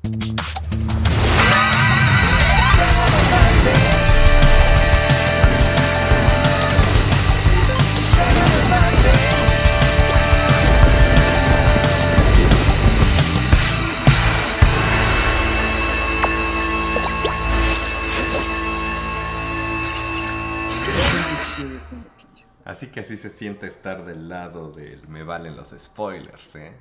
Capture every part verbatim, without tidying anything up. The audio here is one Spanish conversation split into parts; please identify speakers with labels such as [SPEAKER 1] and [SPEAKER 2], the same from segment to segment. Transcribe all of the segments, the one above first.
[SPEAKER 1] Así que así se siente estar del lado del me valen los spoilers, ¿eh?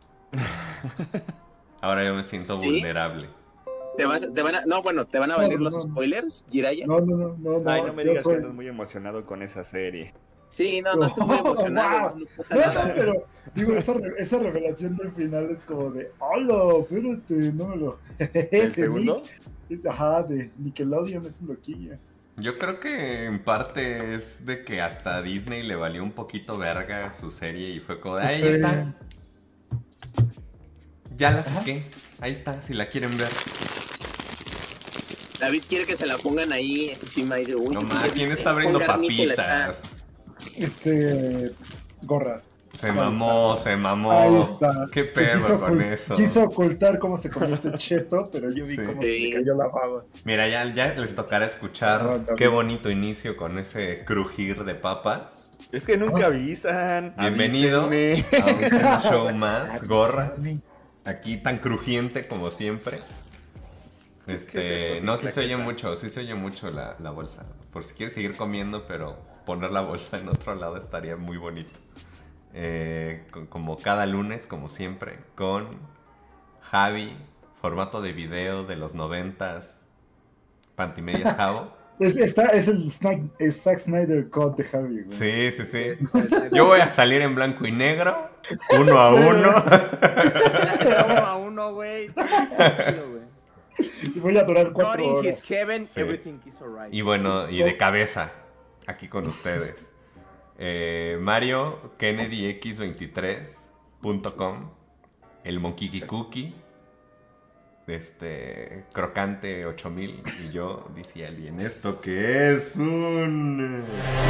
[SPEAKER 1] Ahora yo me siento ¿Sí? vulnerable.
[SPEAKER 2] ¿Te vas, te van a, no, bueno, ¿te van a valer no, los no, spoilers, Jiraiya?
[SPEAKER 3] No, no, no, no, no.
[SPEAKER 4] Ay, no me digas
[SPEAKER 3] soy...
[SPEAKER 4] que andas muy emocionado con esa serie.
[SPEAKER 2] Sí, no, no estás muy emocionado.
[SPEAKER 3] Wow. No pasa no, nada. No, pero, digo, esa, esa revelación del final es como de, hola, espérate, no me lo...
[SPEAKER 4] ¿El segundo?
[SPEAKER 3] Es, ajá, de Nickelodeon, es un loquillo.
[SPEAKER 1] Yo creo que en parte es de que hasta a Disney le valió un poquito verga su serie y fue como de, ahí sí. está. Ya la saqué. Ahí está, si la quieren ver.
[SPEAKER 2] David quiere que se la pongan ahí encima y de uy.
[SPEAKER 1] No más, ¿quién está abriendo papitas?
[SPEAKER 3] Este... Gorras.
[SPEAKER 1] Se mamó, se mamó.
[SPEAKER 3] Ahí está.
[SPEAKER 1] Qué pedo con eso.
[SPEAKER 3] Quiso ocultar cómo se comía ese cheto, pero yo vi sí. cómo sí. se le cayó la baba.
[SPEAKER 1] Mira, ya, ya les tocará escuchar no, no, qué bonito inicio con ese crujir de papas.
[SPEAKER 4] Es que nunca avisan.
[SPEAKER 1] Bienvenido Avísenme. a un show más, Gorras. Aquí tan crujiente como siempre. Este, es esto, no, sí se oye mucho, sí se oye mucho la, la bolsa. Por si quieres seguir comiendo, pero poner la bolsa en otro lado estaría muy bonito. Eh, como cada lunes, como siempre, con Javi, formato de video de los noventas, Pantimedias Javo.
[SPEAKER 3] Es, está, es el, snack, el Zack Snyder Cut de Javi, güey.
[SPEAKER 1] Sí, sí, sí. Yo voy a salir en blanco y negro, uno a uno.
[SPEAKER 2] Uno a uno, güey.
[SPEAKER 3] Y voy a durar cuatro
[SPEAKER 2] God
[SPEAKER 3] horas.
[SPEAKER 2] in his heaven, sí. Everything is alright.
[SPEAKER 1] Y bueno, y de cabeza, aquí con ustedes. Eh, Mario Kennedy X veintitrés punto com, el Monkiki Cookie, este Crocante ocho mil y yo, dice alguien, ¿esto qué es un...?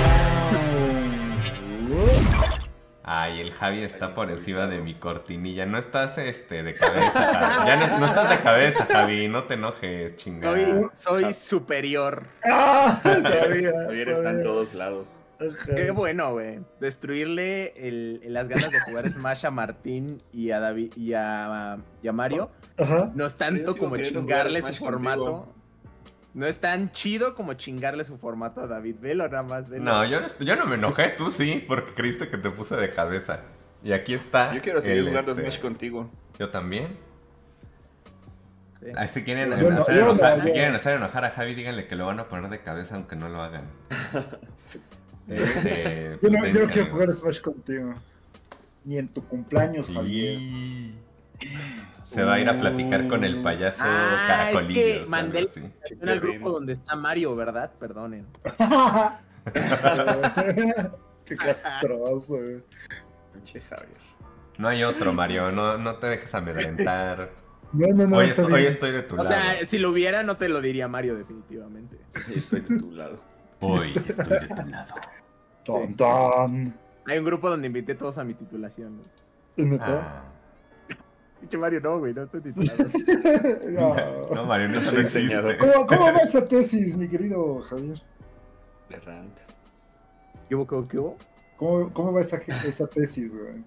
[SPEAKER 1] Ay, el Javi está por encima de mi cortinilla. No estás este, de cabeza, Javi. Ya no, no estás de cabeza, Javi. No te enojes, chingada.
[SPEAKER 2] Soy, soy superior.
[SPEAKER 3] Ah,
[SPEAKER 4] sabía, Javier está en todos lados.
[SPEAKER 2] Qué bueno, güey. Destruirle el, el, las ganas de jugar Smash a Martín y a David y a, y a Mario.
[SPEAKER 3] Ajá.
[SPEAKER 2] No es tanto como chingarle su formato. Contigo. No es tan chido como chingarle su formato a David. Velo nada más. Velo.
[SPEAKER 1] No, yo no, yo no me enojé. Tú sí, porque creíste que te puse de cabeza. Y aquí está.
[SPEAKER 4] Yo quiero seguir el, jugando este... Smash contigo.
[SPEAKER 1] Yo también. Sí. Ay, si quieren, no, hacer, no, enojar, no, si quieren hacer enojar a Javi, díganle que lo van a poner de cabeza aunque no lo hagan. Este,
[SPEAKER 3] yo, no, yo no quiero jugar Smash contigo. Ni en tu cumpleaños, sí. Javier.
[SPEAKER 1] Se va a ir a platicar con el payaso
[SPEAKER 2] ah,
[SPEAKER 1] Caracolillo.
[SPEAKER 2] Es que mandé en el grupo donde está Mario, ¿verdad? Perdonen.
[SPEAKER 3] Qué castroso,
[SPEAKER 4] pinche Javier.
[SPEAKER 1] No hay otro, Mario. No, no te dejes amedrentar.
[SPEAKER 3] No, no, no.
[SPEAKER 1] Hoy, estoy, hoy estoy de tu
[SPEAKER 2] o
[SPEAKER 1] lado.
[SPEAKER 2] O sea, si lo hubiera, no te lo diría Mario, definitivamente.
[SPEAKER 4] Estoy de tu lado.
[SPEAKER 1] Hoy estoy de tu lado.
[SPEAKER 3] Ton, ton.
[SPEAKER 2] Hay un grupo donde invité todos a mi titulación.
[SPEAKER 3] ¿no?
[SPEAKER 1] Ah.
[SPEAKER 2] Dicho Mario, no, güey, no estoy titulado.
[SPEAKER 1] no. no, Mario, no soy enseñado.
[SPEAKER 3] ¿Cómo, ¿Cómo va esa tesis, mi querido Javier?
[SPEAKER 4] Errante.
[SPEAKER 2] ¿Qué hubo, qué hubo, qué hubo?
[SPEAKER 3] ¿Cómo, cómo va esa, esa tesis, güey?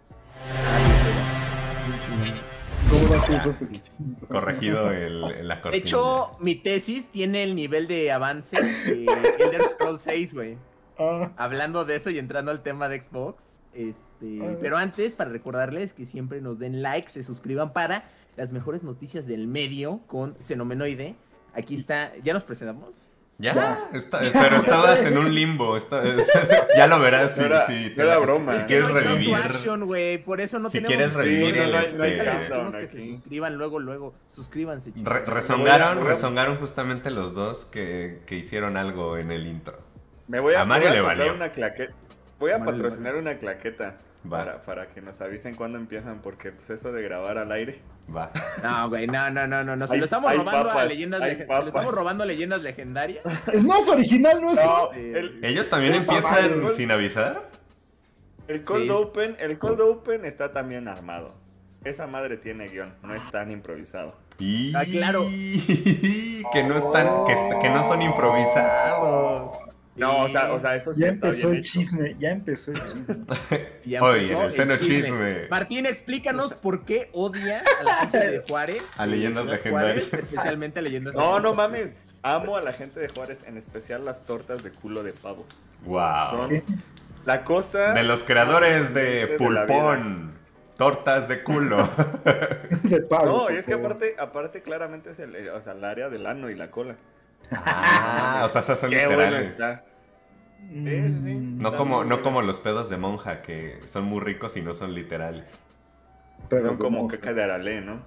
[SPEAKER 3] ¿Cómo va esa tesis?
[SPEAKER 1] Corregido el, el la cortina.
[SPEAKER 2] De hecho, mi tesis tiene el nivel de avance de Elder Scrolls seis, güey. Ah. Hablando de eso y entrando al tema de Xbox. Este, ah. Pero antes, para recordarles que siempre nos den like, se suscriban para las mejores noticias del medio con Xenomenoide. Aquí está, ¿ya nos presentamos?
[SPEAKER 1] Ya, ya. Está, pero estabas en un limbo. Está, ya lo verás si,
[SPEAKER 4] era,
[SPEAKER 1] si
[SPEAKER 4] te, era broma.
[SPEAKER 1] Si quieres
[SPEAKER 2] no
[SPEAKER 1] revivir.
[SPEAKER 2] Action, por eso no
[SPEAKER 1] si
[SPEAKER 2] tenemos
[SPEAKER 1] quieres revivir el, este...
[SPEAKER 4] no hay, no
[SPEAKER 2] hay que se suscriban luego, luego. Suscríbanse, chicos.
[SPEAKER 1] Re rezongaron, rezongaron justamente los dos que, que hicieron algo en el intro.
[SPEAKER 4] Me voy a,
[SPEAKER 1] a Mario
[SPEAKER 4] voy a
[SPEAKER 1] le valió.
[SPEAKER 4] Una claqueta. Voy a
[SPEAKER 2] Mario
[SPEAKER 4] patrocinar una claqueta. Para, para que nos avisen cuándo empiezan, porque pues eso de grabar al aire.
[SPEAKER 1] Va.
[SPEAKER 2] No, güey, no, no, no, no, no. Se lo estamos robando papas, a leyendas legendarias. Se lo estamos robando a leyendas legendarias.
[SPEAKER 3] No es original, no es.
[SPEAKER 4] No, el,
[SPEAKER 1] Ellos también el empiezan papá, sin avisar.
[SPEAKER 4] El Cold sí. Open, el Cold Open está también armado. esa madre tiene guión, no es tan improvisado.
[SPEAKER 1] Y...
[SPEAKER 2] Ah, claro.
[SPEAKER 1] que no están, que, est- que no son improvisados.
[SPEAKER 4] No, o sea, o sea, eso sí
[SPEAKER 3] Ya
[SPEAKER 4] está
[SPEAKER 3] empezó
[SPEAKER 4] bien
[SPEAKER 3] el
[SPEAKER 4] hecho.
[SPEAKER 3] chisme, ya empezó el chisme.
[SPEAKER 2] Ya
[SPEAKER 1] Oye,
[SPEAKER 2] empezó
[SPEAKER 1] en el seno chisme.
[SPEAKER 2] Martín, explícanos por qué odias a la gente de Juárez.
[SPEAKER 1] A leyendas
[SPEAKER 2] Ciudad
[SPEAKER 1] legendarias.
[SPEAKER 2] Juárez, especialmente a leyendas
[SPEAKER 4] No, no
[SPEAKER 2] legendarias.
[SPEAKER 4] mames. Amo a la gente de Juárez, en especial las tortas de culo de pavo.
[SPEAKER 1] Wow.
[SPEAKER 3] ¿Qué?
[SPEAKER 4] La cosa...
[SPEAKER 1] De los creadores
[SPEAKER 4] más
[SPEAKER 1] de
[SPEAKER 4] sorprendente de la
[SPEAKER 1] Pulpón. Tortas de culo.
[SPEAKER 3] De Pablo,
[SPEAKER 4] No, y es que
[SPEAKER 3] por favor.
[SPEAKER 4] aparte, aparte claramente es el, o sea, el área del ano y la cola.
[SPEAKER 1] Ah, o sea, esas son
[SPEAKER 4] Qué bueno
[SPEAKER 1] literales.
[SPEAKER 4] está. Sí, sí, sí.
[SPEAKER 3] Mm,
[SPEAKER 1] No como,
[SPEAKER 4] muy
[SPEAKER 1] no
[SPEAKER 4] buenas.
[SPEAKER 1] como los pedos de monja, que son muy ricos y no son literales.
[SPEAKER 3] pero
[SPEAKER 4] Son
[SPEAKER 3] se
[SPEAKER 4] como
[SPEAKER 3] moja.
[SPEAKER 4] caca de aralé, ¿no?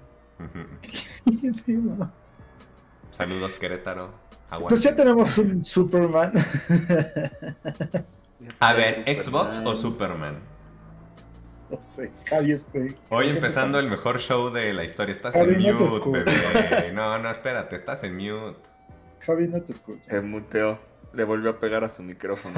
[SPEAKER 1] Ujú. Saludos, Querétaro. Aguante.
[SPEAKER 3] Pues ya tenemos un Superman.
[SPEAKER 1] A ver,
[SPEAKER 4] Superman.
[SPEAKER 1] ¿Xbox o Superman?
[SPEAKER 3] No sé, Javi este.
[SPEAKER 1] Hoy empezando el mejor show de la historia. Estás
[SPEAKER 3] Javi,
[SPEAKER 1] en
[SPEAKER 3] no te
[SPEAKER 1] mute,
[SPEAKER 3] escucho.
[SPEAKER 1] bebé. No, no, espérate, estás en mute.
[SPEAKER 3] Javi no te escucha.
[SPEAKER 4] Se muteó. Le volvió a pegar a su micrófono.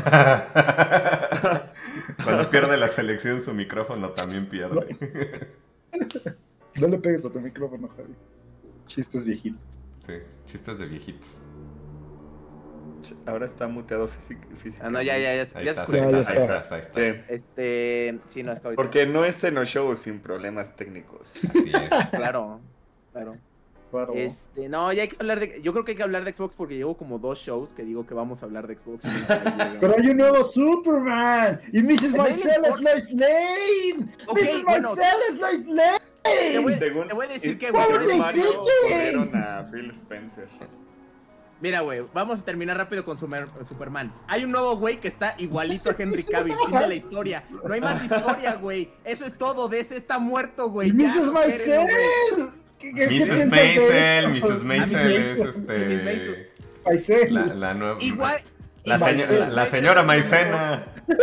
[SPEAKER 1] Cuando pierde la selección, su micrófono también pierde.
[SPEAKER 3] No le pegues a tu micrófono, Javi. Chistes viejitos.
[SPEAKER 1] Sí, chistes de viejitos.
[SPEAKER 4] Ahora está muteado físic- físicamente.
[SPEAKER 2] Ah, no, ya, ya, ya.
[SPEAKER 1] Ahí
[SPEAKER 2] ya
[SPEAKER 1] estás,
[SPEAKER 2] escuché.
[SPEAKER 1] ahí
[SPEAKER 3] Ya,
[SPEAKER 1] estás,
[SPEAKER 3] ya
[SPEAKER 1] ahí
[SPEAKER 3] está.
[SPEAKER 1] estás, ahí estás.
[SPEAKER 4] Sí,
[SPEAKER 2] Este, sí, no, es que ahorita.
[SPEAKER 4] porque no es Seno Show sin problemas técnicos.
[SPEAKER 1] Así es.
[SPEAKER 2] Claro, claro.
[SPEAKER 3] Claro.
[SPEAKER 2] Este, no, ya hay que hablar de. Yo creo que hay que hablar de Xbox porque llevo como dos shows que digo que vamos a hablar de Xbox. y nunca llegan.
[SPEAKER 3] Pero hay un nuevo Superman. Y missus
[SPEAKER 2] A nadie le
[SPEAKER 3] Maisel es
[SPEAKER 2] importa.
[SPEAKER 3] Lois Lane.
[SPEAKER 2] Ok,
[SPEAKER 3] missus
[SPEAKER 2] bueno.
[SPEAKER 3] Maisel es Lois Lane.
[SPEAKER 2] Te voy,
[SPEAKER 4] Según-
[SPEAKER 2] te voy a decir
[SPEAKER 4] y-
[SPEAKER 2] que,
[SPEAKER 4] según
[SPEAKER 2] güey,
[SPEAKER 3] Pobre
[SPEAKER 4] Mario,
[SPEAKER 3] Ricky.
[SPEAKER 4] corrieron a Phil Spencer.
[SPEAKER 2] mira, güey, vamos a terminar rápido con Super- Superman. Hay un nuevo güey que está igualito a Henry Cavill, fin de la historia. No hay más historia, güey. Eso es todo, de ese está muerto, güey.
[SPEAKER 3] Y
[SPEAKER 2] Ya,
[SPEAKER 3] missus
[SPEAKER 2] supérenlo, güey.
[SPEAKER 3] Maisel. ¿Qué, qué, qué
[SPEAKER 1] missus
[SPEAKER 3] piensas de
[SPEAKER 1] Maisel,
[SPEAKER 3] eso?
[SPEAKER 1] missus Maisel es
[SPEAKER 2] Miss Maisel.
[SPEAKER 1] este.
[SPEAKER 3] Maisel.
[SPEAKER 1] La, la nueva.
[SPEAKER 2] Igual.
[SPEAKER 1] La,
[SPEAKER 2] igual-
[SPEAKER 1] seño- la- la señora Maicena.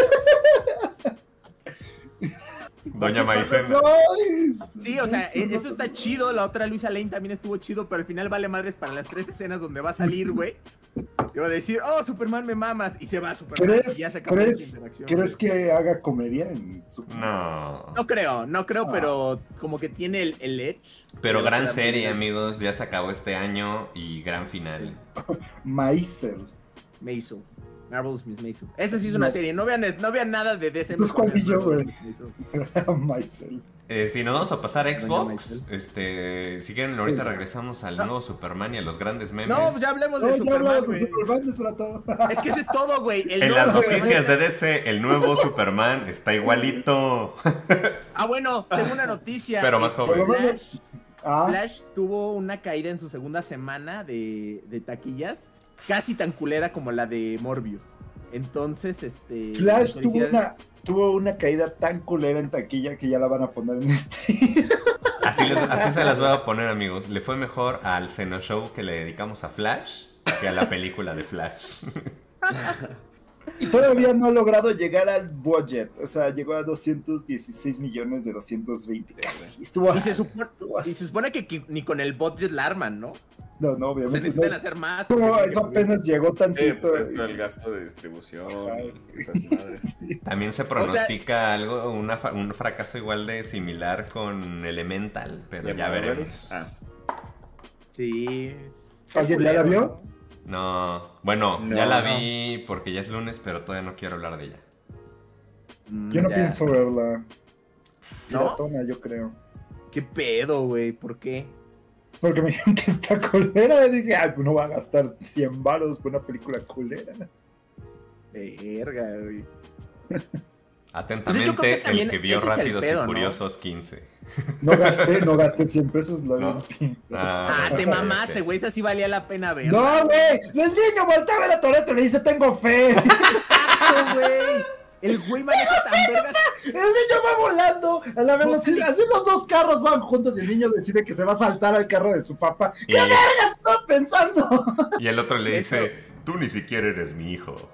[SPEAKER 1] Doña Maicena.
[SPEAKER 3] Lois.
[SPEAKER 2] Sí, o sea,
[SPEAKER 3] Eso no
[SPEAKER 2] eso está
[SPEAKER 3] se-
[SPEAKER 2] chido. La otra Luisa Lane también estuvo chido, pero al final vale madres para las tres escenas donde va a salir, güey. Y va a decir, oh, Superman me mamas. Y se va Superman.
[SPEAKER 3] ¿Crees,
[SPEAKER 2] y ya se acabó esa
[SPEAKER 3] crees,
[SPEAKER 2] interacción.
[SPEAKER 3] ¿crees
[SPEAKER 2] güey.
[SPEAKER 3] que haga comedia en Superman?
[SPEAKER 1] No.
[SPEAKER 2] No creo, no creo,
[SPEAKER 3] Ah.
[SPEAKER 2] pero como que tiene el, el edge.
[SPEAKER 1] Pero gran
[SPEAKER 2] queda muy
[SPEAKER 1] serie,
[SPEAKER 2] bien.
[SPEAKER 1] amigos. Ya se acabó este año y gran final.
[SPEAKER 3] Maisel.
[SPEAKER 2] Maisel. Marvelous Miss Maisel. Esa sí es una
[SPEAKER 3] No.
[SPEAKER 2] serie. No vean, no vean nada de D C.
[SPEAKER 3] Pues, ¿cuál vi yo, güey?
[SPEAKER 2] Marvelous Miss Maisel.
[SPEAKER 3] Maisel.
[SPEAKER 1] Eh, si nos vamos a pasar a
[SPEAKER 2] Doña
[SPEAKER 1] Xbox,
[SPEAKER 2] Maisel.
[SPEAKER 1] este, si quieren ahorita
[SPEAKER 3] Sí.
[SPEAKER 1] regresamos al nuevo Superman y a los grandes memes.
[SPEAKER 2] No, pues ya hablemos
[SPEAKER 3] No,
[SPEAKER 2] de
[SPEAKER 3] ya
[SPEAKER 2] Superman,
[SPEAKER 3] hablamos de
[SPEAKER 2] güey.
[SPEAKER 3] Superman, eso era todo.
[SPEAKER 2] Es que ese es todo, güey. El
[SPEAKER 1] En
[SPEAKER 2] nuevo
[SPEAKER 1] las
[SPEAKER 2] Superman.
[SPEAKER 1] noticias de D C, el nuevo Superman está igualito.
[SPEAKER 2] Ah, bueno, tengo una noticia.
[SPEAKER 1] Pero más
[SPEAKER 2] Este,
[SPEAKER 1] joven.
[SPEAKER 2] Flash,
[SPEAKER 3] Ah,
[SPEAKER 2] Flash tuvo una caída en su segunda semana de, de taquillas, casi tan culera como la de Morbius. Entonces, este.
[SPEAKER 3] Flash tuvo
[SPEAKER 2] felicidades.
[SPEAKER 3] una, tuvo una caída tan culera en taquilla que ya la van a poner en este.
[SPEAKER 1] Así, les- así se las voy a poner, amigos. Le fue mejor al Seno Show que le dedicamos a Flash que a la película de Flash.
[SPEAKER 3] Y todavía no ha logrado llegar al budget. O sea, llegó a doscientos dieciséis millones de doscientos veinte. Casi. Estuvo
[SPEAKER 2] Y se,
[SPEAKER 3] así.
[SPEAKER 2] supone,
[SPEAKER 3] estuvo
[SPEAKER 2] y se
[SPEAKER 3] así.
[SPEAKER 2] supone que, que ni con el budget la arman, ¿no?
[SPEAKER 3] No, no,
[SPEAKER 2] O sea,
[SPEAKER 3] obviamente.
[SPEAKER 2] necesitan
[SPEAKER 3] no.
[SPEAKER 2] hacer más.
[SPEAKER 3] Como
[SPEAKER 2] porque-
[SPEAKER 3] eso apenas llegó
[SPEAKER 4] Sí,
[SPEAKER 3] tantito.
[SPEAKER 4] pues esto el gasto de distribución y esas madres.
[SPEAKER 1] También se pronostica algo, una fa- un fracaso igual de similar con Elemental, pero
[SPEAKER 4] ¿De
[SPEAKER 1] ya
[SPEAKER 4] Marvels?
[SPEAKER 1] veremos.
[SPEAKER 4] Ah,
[SPEAKER 2] Sí.
[SPEAKER 3] ¿Alguien ya la vio?
[SPEAKER 1] No, bueno,
[SPEAKER 4] No,
[SPEAKER 1] ya la
[SPEAKER 4] no.
[SPEAKER 1] vi porque ya es lunes, pero todavía no quiero hablar de ella.
[SPEAKER 2] Mm,
[SPEAKER 3] Yo no
[SPEAKER 2] ya.
[SPEAKER 3] pienso verla.
[SPEAKER 2] ¿No?
[SPEAKER 3] Piratona, yo creo.
[SPEAKER 2] ¿Qué pedo, güey? ¿Por qué?
[SPEAKER 3] Porque me dijeron que está culera. Y dije, ah, no va a gastar cien varos por una película culera.
[SPEAKER 2] Verga, güey.
[SPEAKER 1] Atentamente,
[SPEAKER 2] Pues yo creo que también
[SPEAKER 1] el que vio
[SPEAKER 2] ese es el
[SPEAKER 1] Rápidos
[SPEAKER 2] pedo,
[SPEAKER 1] y
[SPEAKER 2] ¿no?
[SPEAKER 1] Furiosos quince.
[SPEAKER 3] No gasté, no gasté cien pesos. Lo
[SPEAKER 1] No.
[SPEAKER 3] vi.
[SPEAKER 2] Ah,
[SPEAKER 1] ok,
[SPEAKER 2] te mamaste,
[SPEAKER 1] ok.
[SPEAKER 2] güey. Esa sí valía la pena ver.
[SPEAKER 3] No, güey. El niño voltea a ver a Toretto y le dice, tengo fe.
[SPEAKER 2] Exacto, güey. El güey maneja tan vergas.
[SPEAKER 3] El niño va volando a la velocidad. Así los dos carros van juntos y el niño decide que se va a saltar al carro de su papá.
[SPEAKER 1] Y,
[SPEAKER 3] ¿Qué vergas estaba pensando?
[SPEAKER 1] y el otro le
[SPEAKER 2] Eso.
[SPEAKER 1] dice, tú ni siquiera eres mi hijo.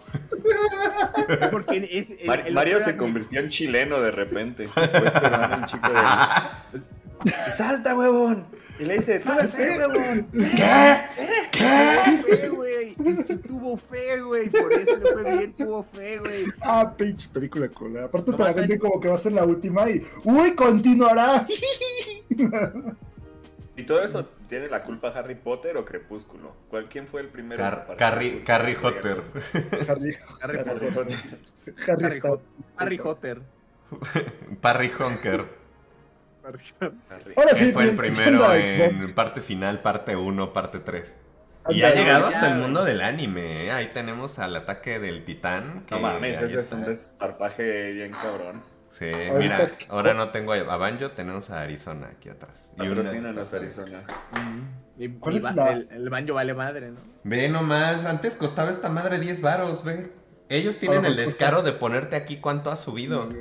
[SPEAKER 2] Porque es. el-
[SPEAKER 4] Mar-
[SPEAKER 2] el
[SPEAKER 4] Mario
[SPEAKER 2] otro
[SPEAKER 4] se
[SPEAKER 2] era-
[SPEAKER 4] convirtió en chileno de repente. Después peruano, el chico de... ¡Salta, huevón! Y le dice, ¡tuve fe, huevón!
[SPEAKER 1] ¿Qué? ¿Qué?
[SPEAKER 2] Güey, güey. Y sí tuvo fe, güey. Por eso le fue bien, tuvo fe, güey.
[SPEAKER 3] Ah, pinche película cola. Aparte
[SPEAKER 2] No
[SPEAKER 3] te la
[SPEAKER 2] más
[SPEAKER 3] venden
[SPEAKER 2] es-
[SPEAKER 3] como que va a ser la última y. ¡Uy, continuará!
[SPEAKER 4] ¿Y todo eso tiene la culpa Harry Potter o Crepúsculo? ¿Cuál, ¿Quién fue el primero?
[SPEAKER 1] Car
[SPEAKER 4] para-
[SPEAKER 1] Carrie, Carrie
[SPEAKER 4] para-
[SPEAKER 1] Hotter.
[SPEAKER 3] Harry,
[SPEAKER 2] Harry
[SPEAKER 3] Harry,
[SPEAKER 2] Potter.
[SPEAKER 3] Harry,
[SPEAKER 2] Harry,
[SPEAKER 3] está-
[SPEAKER 2] Hot- Harry Potter.
[SPEAKER 1] Parry Honker.
[SPEAKER 4] Harry.
[SPEAKER 3] Ahora sí,
[SPEAKER 1] Él fue el
[SPEAKER 3] bien,
[SPEAKER 1] primero
[SPEAKER 3] Xbox.
[SPEAKER 1] en parte final, parte uno, parte tres. Y
[SPEAKER 3] Anda,
[SPEAKER 1] ha llegado
[SPEAKER 2] ya,
[SPEAKER 1] hasta el
[SPEAKER 2] güey.
[SPEAKER 1] mundo del anime, ¿eh? Ahí tenemos al ataque del titán. Que
[SPEAKER 4] No mames,
[SPEAKER 1] ahí
[SPEAKER 4] ese es
[SPEAKER 1] está.
[SPEAKER 4] un destarpaje bien cabrón.
[SPEAKER 1] Sí,
[SPEAKER 3] Ahorita
[SPEAKER 1] mira,
[SPEAKER 3] que-
[SPEAKER 1] ahora no tengo a Banjo, tenemos a Arizona aquí atrás. Y una-
[SPEAKER 4] Patrocínanos, Arizona.
[SPEAKER 2] Y,
[SPEAKER 3] ¿Cuál
[SPEAKER 2] y
[SPEAKER 3] es
[SPEAKER 2] va-
[SPEAKER 3] la-
[SPEAKER 2] el, el banjo vale madre, ¿no?
[SPEAKER 1] Ve nomás, antes costaba esta madre diez varos, ve. Ellos tienen
[SPEAKER 3] Ahora
[SPEAKER 1] el
[SPEAKER 3] cuesta-
[SPEAKER 1] descaro de ponerte aquí cuánto ha subido.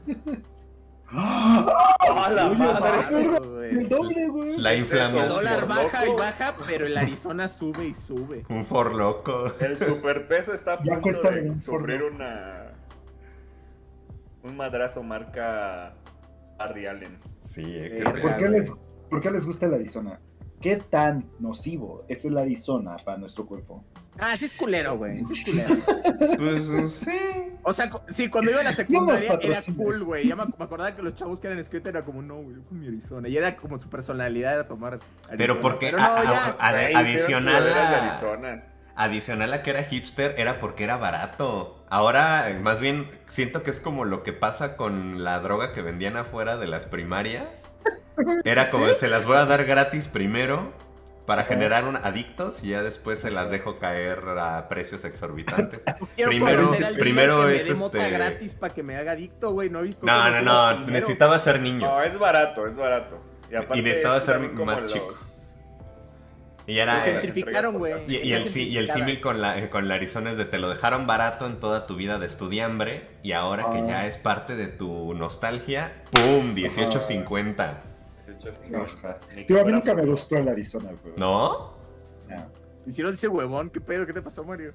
[SPEAKER 3] ¡Ah!
[SPEAKER 4] ¡A la
[SPEAKER 3] Oye,
[SPEAKER 4] madre!
[SPEAKER 2] Güey.
[SPEAKER 3] El doble, güey.
[SPEAKER 1] La
[SPEAKER 4] ¿Qué es
[SPEAKER 1] inflación.
[SPEAKER 2] El
[SPEAKER 4] eso?
[SPEAKER 2] dólar
[SPEAKER 4] por
[SPEAKER 2] baja y
[SPEAKER 4] loco.
[SPEAKER 2] baja, pero el Arizona sube y sube.
[SPEAKER 1] Un for loco.
[SPEAKER 4] El superpeso está a
[SPEAKER 3] Ya
[SPEAKER 4] punto
[SPEAKER 3] cuesta
[SPEAKER 4] de
[SPEAKER 3] de un
[SPEAKER 4] sufrir
[SPEAKER 3] porno.
[SPEAKER 4] una... Un madrazo marca Barry Allen.
[SPEAKER 1] Sí, eh,
[SPEAKER 2] Eh,
[SPEAKER 1] creo que-
[SPEAKER 3] ¿Por qué, les, ¿Por qué les gusta el Arizona? ¿Qué tan nocivo es el Arizona para nuestro cuerpo?
[SPEAKER 2] Ah, sí es culero, güey. Sí es culero.
[SPEAKER 1] Pues sí.
[SPEAKER 2] O sea, cu- sí, cuando iba a la secundaria
[SPEAKER 3] No nos
[SPEAKER 2] era
[SPEAKER 3] patrocines.
[SPEAKER 2] cool, güey. Ya me, me acordaba que los chavos que eran skater era como, no, güey, yo con mi Arizona. Y era como su personalidad era tomar Arizona.
[SPEAKER 1] Pero porque
[SPEAKER 2] Pero
[SPEAKER 1] a-
[SPEAKER 2] no, ya.
[SPEAKER 1] a- a-
[SPEAKER 4] Güey, hicieron
[SPEAKER 1] adicional
[SPEAKER 4] sudaderas de
[SPEAKER 1] a,
[SPEAKER 4] Arizona.
[SPEAKER 1] adicional a que era hipster era porque era barato. Ahora, eh, más bien, siento que es como lo que pasa con la droga que vendían afuera de las primarias. Era como, se las voy a dar gratis primero para generar un adictos y ya después se las dejo caer a precios exorbitantes.
[SPEAKER 2] Quiero
[SPEAKER 1] primero-
[SPEAKER 2] conocer al
[SPEAKER 1] primero
[SPEAKER 2] dealer
[SPEAKER 1] es,
[SPEAKER 2] que me dé mota
[SPEAKER 1] este-
[SPEAKER 2] gratis para que me haga adicto, güey. No he visto
[SPEAKER 1] No,
[SPEAKER 2] cómo
[SPEAKER 1] no,
[SPEAKER 2] fue
[SPEAKER 1] no,
[SPEAKER 2] lo primero.
[SPEAKER 1] necesitaba ser niño.
[SPEAKER 4] No, es barato, es barato. Y, aparte
[SPEAKER 1] necesitaba
[SPEAKER 4] es
[SPEAKER 1] ser
[SPEAKER 4] también como
[SPEAKER 1] más
[SPEAKER 4] los-
[SPEAKER 1] chico. Y
[SPEAKER 2] Lo
[SPEAKER 1] era...
[SPEAKER 4] Gente-
[SPEAKER 2] gentrificaron, güey.
[SPEAKER 1] Y, y el,
[SPEAKER 2] Está
[SPEAKER 1] sí- y el
[SPEAKER 2] gentrificada.
[SPEAKER 1] símil con la, eh, con la Arizona es de te lo dejaron barato en toda tu vida de estudiambre y ahora que
[SPEAKER 3] Ah.
[SPEAKER 1] ya es parte de tu nostalgia, ¡pum! dieciocho cincuenta.
[SPEAKER 4] dieciocho cincuenta. Ni que
[SPEAKER 3] Tío, a mí
[SPEAKER 4] fuera
[SPEAKER 3] nunca me
[SPEAKER 4] fútbol.
[SPEAKER 3] gustó el Arizona, güey.
[SPEAKER 1] ¿No?
[SPEAKER 3] No,
[SPEAKER 2] Y si no dice huevón, ¿qué pedo? ¿Qué te pasó, Mario?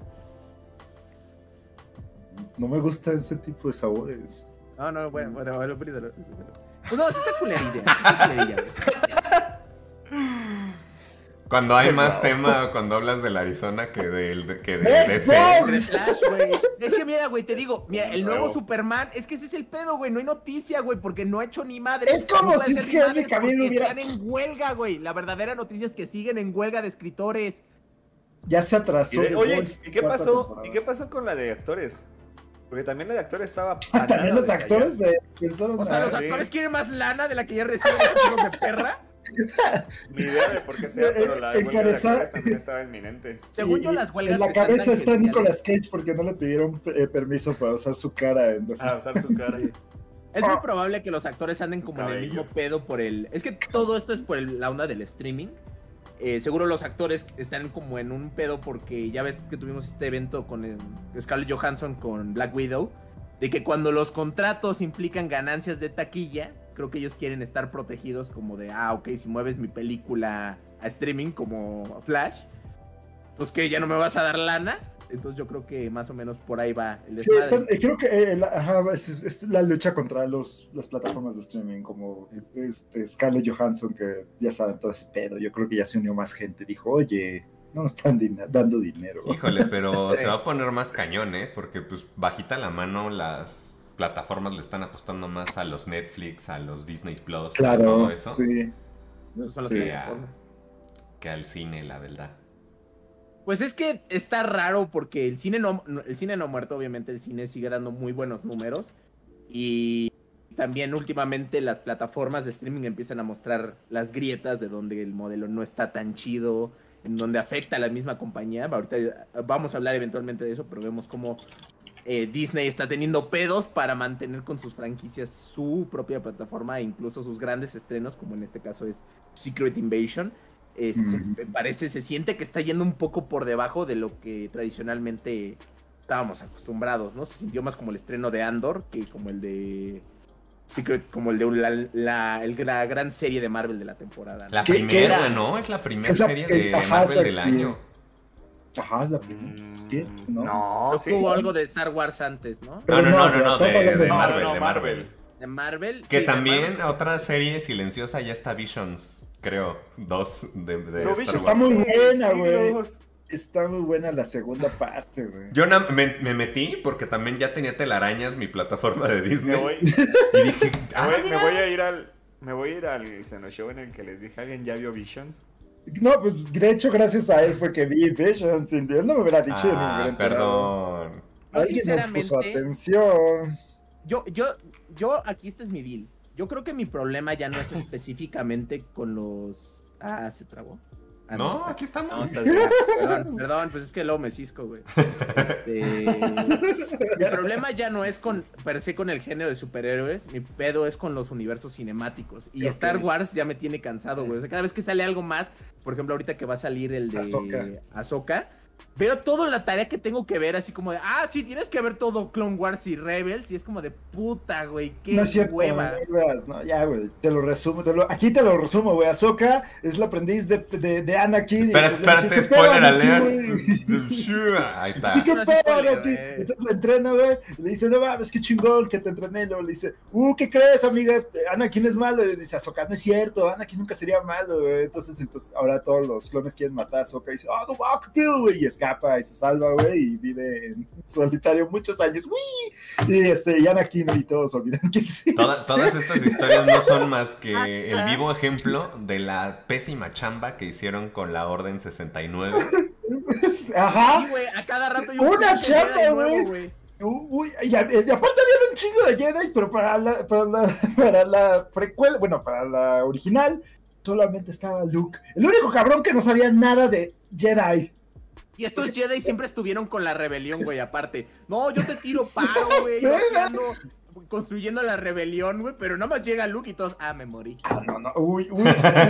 [SPEAKER 3] no me gusta ese tipo de sabores.
[SPEAKER 2] No, no, bueno, bueno, bueno, primero. Pues no, sí está culerilla. Está culerilla, güey.
[SPEAKER 1] Cuando hay
[SPEAKER 3] Qué
[SPEAKER 1] más
[SPEAKER 3] guau.
[SPEAKER 1] tema, cuando hablas del Arizona que del de, que de
[SPEAKER 3] ¡Xbox!
[SPEAKER 1] D C.
[SPEAKER 2] De Flash, güey. Es que mira, güey, te digo, mira, el nuevo
[SPEAKER 4] Nuevo.
[SPEAKER 2] Superman, es que ese es el pedo, güey, no hay noticia, güey, porque no ha hecho ni madre.
[SPEAKER 3] Es como
[SPEAKER 2] No puede
[SPEAKER 3] si
[SPEAKER 2] hacer ni
[SPEAKER 3] Henry
[SPEAKER 2] madres
[SPEAKER 3] Cavill
[SPEAKER 2] porque
[SPEAKER 3] hubiera-
[SPEAKER 2] están en huelga, güey. La verdadera noticia es que siguen en huelga de escritores.
[SPEAKER 3] Ya se atrasó.
[SPEAKER 4] Y de-
[SPEAKER 3] The
[SPEAKER 4] oye,
[SPEAKER 3] Voice,
[SPEAKER 4] ¿y qué
[SPEAKER 3] cuarta
[SPEAKER 4] pasó?
[SPEAKER 3] temporada.
[SPEAKER 4] ¿Y qué pasó con la de actores? Porque también la de actores estaba. a
[SPEAKER 3] Ah, También
[SPEAKER 4] nada
[SPEAKER 3] los
[SPEAKER 4] de
[SPEAKER 3] actores
[SPEAKER 4] callar.
[SPEAKER 3] de pensaron
[SPEAKER 2] O sea, los
[SPEAKER 3] a-
[SPEAKER 4] sí.
[SPEAKER 2] actores quieren más lana de la que ya reciben los hijos de perra.
[SPEAKER 4] Ni idea de por qué sea, pero la huelga de
[SPEAKER 3] Encabeza-
[SPEAKER 4] actores también estaba inminente.
[SPEAKER 2] Según
[SPEAKER 3] y-
[SPEAKER 2] yo, las huelgas
[SPEAKER 3] En la
[SPEAKER 2] que están
[SPEAKER 3] cabeza está
[SPEAKER 2] tangenciales.
[SPEAKER 3] Nicolas Cage porque no le pidieron eh, permiso para usar su cara en The
[SPEAKER 4] A usar su cara.
[SPEAKER 2] Es muy probable que los actores anden
[SPEAKER 4] Su
[SPEAKER 2] como en el
[SPEAKER 4] cabello.
[SPEAKER 2] mismo pedo por el... Es que todo esto es por el- la onda del streaming. Eh, seguro los actores están como en un pedo porque ya ves que tuvimos este evento con el- Scarlett Johansson con Black Widow. De que cuando los contratos implican ganancias de taquilla, creo que ellos quieren estar protegidos como de, ah, ok, si mueves mi película a streaming como Flash, pues que ya no me vas a dar lana. Entonces yo creo que más o menos por ahí va el
[SPEAKER 3] Sí,
[SPEAKER 2] desmadre.
[SPEAKER 3] están- eh, creo que eh, la, ajá, es, es la lucha contra los, las plataformas de streaming, como este, Scarlett Johansson, que ya saben todo ese pedo. Yo creo que ya se unió más gente. Dijo, oye, no nos están din- dando dinero.
[SPEAKER 1] Híjole, pero se va a poner más cañón, ¿eh? Porque pues bajita la mano las plataformas le están apostando más a los Netflix, a los Disney Plus, a
[SPEAKER 3] Claro,
[SPEAKER 1] todo eso,
[SPEAKER 3] sí.
[SPEAKER 2] Esas son las
[SPEAKER 3] Sí,
[SPEAKER 2] plataformas.
[SPEAKER 1] que al cine, la verdad.
[SPEAKER 2] Pues es que está raro porque el cine no, no- el cine no ha muerto, obviamente el cine sigue dando muy buenos números y también últimamente las plataformas de streaming empiezan a mostrar las grietas de donde el modelo no está tan chido, en donde afecta a la misma compañía. Ahorita vamos a hablar eventualmente de eso, pero vemos cómo eh, Disney está teniendo pedos para mantener con sus franquicias su propia plataforma e incluso sus grandes estrenos, como en este caso es Secret Invasion. Este,
[SPEAKER 3] Mm.
[SPEAKER 2] me parece, se siente que está yendo un poco por debajo de lo que tradicionalmente estábamos acostumbrados, ¿no? Se sintió más como el estreno de Andor que como el de Secret, como el de la, la, el- la gran serie de Marvel de la temporada, ¿no?
[SPEAKER 1] La
[SPEAKER 3] ¿Qué-
[SPEAKER 1] primera,
[SPEAKER 3] qué-
[SPEAKER 1] ¿no? Es la primera
[SPEAKER 3] es la-
[SPEAKER 1] serie
[SPEAKER 3] que-
[SPEAKER 1] de
[SPEAKER 3] ajá, es
[SPEAKER 1] Marvel
[SPEAKER 3] la
[SPEAKER 1] del
[SPEAKER 3] que-
[SPEAKER 1] año.
[SPEAKER 3] Ajá, es la primera. Sí, ¿no?
[SPEAKER 4] No,
[SPEAKER 2] Creo
[SPEAKER 4] sí.
[SPEAKER 2] que hubo algo de Star Wars antes, ¿no?
[SPEAKER 1] No,
[SPEAKER 3] Pero
[SPEAKER 1] no,
[SPEAKER 3] no,
[SPEAKER 1] no, no,
[SPEAKER 3] pero
[SPEAKER 1] no,
[SPEAKER 3] estás
[SPEAKER 1] de,
[SPEAKER 3] hablando
[SPEAKER 1] de
[SPEAKER 3] de-
[SPEAKER 4] No,
[SPEAKER 1] Marvel,
[SPEAKER 4] no,
[SPEAKER 1] de
[SPEAKER 4] Marvel.
[SPEAKER 1] Marvel.
[SPEAKER 2] De Marvel.
[SPEAKER 1] Que
[SPEAKER 2] sí, de
[SPEAKER 1] también
[SPEAKER 2] Marvel.
[SPEAKER 1] otra serie silenciosa ya está Visions, creo. Dos de, de
[SPEAKER 4] No,
[SPEAKER 1] Star
[SPEAKER 4] Visions
[SPEAKER 1] Wars.
[SPEAKER 3] Está muy buena,
[SPEAKER 4] Sí,
[SPEAKER 3] güey.
[SPEAKER 4] los-
[SPEAKER 3] Está muy buena la segunda parte, güey.
[SPEAKER 1] Yo na- me, me metí porque también ya tenía telarañas mi plataforma de Disney.
[SPEAKER 4] Me voy,
[SPEAKER 1] Y dije, ah,
[SPEAKER 4] me voy, me
[SPEAKER 1] mira.
[SPEAKER 4] voy a ir al... Me voy a ir al Seno Show en el que les dije, ¿alguien ya vio Visions?
[SPEAKER 3] No, pues de hecho, gracias a él fue que vi Visions. Él no me hubiera dicho. yo no me
[SPEAKER 1] Ah,
[SPEAKER 3] hubiera enterado.
[SPEAKER 1] perdón.
[SPEAKER 2] Yo,
[SPEAKER 3] Alguien nos puso
[SPEAKER 2] sinceramente,
[SPEAKER 3] atención.
[SPEAKER 2] yo, yo, yo, aquí este es mi deal. Yo creo que mi problema ya no es específicamente con los... Ah, se trabó. Ah,
[SPEAKER 1] No,
[SPEAKER 2] está.
[SPEAKER 1] aquí estamos.
[SPEAKER 4] No, estás bien.
[SPEAKER 2] Perdón, perdón, pues es que luego me cisco, güey. Este... Mi problema ya no es con per se con el género de superhéroes, mi pedo es con los universos cinemáticos. Y
[SPEAKER 3] Ok.
[SPEAKER 2] Star Wars ya me tiene cansado, güey. O sea, cada vez que sale algo más, por ejemplo, ahorita que va a salir el de
[SPEAKER 3] Ahsoka.
[SPEAKER 2] Ahsoka, veo toda la tarea que tengo que ver, así como de, ah, sí, tienes que ver todo Clone Wars y Rebels, y es como de puta, güey, qué
[SPEAKER 3] No es cierto,
[SPEAKER 2] hueva.
[SPEAKER 3] no veas, no, ya, güey, te lo resumo, te lo- aquí te lo resumo, güey, Ahsoka es la aprendiz de, de, de Anakin.
[SPEAKER 1] Espera,
[SPEAKER 3] y, pues, le dice,
[SPEAKER 1] espérate,
[SPEAKER 3] "¿Qué pedo,
[SPEAKER 1] spoiler
[SPEAKER 3] Anakin,
[SPEAKER 1] alert.
[SPEAKER 3] güey?"
[SPEAKER 1] Ahí está.
[SPEAKER 3] Sí, ¿qué
[SPEAKER 2] No es
[SPEAKER 3] pedo,
[SPEAKER 2] spoiler,
[SPEAKER 3] Anakin?
[SPEAKER 2] güey.
[SPEAKER 3] Entonces la entrena, güey, y le dice, no mames, qué chingón que te entrené, luego le dice, uh, ¿qué crees, amiga? Anakin es malo, y dice, Ahsoka, no es cierto, Anakin nunca sería malo, güey, entonces, entonces ahora todos los clones quieren matar a Ahsoka, y dice, oh, no, wow, qué pedo, güey, y escapa, y se salva, güey, y vive en solitario muchos años, ¡uy! Y este, y Anakin y todos olvidan que existe.
[SPEAKER 1] Toda- todas estas historias no son más que
[SPEAKER 2] Hasta-
[SPEAKER 1] el vivo ejemplo de la pésima chamba que hicieron con la Orden sesenta y nueve.
[SPEAKER 3] Ajá.
[SPEAKER 2] Sí, güey, a cada rato yo
[SPEAKER 3] Una
[SPEAKER 2] pinche Jedi
[SPEAKER 3] chapa,
[SPEAKER 2] nuevo,
[SPEAKER 3] güey. Uy, y, a- y aparte había un chingo de Jedi, pero para la, para la, para la precuela, bueno, para la original, solamente estaba Luke. El único cabrón que no sabía nada de Jedi.
[SPEAKER 2] Y estos Jedi siempre estuvieron con la rebelión, güey, aparte. No, yo te tiro paro, güey.
[SPEAKER 3] Sí,
[SPEAKER 2] Yo aquí ando construyendo la rebelión, güey, pero nada más llega Luke y todos, ah, me morí.
[SPEAKER 3] Ah, no, no, uy, uy.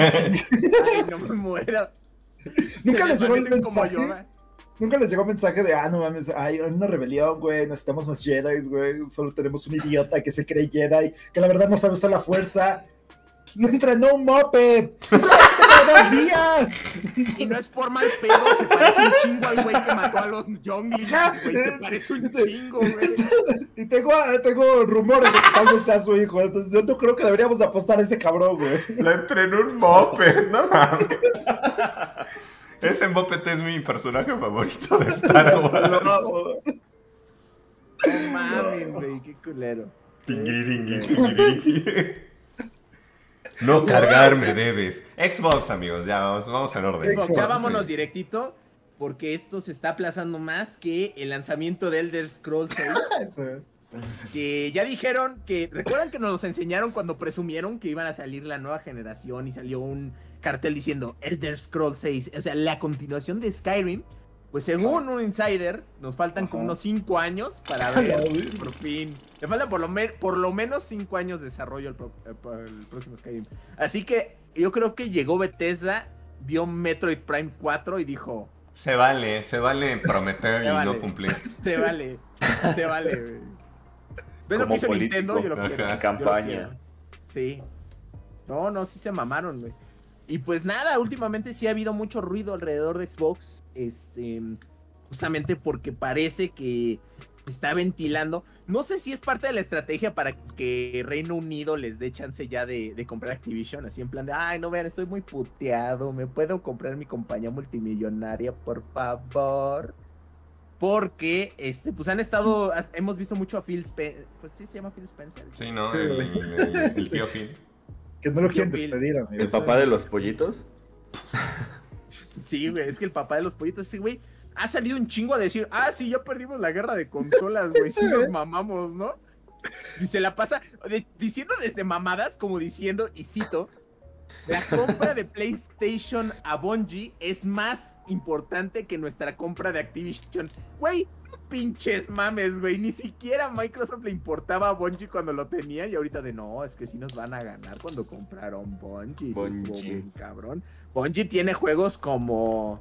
[SPEAKER 2] Ay, no me muero.
[SPEAKER 3] Nunca
[SPEAKER 2] Se
[SPEAKER 3] les llegó el
[SPEAKER 2] parecen como
[SPEAKER 3] mensaje.
[SPEAKER 2] Yoda.
[SPEAKER 3] Nunca les llegó mensaje de, ah, no mames, hay una rebelión, güey, necesitamos más Jedi, güey, solo tenemos un idiota que se cree Jedi, que la verdad no sabe usar la fuerza. No entrenó un moped. ¡Solamente por dos días!
[SPEAKER 2] Y no es por mal pedo, se parece un chingo al güey que mató a los Younglings, güey. Se parece un chingo, güey.
[SPEAKER 3] Y tengo, tengo rumores de que tal vez sea su hijo, entonces yo no creo que deberíamos apostar a ese cabrón, güey.
[SPEAKER 1] La entrenó un moped, no mames. Ese moped es mi personaje favorito de Star Wars.
[SPEAKER 2] No mames, güey, qué culero.
[SPEAKER 1] Tingiringui, tingiringui. No cargarme debes. Xbox, amigos, ya vamos, vamos en orden.
[SPEAKER 2] Xbox,
[SPEAKER 3] Xbox,
[SPEAKER 2] ya vámonos
[SPEAKER 1] Sí.
[SPEAKER 2] directito, porque esto se está aplazando más que el lanzamiento de Elder Scrolls seis. Que ya dijeron que, ¿recuerdan que nos los enseñaron cuando presumieron que iban a salir la nueva generación y salió un cartel diciendo Elder Scrolls seis, o sea, la continuación de Skyrim? Pues según un insider, nos faltan como
[SPEAKER 3] Ajá.
[SPEAKER 2] unos cinco años para
[SPEAKER 3] Ajá,
[SPEAKER 2] ver,
[SPEAKER 3] güey.
[SPEAKER 2] por fin. Le faltan por lo, me- por lo menos cinco años de desarrollo al pro- eh, para el próximo Skyrim. Así que yo creo que llegó Bethesda, vio Metroid Prime cuatro y dijo,
[SPEAKER 1] Se vale, se vale prometer
[SPEAKER 2] Se
[SPEAKER 1] y
[SPEAKER 2] vale.
[SPEAKER 1] no cumplir.
[SPEAKER 2] se vale, se vale, güey. ¿Ves lo
[SPEAKER 4] Como
[SPEAKER 2] que hizo
[SPEAKER 4] político,
[SPEAKER 2] Nintendo? Yo lo
[SPEAKER 1] ajá.
[SPEAKER 2] quiero.
[SPEAKER 1] En
[SPEAKER 2] yo lo
[SPEAKER 4] campaña.
[SPEAKER 2] quiero. Sí. No, no, sí se mamaron, güey. Y pues nada, últimamente sí ha habido mucho ruido alrededor de Xbox. Este. Justamente porque parece que se está ventilando. No sé si es parte de la estrategia para que Reino Unido les dé chance ya de, de comprar Activision. Así en plan de, ay, no vean, estoy muy puteado. ¿Me puedo comprar mi compañía multimillonaria, por favor? Porque, este, pues han estado, has- hemos visto mucho a Phil Spencer, pues sí se llama Phil Spencer.
[SPEAKER 1] Sí, ¿no?
[SPEAKER 3] Sí,
[SPEAKER 1] el,
[SPEAKER 3] güey.
[SPEAKER 1] el- el tío Phil.
[SPEAKER 3] Que no lo quieren
[SPEAKER 2] Yo, Bill.
[SPEAKER 3] despedir, amigo.
[SPEAKER 4] ¿El papá de los pollitos?
[SPEAKER 2] Sí, güey, es que el papá de los pollitos, ese güey, ha salido un chingo a decir, ah, sí, ya perdimos la guerra de consolas, güey, sí
[SPEAKER 3] Sí,
[SPEAKER 2] nos
[SPEAKER 3] güey.
[SPEAKER 2] mamamos, ¿no? Y se la pasa de- diciendo desde mamadas, como diciendo, y cito, la compra de PlayStation a Bungie es más importante que nuestra compra de Activision. Güey, no pinches mames, güey, ni siquiera a Microsoft le importaba a Bungie cuando lo tenía y ahorita de no, es que sí nos van a ganar cuando compraron Bungie. Sí, estuvo
[SPEAKER 4] Bungie.
[SPEAKER 2] bien cabrón. Bungie tiene juegos como...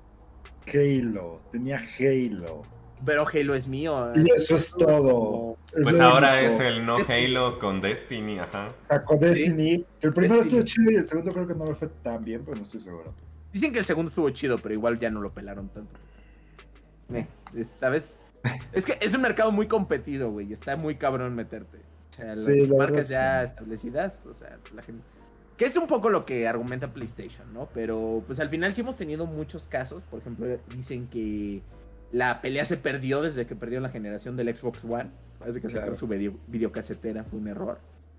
[SPEAKER 3] Halo, tenía Halo.
[SPEAKER 2] Pero Halo es mío.
[SPEAKER 3] Y eso es
[SPEAKER 2] Juegos
[SPEAKER 3] todo.
[SPEAKER 2] como-
[SPEAKER 3] Es
[SPEAKER 1] Pues
[SPEAKER 3] lo
[SPEAKER 1] ahora
[SPEAKER 3] único.
[SPEAKER 1] es el no
[SPEAKER 2] Destiny.
[SPEAKER 1] Halo con Destiny, ajá.
[SPEAKER 3] Sacó Destiny. Que el primero
[SPEAKER 2] Destiny.
[SPEAKER 3] estuvo chido y el segundo creo que no me fue tan bien, pero no estoy seguro.
[SPEAKER 2] Dicen que el segundo estuvo chido, pero igual ya no lo pelaron tanto. Eh, es- ¿Sabes? Es que es un mercado muy competido, güey. Está muy cabrón meterte. O sea, las
[SPEAKER 3] Sí, la
[SPEAKER 2] marcas
[SPEAKER 3] verdad,
[SPEAKER 2] ya
[SPEAKER 3] sí.
[SPEAKER 2] establecidas, o sea, la gente... Que es un poco lo que argumenta PlayStation, ¿no? Pero pues al final sí hemos tenido muchos casos. Por ejemplo, dicen que la pelea se perdió desde que perdió la generación del Xbox One. Parece que claro. sacar su video, videocasetera fue un error.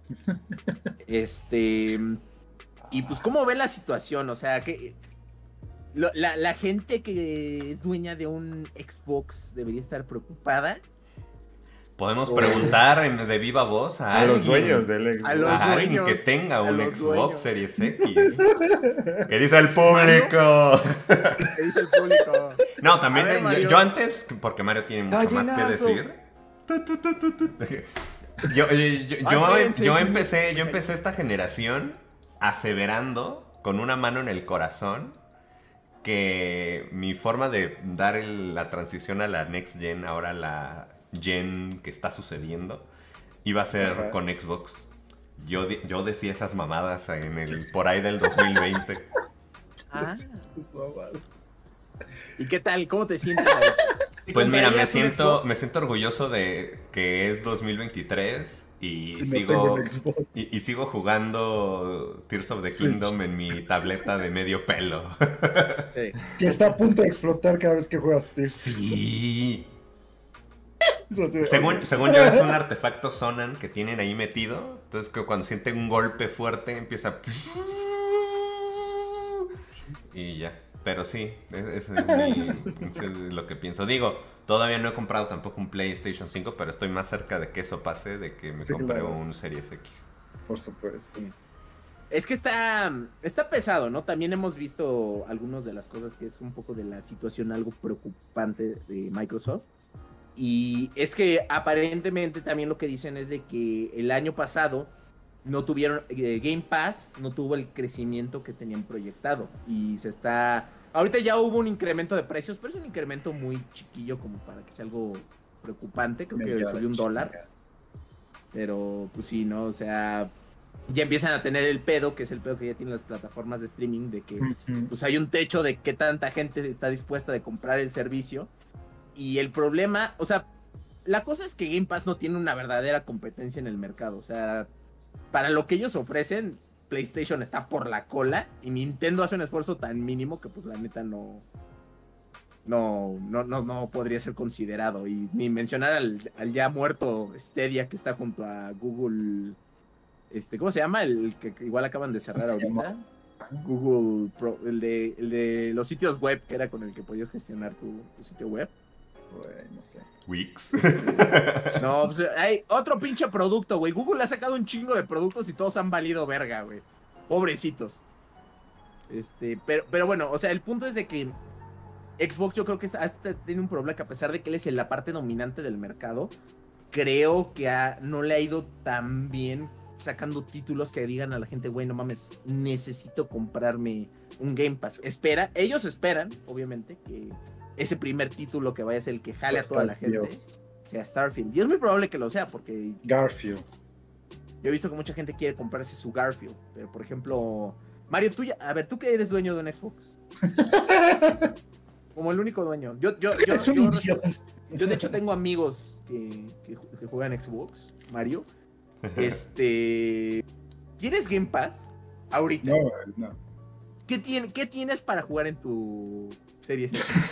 [SPEAKER 2] Este... Y pues, ¿cómo ve la situación? O sea, que lo, la, la gente que es dueña de un Xbox debería estar preocupada.
[SPEAKER 1] Podemos oh. preguntar en, de viva voz a,
[SPEAKER 4] a
[SPEAKER 1] alguien,
[SPEAKER 4] los dueños del Xbox.
[SPEAKER 2] A, los
[SPEAKER 1] a alguien
[SPEAKER 2] dueños,
[SPEAKER 1] que tenga un Xbox
[SPEAKER 2] dueños.
[SPEAKER 1] Series X. ¿Qué dice el público?
[SPEAKER 2] ¿Qué dice el público?
[SPEAKER 1] No, también ver, yo, yo antes, porque Mario tiene mucho Gallinazo. más que decir. Yo, yo, yo, yo, Ay, yo, yo empecé, yo empecé esta generación aseverando con una mano en el corazón que mi forma de dar el, la transición a la next gen, ahora la gen que está sucediendo, iba a ser Ajá. con Xbox. Yo, yo decía esas mamadas en el por ahí del dos mil veinte.
[SPEAKER 2] Ah. ¿Y qué tal? ¿Cómo te sientes?
[SPEAKER 1] Pues mira, me siento, me siento orgulloso de que es dos mil veintitrés y, no sigo y, y sigo jugando Tears of the Kingdom sí. en mi tableta de medio pelo.
[SPEAKER 3] Sí. Que está a punto de explotar cada vez que juegas Tears.
[SPEAKER 1] Sí. Según, según yo es un artefacto Sonan que tienen ahí metido. Entonces que cuando siente un golpe fuerte empieza y ya. Pero sí, eso es, mi, eso es lo que pienso. Digo, todavía no he comprado tampoco un PlayStation cinco, pero estoy más cerca de que eso pase, de que me sí, compre claro. un Series X.
[SPEAKER 3] Por supuesto.
[SPEAKER 2] Es que está, está pesado, ¿no? También hemos visto algunas de las cosas que es un poco de la situación algo preocupante de Microsoft. Y es que aparentemente también lo que dicen es de que el año pasado no tuvieron, eh, Game Pass no tuvo el crecimiento que tenían proyectado y se está, ahorita ya hubo un incremento de precios, pero es un incremento muy chiquillo como para que sea algo preocupante, creo que subió un dólar, pero pues sí, ¿no? O sea, ya empiezan a tener el pedo, que es el pedo que ya tienen las plataformas de streaming, de que uh-huh. pues hay un techo de qué tanta gente está dispuesta de comprar el servicio, y el problema, o sea, la cosa es que Game Pass no tiene una verdadera competencia en el mercado, o sea, para lo que ellos ofrecen, PlayStation está por la cola y Nintendo hace un esfuerzo tan mínimo que pues la neta no no no no, no podría ser considerado. Y ni mencionar al, al ya muerto Stadia que está junto a Google, este, ¿cómo se llama? El que, que igual acaban de cerrar ahorita. Google Pro, el de, el de los sitios web, que era con el que podías gestionar tu, tu sitio web.
[SPEAKER 3] Güey, no sé.
[SPEAKER 1] Wix.
[SPEAKER 2] No, pues hay otro pinche producto, güey. Google ha sacado un chingo de productos y todos han valido verga, güey. Pobrecitos. Este, pero, pero bueno, o sea, el punto es de que Xbox yo creo que hasta tiene un problema que a pesar de que él es la parte dominante del mercado, creo que a, no le ha ido tan bien sacando títulos que digan a la gente, güey, no mames, necesito comprarme un Game Pass. Espera, ellos esperan, obviamente, que ese primer título que vaya a ser el que jale a toda la gente sea Starfield. Y es muy probable que lo sea, porque
[SPEAKER 3] Garfield.
[SPEAKER 2] Yo he visto que mucha gente quiere comprarse su Garfield. Pero, por ejemplo, Mario, tú ya, a ver, ¿tú que eres dueño de un Xbox? Como el único dueño. Yo, yo, yo,
[SPEAKER 3] es un
[SPEAKER 2] yo,
[SPEAKER 3] idiota.
[SPEAKER 2] yo, de hecho, tengo amigos que, que, que juegan Xbox, Mario. Este... ¿Tienes Game Pass? Ahorita.
[SPEAKER 3] No, no.
[SPEAKER 2] ¿Qué, tiene, ¿Qué tienes para jugar en tu serie?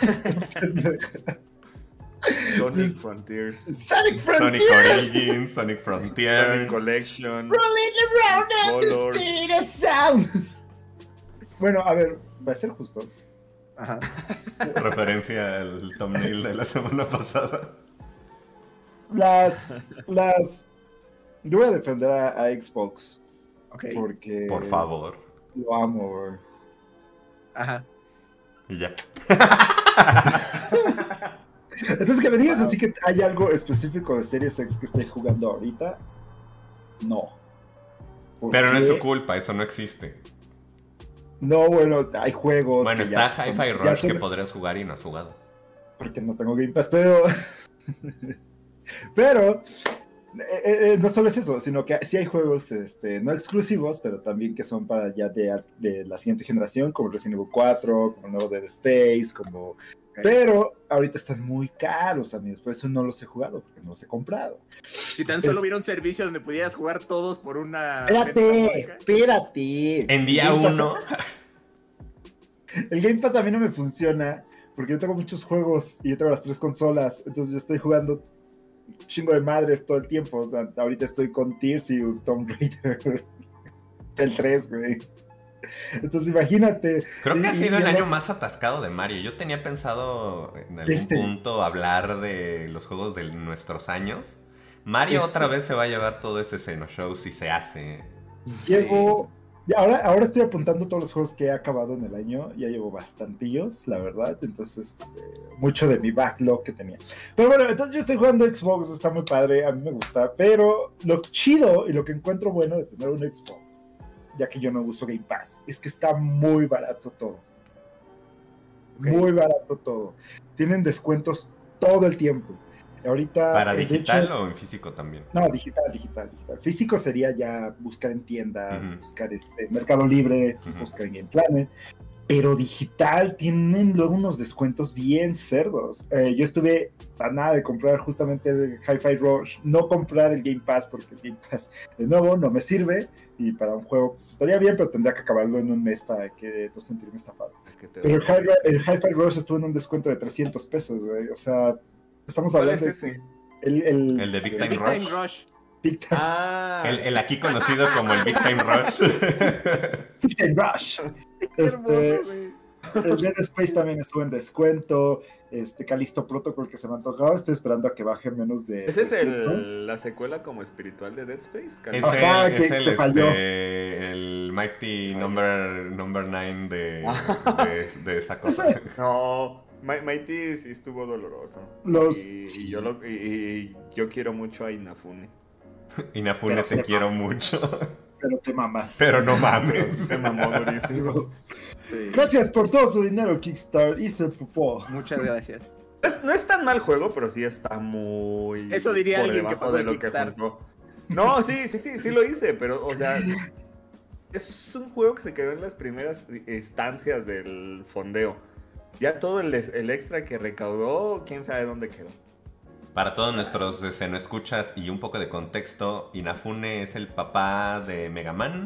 [SPEAKER 4] Sonic Frontiers.
[SPEAKER 3] Sonic Frontiers.
[SPEAKER 1] Sonic Origins, Sonic Frontiers.
[SPEAKER 4] Sonic Collection.
[SPEAKER 3] Rolling around at the speed of sound. Bueno, a ver, va a ser justos.
[SPEAKER 2] Ajá.
[SPEAKER 1] Referencia al thumbnail de la semana pasada.
[SPEAKER 3] Las... Las... Yo voy a defender a, a Xbox.
[SPEAKER 2] Okay.
[SPEAKER 3] Porque...
[SPEAKER 1] Por favor.
[SPEAKER 3] Lo amo, güey.
[SPEAKER 2] Ajá.
[SPEAKER 1] Y ya.
[SPEAKER 3] Entonces, que me digas wow. así que hay algo específico de Series X que esté jugando ahorita. No.
[SPEAKER 1] Pero no es su culpa, eso no existe.
[SPEAKER 3] No, bueno, hay juegos.
[SPEAKER 1] Bueno, está Hi-Fi Rush son... que podrías jugar y no has jugado.
[SPEAKER 3] Porque no tengo Game Pass, pero. Pero. Eh, eh, no solo es eso, sino que sí hay juegos este, no exclusivos, pero también que son para ya de, de la siguiente generación, como Resident Evil cuatro, como el nuevo Dead Space, como... Okay. Pero ahorita están muy caros, amigos, por eso no los he jugado, porque no los he comprado.
[SPEAKER 2] Si tan solo es... hubiera un servicio donde pudieras jugar todos por una...
[SPEAKER 3] Espérate, espérate.
[SPEAKER 1] En día uno.
[SPEAKER 3] El Game Pass a mí no me funciona, porque yo tengo muchos juegos y yo tengo las tres consolas, entonces yo estoy jugando chingo de madres todo el tiempo. O sea, ahorita estoy con Tears y Tomb Raider. El tres, güey. Entonces imagínate.
[SPEAKER 1] Creo que
[SPEAKER 3] y,
[SPEAKER 1] ha sido
[SPEAKER 3] y
[SPEAKER 1] el
[SPEAKER 3] no...
[SPEAKER 1] año más atascado de Mario. Yo tenía pensado en algún
[SPEAKER 3] este...
[SPEAKER 1] punto hablar de los juegos de nuestros años. Mario este... otra vez se va a llevar todo ese Xenoshow si se hace.
[SPEAKER 3] Llevo... Ahora, ahora estoy apuntando todos los juegos que he acabado en el año. Ya llevo bastantillos, la verdad. Entonces, este, mucho de mi backlog que tenía. Pero bueno, entonces yo estoy jugando Xbox. Está muy padre, a mí me gusta. Pero lo chido y lo que encuentro bueno de tener un Xbox, ya que yo no uso Game Pass, es que está muy barato todo. Okay. Muy barato todo. Tienen descuentos todo el tiempo. Ahorita,
[SPEAKER 1] ¿para digital hecho, o en físico también?
[SPEAKER 3] No, digital, digital, digital. Físico sería ya buscar en tiendas, uh-huh. buscar este, Mercado Libre, uh-huh. buscar en Game Planet. Pero digital tienen luego unos descuentos bien cerdos. Eh, yo estuve a nada de comprar justamente el Hi-Fi Rush, no comprar el Game Pass porque el Game Pass de nuevo no me sirve y para un juego pues estaría bien, pero tendría que acabarlo en un mes para que no sentirme estafado. Pero el, Hi- el Hi-Fi Rush estuvo en un descuento de trescientos pesos, güey. O sea, estamos hablando
[SPEAKER 4] es ese?
[SPEAKER 3] de el, el,
[SPEAKER 1] el de Big Time
[SPEAKER 2] Big
[SPEAKER 1] Rush.
[SPEAKER 2] Time Rush.
[SPEAKER 3] Big Time.
[SPEAKER 1] Ah. El, el aquí conocido como el Big Time Rush.
[SPEAKER 3] Big Time Rush. Este, el Dead Space también estuvo en descuento. Este Callisto Protocol que se me antojaba. Estoy esperando a que baje menos de.
[SPEAKER 4] ¿Ese es el, la secuela como espiritual de Dead Space?
[SPEAKER 1] Es Ajá, el, que, es el, que este, el Mighty Number Number nine de, de, de esa cosa.
[SPEAKER 4] No, Mighty sí estuvo doloroso.
[SPEAKER 3] Los...
[SPEAKER 4] Y, y, yo lo, y, y yo quiero mucho a Inafune.
[SPEAKER 1] Inafune, pero te quiero mamó. mucho.
[SPEAKER 3] Pero te mamas.
[SPEAKER 1] Pero no mames.
[SPEAKER 4] Se mamó durísimo.
[SPEAKER 3] Sí. Gracias por todo su dinero, Kickstarter. Hice popó.
[SPEAKER 2] Muchas gracias.
[SPEAKER 4] Es, no es tan mal juego, pero sí está muy...
[SPEAKER 2] Eso diría
[SPEAKER 4] por
[SPEAKER 2] alguien que
[SPEAKER 4] debajo de lo que juntó. No, sí, sí, sí, sí lo hice, pero, o sea... Es un juego que se quedó en las primeras estancias del fondeo. Ya todo el, el extra que recaudó, quién sabe dónde quedó.
[SPEAKER 1] Para todos nuestros eh, no escuchas y un poco de contexto, Inafune es el papá de Mega Man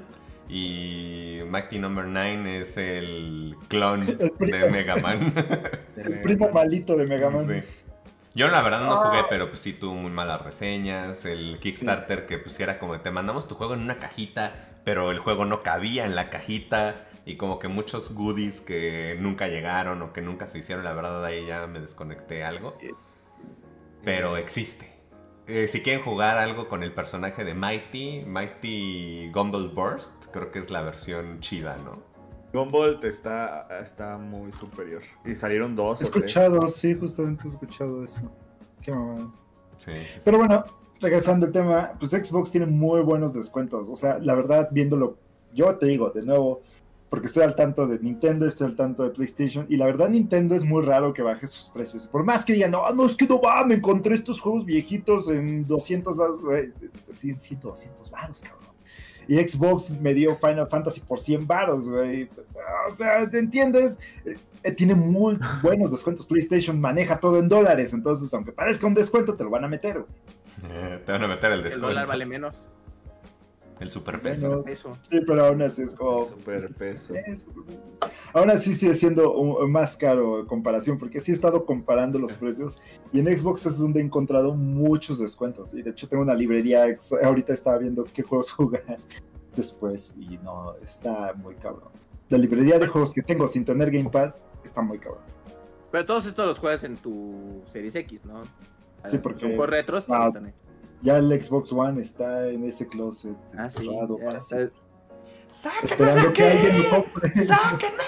[SPEAKER 1] y Mighty Number nueve es el clon el de Mega Man.
[SPEAKER 3] El primo malito de Mega Man.
[SPEAKER 1] Sí. Yo la verdad no jugué, pero pues sí tuvo muy malas reseñas. El Kickstarter sí. que pues era como te mandamos tu juego en una cajita, pero el juego no cabía en la cajita. Y como que muchos goodies que nunca llegaron o que nunca se hicieron, la verdad ahí ya me desconecté algo. Pero existe. Eh, si quieren jugar algo con el personaje de Mighty, Mighty Gumball Burst, creo que es la versión chida, ¿no?
[SPEAKER 4] Gumball está, está muy superior. Y salieron dos
[SPEAKER 3] he
[SPEAKER 4] o
[SPEAKER 3] escuchado,
[SPEAKER 4] tres.
[SPEAKER 3] sí, justamente he escuchado eso. Qué mamada.
[SPEAKER 1] Sí, sí.
[SPEAKER 3] Pero bueno, regresando al tema, pues Xbox tiene muy buenos descuentos. O sea, la verdad, viéndolo, yo te digo, de nuevo, porque estoy al tanto de Nintendo, estoy al tanto de PlayStation, y la verdad Nintendo es muy raro que baje sus precios. Por más que digan, no, no, es que no va, me encontré estos juegos viejitos en doscientos baros, güey, sí, sí, doscientos baros, cabrón. Y Xbox me dio Final Fantasy por cien baros, güey. O sea, ¿te entiendes? Eh, tiene muy buenos descuentos. PlayStation maneja todo en dólares, entonces aunque parezca un descuento, te lo van a meter, güey.
[SPEAKER 1] Eh, te van a meter el descuento.
[SPEAKER 2] El dólar vale menos.
[SPEAKER 1] El superpeso.
[SPEAKER 3] Bueno, sí, pero aún así es como...
[SPEAKER 4] El superpeso.
[SPEAKER 3] Aún así sigue siendo un, más caro en comparación, porque sí he estado comparando los precios, y en Xbox es donde he encontrado muchos descuentos, y de hecho tengo una librería, ahorita estaba viendo qué juegos jugar después, y no, está muy cabrón. La librería de juegos que tengo sin tener Game Pass está muy cabrón.
[SPEAKER 2] Pero todos estos los juegas en tu Series X, ¿no?
[SPEAKER 3] Sí, porque...
[SPEAKER 2] Son juegos retros,
[SPEAKER 3] ah,
[SPEAKER 2] pero
[SPEAKER 3] ya el Xbox One está en ese closet
[SPEAKER 2] ah, sí,
[SPEAKER 3] para
[SPEAKER 2] está...
[SPEAKER 3] esperando que alguien lo compre.
[SPEAKER 1] ¡Sáquenme!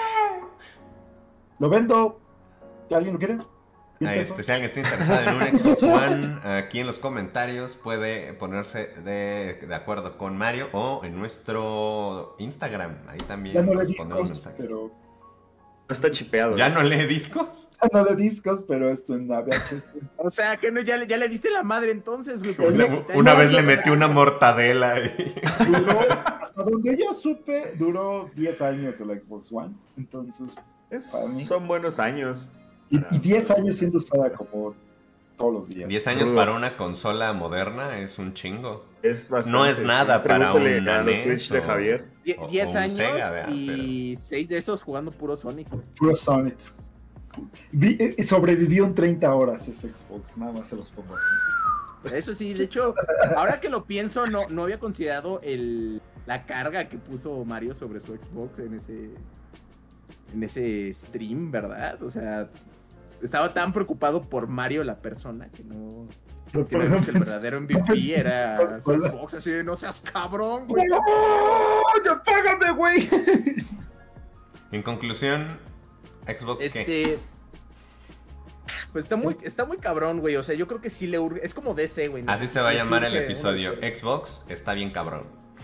[SPEAKER 3] Lo vendo. ¿Alguien lo quiere?
[SPEAKER 1] Ah, este, si alguien está interesado en un Xbox One, aquí en los comentarios puede ponerse de, de acuerdo con Mario o en nuestro Instagram. Ahí también
[SPEAKER 3] ya no
[SPEAKER 1] nos
[SPEAKER 3] le
[SPEAKER 1] ponemos
[SPEAKER 3] discos,
[SPEAKER 1] mensajes.
[SPEAKER 3] Pero
[SPEAKER 4] No está chipeado.
[SPEAKER 1] ¿Ya no lee discos?
[SPEAKER 3] No lee discos, pero esto en V H S.
[SPEAKER 2] O sea, que no, ya, le- ya le diste la madre entonces, güey.
[SPEAKER 1] Una, una vez le metí una mortadela y...
[SPEAKER 3] Duró, hasta donde yo supe, duró diez años el Xbox One. Entonces,
[SPEAKER 4] Es-
[SPEAKER 3] para mí.
[SPEAKER 4] son buenos años.
[SPEAKER 3] Y, y diez años siendo usada como todos los días.
[SPEAKER 1] diez años para una consola moderna es un chingo.
[SPEAKER 4] Es bastante,
[SPEAKER 1] No es nada para
[SPEAKER 4] Pregúntale
[SPEAKER 1] un
[SPEAKER 4] a los
[SPEAKER 1] NES
[SPEAKER 4] Switch de
[SPEAKER 1] o-
[SPEAKER 4] Javier.
[SPEAKER 2] Die-
[SPEAKER 1] O-
[SPEAKER 2] diez
[SPEAKER 1] o un
[SPEAKER 2] años
[SPEAKER 1] Sega, ¿verdad?
[SPEAKER 2] y seis de esos jugando puro Sonic.
[SPEAKER 3] Puro Sonic. Vi- eh, sobrevivió en treinta horas ese Xbox, nada más se los pongo así.
[SPEAKER 2] Eso sí, de hecho, ahora que lo pienso, no, no había considerado el, la carga que puso Mario sobre su Xbox en ese, en ese stream, ¿verdad? O sea, estaba tan preocupado por Mario la persona que no... Que no vimos que el verdadero M V P era su Xbox, así de no seas cabrón, güey.
[SPEAKER 3] ¡No! ¡Ya págame, güey!
[SPEAKER 1] En conclusión, Xbox ¿qué?
[SPEAKER 2] Este... Pues está muy, está muy cabrón, güey. O sea, yo creo que sí le urge. Es como D C, güey. ¿no?
[SPEAKER 1] Así se va a
[SPEAKER 2] Le
[SPEAKER 1] llamar el
[SPEAKER 2] surge
[SPEAKER 1] episodio.
[SPEAKER 2] una-
[SPEAKER 1] Xbox está bien cabrón.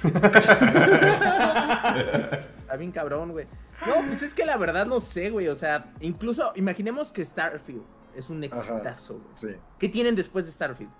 [SPEAKER 2] Está bien cabrón, güey. No, pues es que la verdad no sé, güey. O sea, incluso imaginemos que Starfield es un exitazo, güey.
[SPEAKER 3] Sí.
[SPEAKER 2] ¿Qué tienen después de Starfield?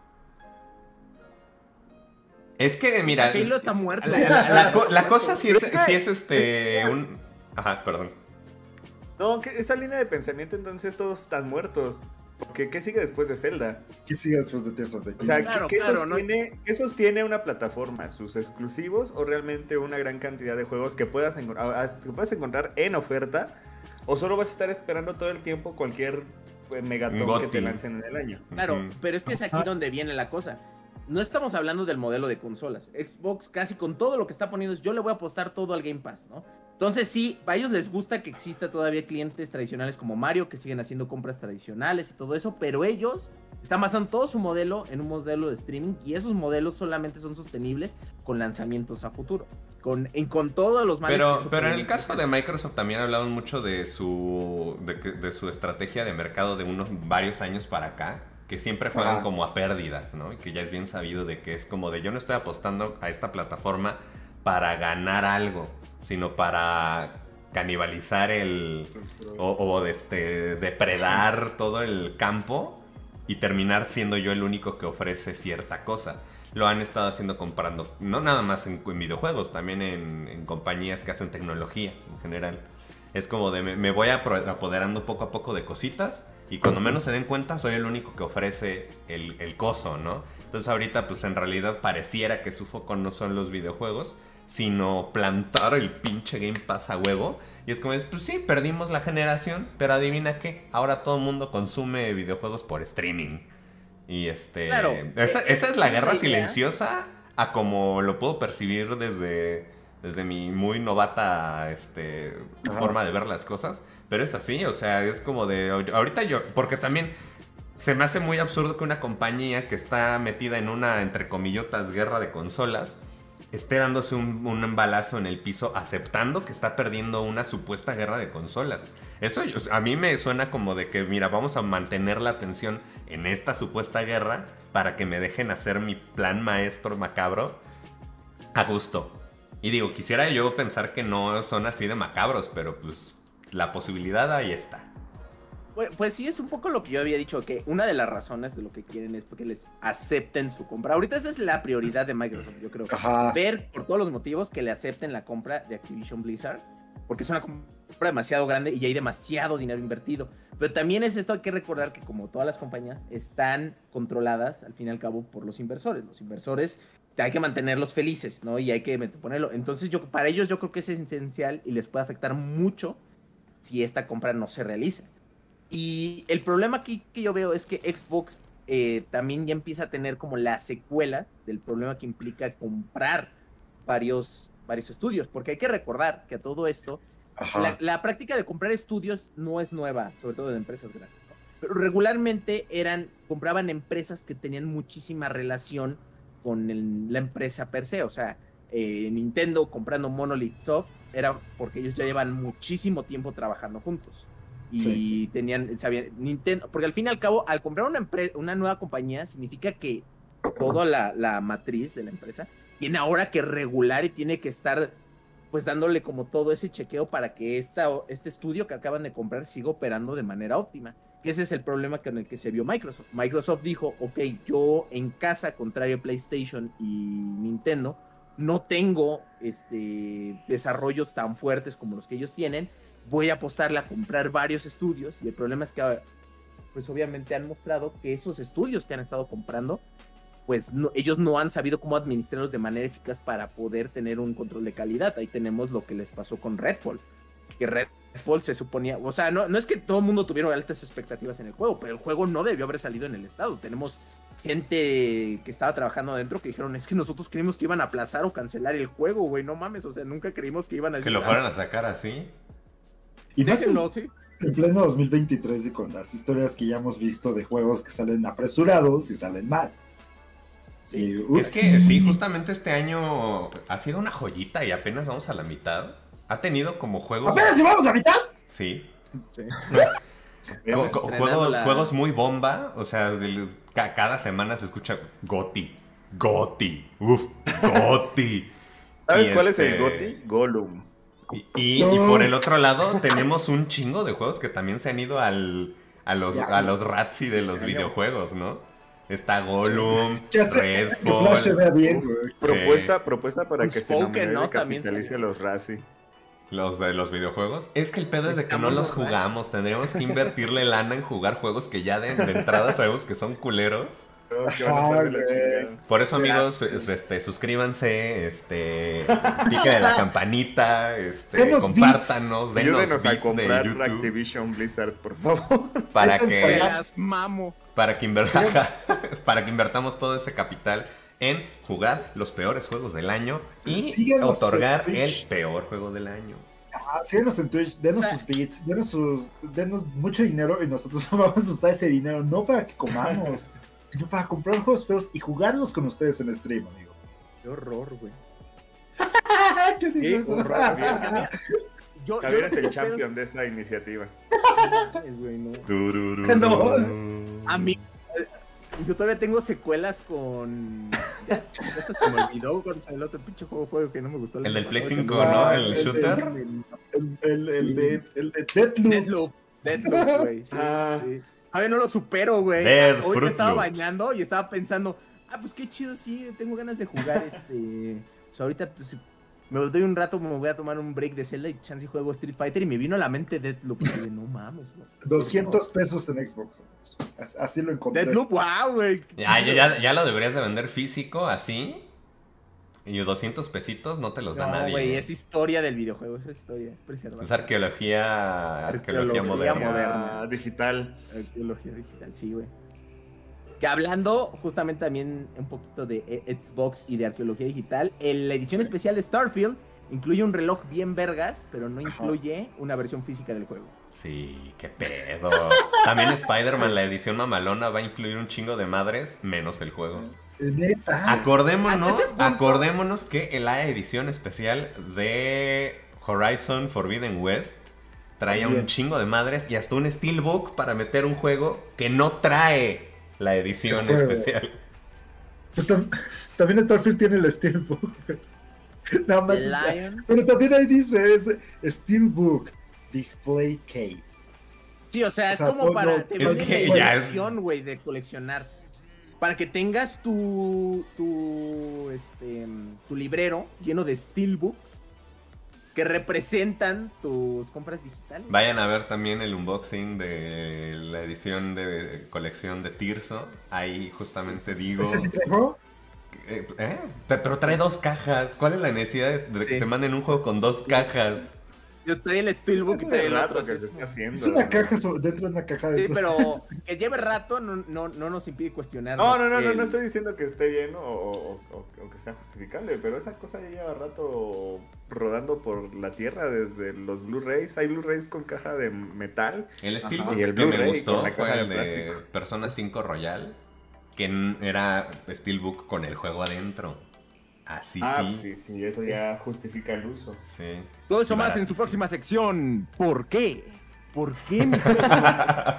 [SPEAKER 1] Es que, mira,
[SPEAKER 2] O sea, Halo está muerto.
[SPEAKER 1] la, la- la co- la cosa sí es,
[SPEAKER 4] Pero es que-
[SPEAKER 1] sí es este un... Ajá, perdón.
[SPEAKER 4] No, que esa línea de pensamiento entonces todos están muertos. Porque ¿qué sigue después de Zelda?
[SPEAKER 3] ¿Qué sigue después de Tears of the
[SPEAKER 4] O sea,
[SPEAKER 3] Kingdom?
[SPEAKER 2] Claro,
[SPEAKER 4] ¿qué, qué
[SPEAKER 2] claro, ¿no?
[SPEAKER 4] sostiene, ¿qué sostiene una plataforma? ¿Sus exclusivos o realmente una gran cantidad de juegos que puedas, encon- a- a- que puedas encontrar en oferta? ¿O solo vas a estar esperando todo el tiempo cualquier eh, megatón
[SPEAKER 1] Goti.
[SPEAKER 4] que te lancen en el año?
[SPEAKER 2] Claro,
[SPEAKER 1] Ujú.
[SPEAKER 2] pero es que es aquí donde viene la cosa. No estamos hablando del modelo de consolas. Xbox casi con todo lo que está poniendo es yo le voy a apostar todo al Game Pass, ¿no? Entonces sí, a ellos les gusta que exista todavía clientes tradicionales como Mario que siguen haciendo compras tradicionales y todo eso, pero ellos están basando todo su modelo en un modelo de streaming y esos modelos solamente son sostenibles con lanzamientos a futuro, con, en, con todos los males que
[SPEAKER 1] Pero,
[SPEAKER 2] eso
[SPEAKER 1] pero en
[SPEAKER 2] puede
[SPEAKER 1] el caso de
[SPEAKER 2] implicar.
[SPEAKER 1] Microsoft también hablamos mucho de su de, que- de su estrategia de mercado de unos varios años para acá, que siempre juegan
[SPEAKER 3] Ajá.
[SPEAKER 1] como a pérdidas, ¿no? Y que ya es bien sabido de que es como de yo no estoy apostando a esta plataforma para ganar algo, sino para canibalizar el o, o de este, depredar todo el campo y terminar siendo yo el único que ofrece cierta cosa. Lo han estado haciendo comprando, no nada más en, en videojuegos, también en, en compañías que hacen tecnología en general. Es como de me, me voy apro- apoderando poco a poco de cositas y cuando menos se den cuenta soy el único que ofrece el, el coso, ¿no? Entonces ahorita pues en realidad pareciera que su foco no son los videojuegos, sino plantar el pinche Game Pass a huevo. Y es como, pues sí, perdimos la generación, pero adivina qué, ahora todo el mundo consume videojuegos por streaming. Y este...
[SPEAKER 2] Claro.
[SPEAKER 1] Esa, esa es la
[SPEAKER 2] Es
[SPEAKER 1] guerra
[SPEAKER 2] la idea.
[SPEAKER 1] silenciosa a como lo puedo percibir desde, desde mi muy novata este,
[SPEAKER 3] Ajá.
[SPEAKER 1] forma de ver las cosas. Pero es así, o sea, es como de... Ahorita yo... Porque también... Se me hace muy absurdo que una compañía que está metida en una, entre comillotas, guerra de consolas, esté dándose un, un balazo en el piso aceptando que está perdiendo una supuesta guerra de consolas. Eso yo- a mí me suena como de que, mira, vamos a mantener la atención en esta supuesta guerra para que me dejen hacer mi plan maestro macabro a gusto. Y digo, quisiera yo pensar que no son así de macabros, pero pues la posibilidad ahí está.
[SPEAKER 2] Pues, pues sí, es un poco lo que yo había dicho, que una de las razones de lo que quieren es porque les acepten su compra. Ahorita esa es la prioridad de Microsoft, yo creo.
[SPEAKER 3] Ajá.
[SPEAKER 2] Ver por todos los motivos que le acepten la compra de Activision Blizzard, porque es una compra demasiado grande y hay demasiado dinero invertido. Pero también es esto, hay que recordar que como todas las compañías están controladas, al fin y al cabo, por los inversores. Los inversores hay que mantenerlos felices, ¿no? Y hay que ponerlo. Entonces, yo, para ellos yo creo que es esencial y les puede afectar mucho si esta compra no se realiza. Y el problema aquí que yo veo es que Xbox eh, también ya empieza a tener como la secuela del problema que implica comprar varios, varios estudios, porque hay que recordar que a todo esto,
[SPEAKER 3] Ajá.
[SPEAKER 2] la, la práctica de comprar estudios no es nueva, sobre todo en empresas grandes, ¿no? Pero regularmente eran, compraban empresas que tenían muchísima relación con el- la empresa per se, o sea, eh, Nintendo comprando Monolith Soft era porque ellos ya llevan muchísimo tiempo trabajando juntos. Y
[SPEAKER 3] Sí.
[SPEAKER 2] tenían, sabían, Nintendo, porque al fin y al cabo, al comprar una, empre- una nueva compañía, significa que toda la, la matriz de la empresa tiene ahora que regular y tiene que estar pues dándole como todo ese chequeo para que esta, este estudio que acaban de comprar siga operando de manera óptima. Ese es el problema con el que se vio Microsoft. Microsoft dijo, ok, yo en casa, contrario a PlayStation y Nintendo, no tengo este, desarrollos tan fuertes como los que ellos tienen, voy a apostarle a comprar varios estudios, y el problema es que pues obviamente han mostrado que esos estudios que han estado comprando, pues no, ellos no han sabido cómo administrarlos de manera eficaz para poder tener un control de calidad. Ahí tenemos lo que les pasó con Redfall, que Redfall se suponía, o sea, no, no es que todo el mundo tuviera altas expectativas en el juego, pero el juego no debió haber salido en el estado. Tenemos gente que estaba trabajando adentro que dijeron, es que nosotros creímos que iban a aplazar o cancelar el juego, güey, no mames, o sea, nunca creímos que iban a...
[SPEAKER 1] Que lo fueran a sacar así.
[SPEAKER 3] Y
[SPEAKER 2] déjenlo, sí.
[SPEAKER 3] En pleno dos mil veintitrés y con las historias que ya hemos visto de juegos que salen apresurados y salen mal.
[SPEAKER 1] Sí. Y, es que sí, justamente este año ha sido una joyita y apenas vamos a la mitad. Ha tenido como juegos...
[SPEAKER 3] ¿Apenas llevamos a la mitad?
[SPEAKER 1] Sí.
[SPEAKER 2] Sí.
[SPEAKER 1] Co co juegos, la... juegos muy bomba, o sea, de, ca cada semana se escucha Goti, Goti, uff, Goti.
[SPEAKER 4] ¿Sabes
[SPEAKER 1] y
[SPEAKER 4] cuál
[SPEAKER 1] este...
[SPEAKER 4] es el Goti? Gollum.
[SPEAKER 1] Y, y, y por el otro lado tenemos un chingo de juegos que también se han ido al, a los, a los Razzie de los videojuegos, ¿no? Está Gollum, Redfall.
[SPEAKER 3] Se vea bien,
[SPEAKER 4] güey. Propuesta, sí. propuesta para
[SPEAKER 2] pues
[SPEAKER 4] que se nomine ¿no? capitalice a los Razzie.
[SPEAKER 1] Los de los videojuegos. Es que el pedo es de que no los jugamos. Tendríamos que invertirle lana en jugar juegos que ya de, de entrada sabemos que son culeros.
[SPEAKER 3] Ah,
[SPEAKER 1] Por eso, amigos, este, suscríbanse, este, piquen la campanita, este, compártanos, denos
[SPEAKER 4] ayúdenos
[SPEAKER 1] bits
[SPEAKER 4] a comprar
[SPEAKER 1] de YouTube.
[SPEAKER 4] Activision Blizzard, por favor.
[SPEAKER 1] Para que,
[SPEAKER 2] las mamo.
[SPEAKER 1] Para que, inverta, para que invertamos todo ese capital en jugar los peores juegos del año y síguenos otorgar el peor juego del año.
[SPEAKER 3] Ah, síguenos en Twitch, denos o sea, sus bits, denos, sus, denos mucho dinero y nosotros vamos a usar ese dinero no para que comamos, sino para comprar juegos feos y jugarlos con ustedes en stream, amigo.
[SPEAKER 2] Qué horror, güey.
[SPEAKER 3] ¿Qué digo eso?
[SPEAKER 4] Horror, yo, Javier es el champion de esa iniciativa.
[SPEAKER 2] Wey, no.
[SPEAKER 3] no.
[SPEAKER 2] A mí, yo todavía tengo secuelas con... Ya, esto se me olvidó cuando salió el otro pinche juego fue que no me gustó.
[SPEAKER 1] El del Play cinco, ¿no? El, el shooter.
[SPEAKER 3] El, el, el, sí. de, el de Deathloop.
[SPEAKER 2] Deathloop, Deathloop, güey. Sí, ah. sí. A ver, no lo supero, güey. Hoy me estaba bañando y estaba pensando, ah, pues qué chido, sí, tengo ganas de jugar este... O sea, ahorita, pues, me doy un rato, me voy a tomar un break de Zelda y chance y juego Street Fighter y me vino a la mente Deathloop. Y no mames, ¿no?
[SPEAKER 3] doscientos pesos en Xbox. Así lo encontré.
[SPEAKER 2] Deathloop, wow, güey.
[SPEAKER 1] Ya, ya, ya lo deberías de vender físico, así. Y doscientos pesitos no te los
[SPEAKER 2] no,
[SPEAKER 1] da nadie.
[SPEAKER 2] Güey, es historia del videojuego, es historia, es preservada.
[SPEAKER 1] Es arqueología, arqueología, arqueología moderna.
[SPEAKER 4] moderna. Digital.
[SPEAKER 2] Arqueología digital, sí, güey. Que hablando justamente también un poquito de Xbox y de arqueología digital, la edición especial de Starfield incluye un reloj bien vergas, pero no incluye una versión física del juego.
[SPEAKER 1] Sí, qué pedo. También Spider-Man, la edición mamalona, va a incluir un chingo de madres, menos el juego.
[SPEAKER 3] ¿Neta?
[SPEAKER 1] Acordémonos, acordémonos que la edición especial de Horizon Forbidden West traía un chingo de madres y hasta un steelbook para meter un juego que no trae la edición especial.
[SPEAKER 3] Pues tam también Starfield tiene el Steelbook. Nada más. Es, pero también ahí dice es Steelbook Display Case.
[SPEAKER 2] Sí, o sea, o es sea, como no, para te
[SPEAKER 1] es que ya es
[SPEAKER 2] güey, de coleccionar. Para que tengas tu tu este tu librero lleno de Steelbooks que representan tus compras digitales.
[SPEAKER 1] Vayan a ver también el unboxing de la edición de colección de Tirso. Ahí justamente digo...
[SPEAKER 3] ¿Ese sí trajo?
[SPEAKER 1] ¿Eh? ¿Eh? Pero trae dos cajas. ¿Cuál es la necesidad de sí. que te manden un juego con dos sí. cajas?
[SPEAKER 2] Yo traía el Steelbook y traía el otro.
[SPEAKER 4] Que se está haciendo,
[SPEAKER 3] es una
[SPEAKER 4] ¿no?
[SPEAKER 3] caja dentro de una caja de...
[SPEAKER 2] Sí, pero que lleve rato no, no, no nos impide cuestionar.
[SPEAKER 4] No, no, no, el... no, no estoy diciendo que esté bien o, o, o, o que sea justificable, pero esa cosa ya lleva rato rodando por la tierra desde los Blu-rays. Hay Blu-rays con caja de metal.
[SPEAKER 1] El Steelbook y el que me gustó fue el de, de Persona cinco Royal, que era Steelbook con el juego adentro. Así
[SPEAKER 4] ah,
[SPEAKER 1] sí.
[SPEAKER 4] Pues sí, sí, eso ya justifica el uso.
[SPEAKER 1] Sí.
[SPEAKER 2] Todo eso más en su próxima sí. sección. ¿Por qué? ¿Por qué mi juego no...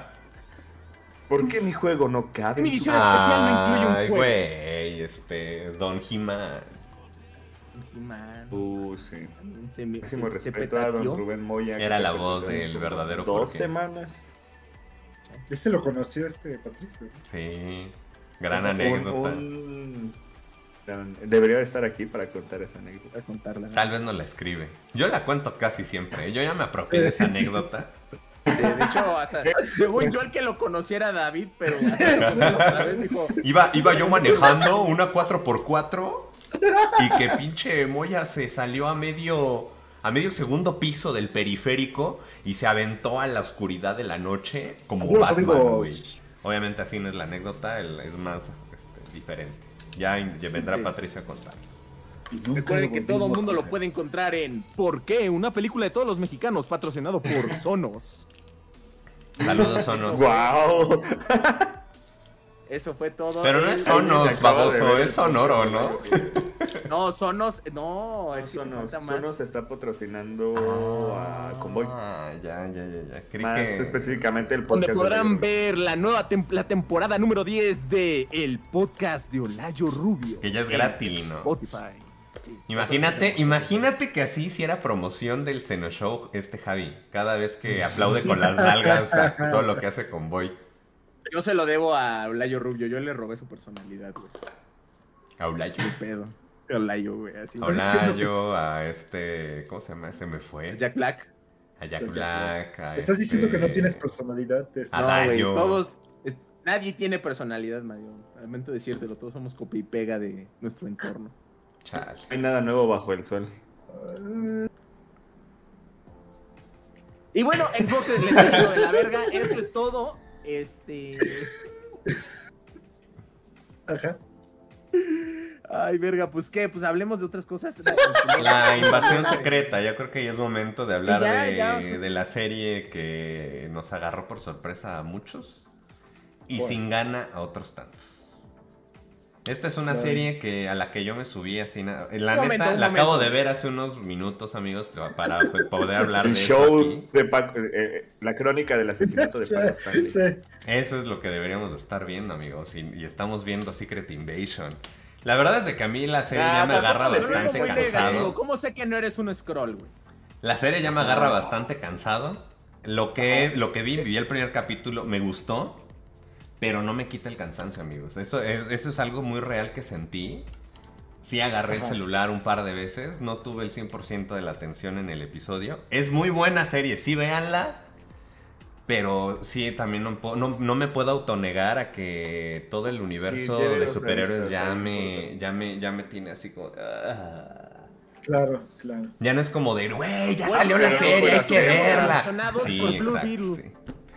[SPEAKER 4] ¿Por qué mi juego no cabe?
[SPEAKER 2] Mi edición especial no incluye un
[SPEAKER 1] Ay,
[SPEAKER 2] juego.
[SPEAKER 1] güey, este, Don He-Man.
[SPEAKER 2] He-Man.
[SPEAKER 4] Uh, sí.
[SPEAKER 2] Se me,
[SPEAKER 4] Máximo
[SPEAKER 2] se,
[SPEAKER 4] respeto
[SPEAKER 2] se
[SPEAKER 4] a don Rubén Moya.
[SPEAKER 1] Era la voz del verdadero
[SPEAKER 4] Dos
[SPEAKER 1] porqué.
[SPEAKER 4] semanas.
[SPEAKER 3] Este lo conoció este Patricio.
[SPEAKER 1] Sí, gran
[SPEAKER 4] Un-
[SPEAKER 1] anécdota.
[SPEAKER 4] un- gran- Debería de estar aquí para contar esa anécdota.
[SPEAKER 2] a contarla.
[SPEAKER 1] Tal vez no la escribe. Yo la cuento casi siempre. Yo ya me apropié de esa anécdota.
[SPEAKER 2] Sí, de hecho, hasta, según yo, el que lo conociera David, pero hasta otra vez dijo,
[SPEAKER 1] Iba, iba yo manejando una cuatro por cuatro y que pinche Moya se salió a medio, a medio segundo piso del periférico y se aventó a la oscuridad de la noche como
[SPEAKER 3] Adiós,
[SPEAKER 1] Batman,
[SPEAKER 3] amigos.
[SPEAKER 1] güey. Obviamente así no es la anécdota, el- es más este, diferente. Ya, ya vendrá
[SPEAKER 2] Sí.
[SPEAKER 1] Patricio a contarlos.
[SPEAKER 3] Y nunca
[SPEAKER 2] recuerden
[SPEAKER 3] lo
[SPEAKER 2] que todo el
[SPEAKER 3] volvimos
[SPEAKER 2] mundo
[SPEAKER 3] a
[SPEAKER 2] lo
[SPEAKER 3] ver.
[SPEAKER 2] puede encontrar en ¿Por qué? Una película de todos los mexicanos patrocinado por Sonos.
[SPEAKER 1] Saludos, Sonos.
[SPEAKER 4] ¡Guau!
[SPEAKER 2] Eso fue todo.
[SPEAKER 1] Pero no
[SPEAKER 2] el-
[SPEAKER 1] es Sonos,
[SPEAKER 4] Alguien acaba de
[SPEAKER 1] baboso,
[SPEAKER 4] ver
[SPEAKER 1] es
[SPEAKER 4] el
[SPEAKER 1] sonoro,
[SPEAKER 4] punto,
[SPEAKER 1] ¿no?
[SPEAKER 2] No, Sonos, no, es que
[SPEAKER 4] Sonos,
[SPEAKER 2] falta más.
[SPEAKER 4] Sonos está patrocinando a Convoy.
[SPEAKER 1] Ah, ya, ya, ya, ya. Creí
[SPEAKER 4] Más
[SPEAKER 1] que...
[SPEAKER 4] específicamente el
[SPEAKER 2] Donde
[SPEAKER 4] podcast. de
[SPEAKER 2] podrán
[SPEAKER 4] Olayo.
[SPEAKER 2] ver la nueva tem- la temporada número diez de el podcast de Olayo Rubio.
[SPEAKER 1] Que ya es
[SPEAKER 2] en
[SPEAKER 1] gratis, ¿no?
[SPEAKER 2] Spotify. Sí.
[SPEAKER 1] Imagínate, imagínate que así hiciera promoción del Seno Show este Javi. Cada vez que aplaude con las nalgas a todo lo que hace con Boy.
[SPEAKER 2] Yo se lo debo a Olayo Rubio, yo le robé su personalidad, güey.
[SPEAKER 1] A Ulayo.
[SPEAKER 2] Qué pedo. A Olayo, güey, así.
[SPEAKER 1] A Ulayo, a este... ¿Cómo se llama? Se me fue.
[SPEAKER 2] Jack Black.
[SPEAKER 1] A Jack
[SPEAKER 3] Jack
[SPEAKER 1] Black. a
[SPEAKER 3] ¿Estás diciendo que no
[SPEAKER 1] este-
[SPEAKER 3] tienes personalidad? Este,
[SPEAKER 1] A
[SPEAKER 2] No, güey,
[SPEAKER 1] Dayo.
[SPEAKER 2] todos... es- Nadie tiene personalidad, Mario. Lamento decírtelo, todos somos copia y pega de nuestro entorno.
[SPEAKER 1] Chale.
[SPEAKER 4] No hay nada nuevo bajo el sol.
[SPEAKER 2] Y bueno, Xbox les ha salido de la verga, eso es todo. Este...
[SPEAKER 3] Ajá.
[SPEAKER 2] Ay, verga, pues qué, pues hablemos de otras cosas.
[SPEAKER 1] La invasión secreta. Yo creo que ya es momento de hablar
[SPEAKER 2] Ya,
[SPEAKER 1] de,
[SPEAKER 2] ya.
[SPEAKER 1] de la serie que nos agarró por sorpresa a muchos y
[SPEAKER 3] Bueno.
[SPEAKER 1] sin gana a otros tantos. Esta es una
[SPEAKER 3] Claro.
[SPEAKER 1] serie que a la que yo me subí así. na- La
[SPEAKER 2] Un
[SPEAKER 1] neta,
[SPEAKER 2] momento, un
[SPEAKER 1] la acabo
[SPEAKER 2] momento.
[SPEAKER 1] de ver hace unos minutos, amigos, para para poder hablar
[SPEAKER 4] El
[SPEAKER 1] de eso
[SPEAKER 4] show
[SPEAKER 1] aquí.
[SPEAKER 4] de Paco, eh, eh, la crónica del asesinato de Paco Stanley.
[SPEAKER 3] Sí.
[SPEAKER 1] Eso es lo que deberíamos de estar viendo, amigos. Y, y estamos viendo Secret Invasion. La verdad es de que a mí la serie
[SPEAKER 4] Ah,
[SPEAKER 1] ya me
[SPEAKER 4] tampoco
[SPEAKER 1] agarra
[SPEAKER 4] le
[SPEAKER 2] Pero
[SPEAKER 1] bastante
[SPEAKER 2] luego muy negativo,
[SPEAKER 1] cansado.
[SPEAKER 2] ¿cómo sé que no eres un scroll, güey?
[SPEAKER 1] La serie ya me agarra bastante cansado. Lo que, lo que vi, vi el primer capítulo, me gustó, pero no me quita el cansancio, amigos. Eso es, eso es algo muy real que sentí. Sí agarré el
[SPEAKER 3] Ajá.
[SPEAKER 1] celular un par de veces, no tuve el cien por ciento de la atención en el episodio. Es muy buena serie, sí véanla, pero sí también no, puedo- no, no me puedo autonegar a que todo el universo
[SPEAKER 4] tiene
[SPEAKER 1] de
[SPEAKER 4] los
[SPEAKER 1] superhéroes
[SPEAKER 4] aristas
[SPEAKER 1] ya
[SPEAKER 4] ahí
[SPEAKER 1] me,
[SPEAKER 4] importantes.
[SPEAKER 1] ya, me, ya me tiene así como... ah.
[SPEAKER 3] Claro, claro.
[SPEAKER 1] Ya no es como de, güey, ya
[SPEAKER 2] Bueno,
[SPEAKER 1] salió la
[SPEAKER 2] pero
[SPEAKER 1] serie, hay
[SPEAKER 2] pues,
[SPEAKER 1] que
[SPEAKER 2] estamos
[SPEAKER 1] verla.
[SPEAKER 2] emocionados
[SPEAKER 1] Sí,
[SPEAKER 2] por Blue
[SPEAKER 1] exacto,
[SPEAKER 2] Beetle.
[SPEAKER 1] sí.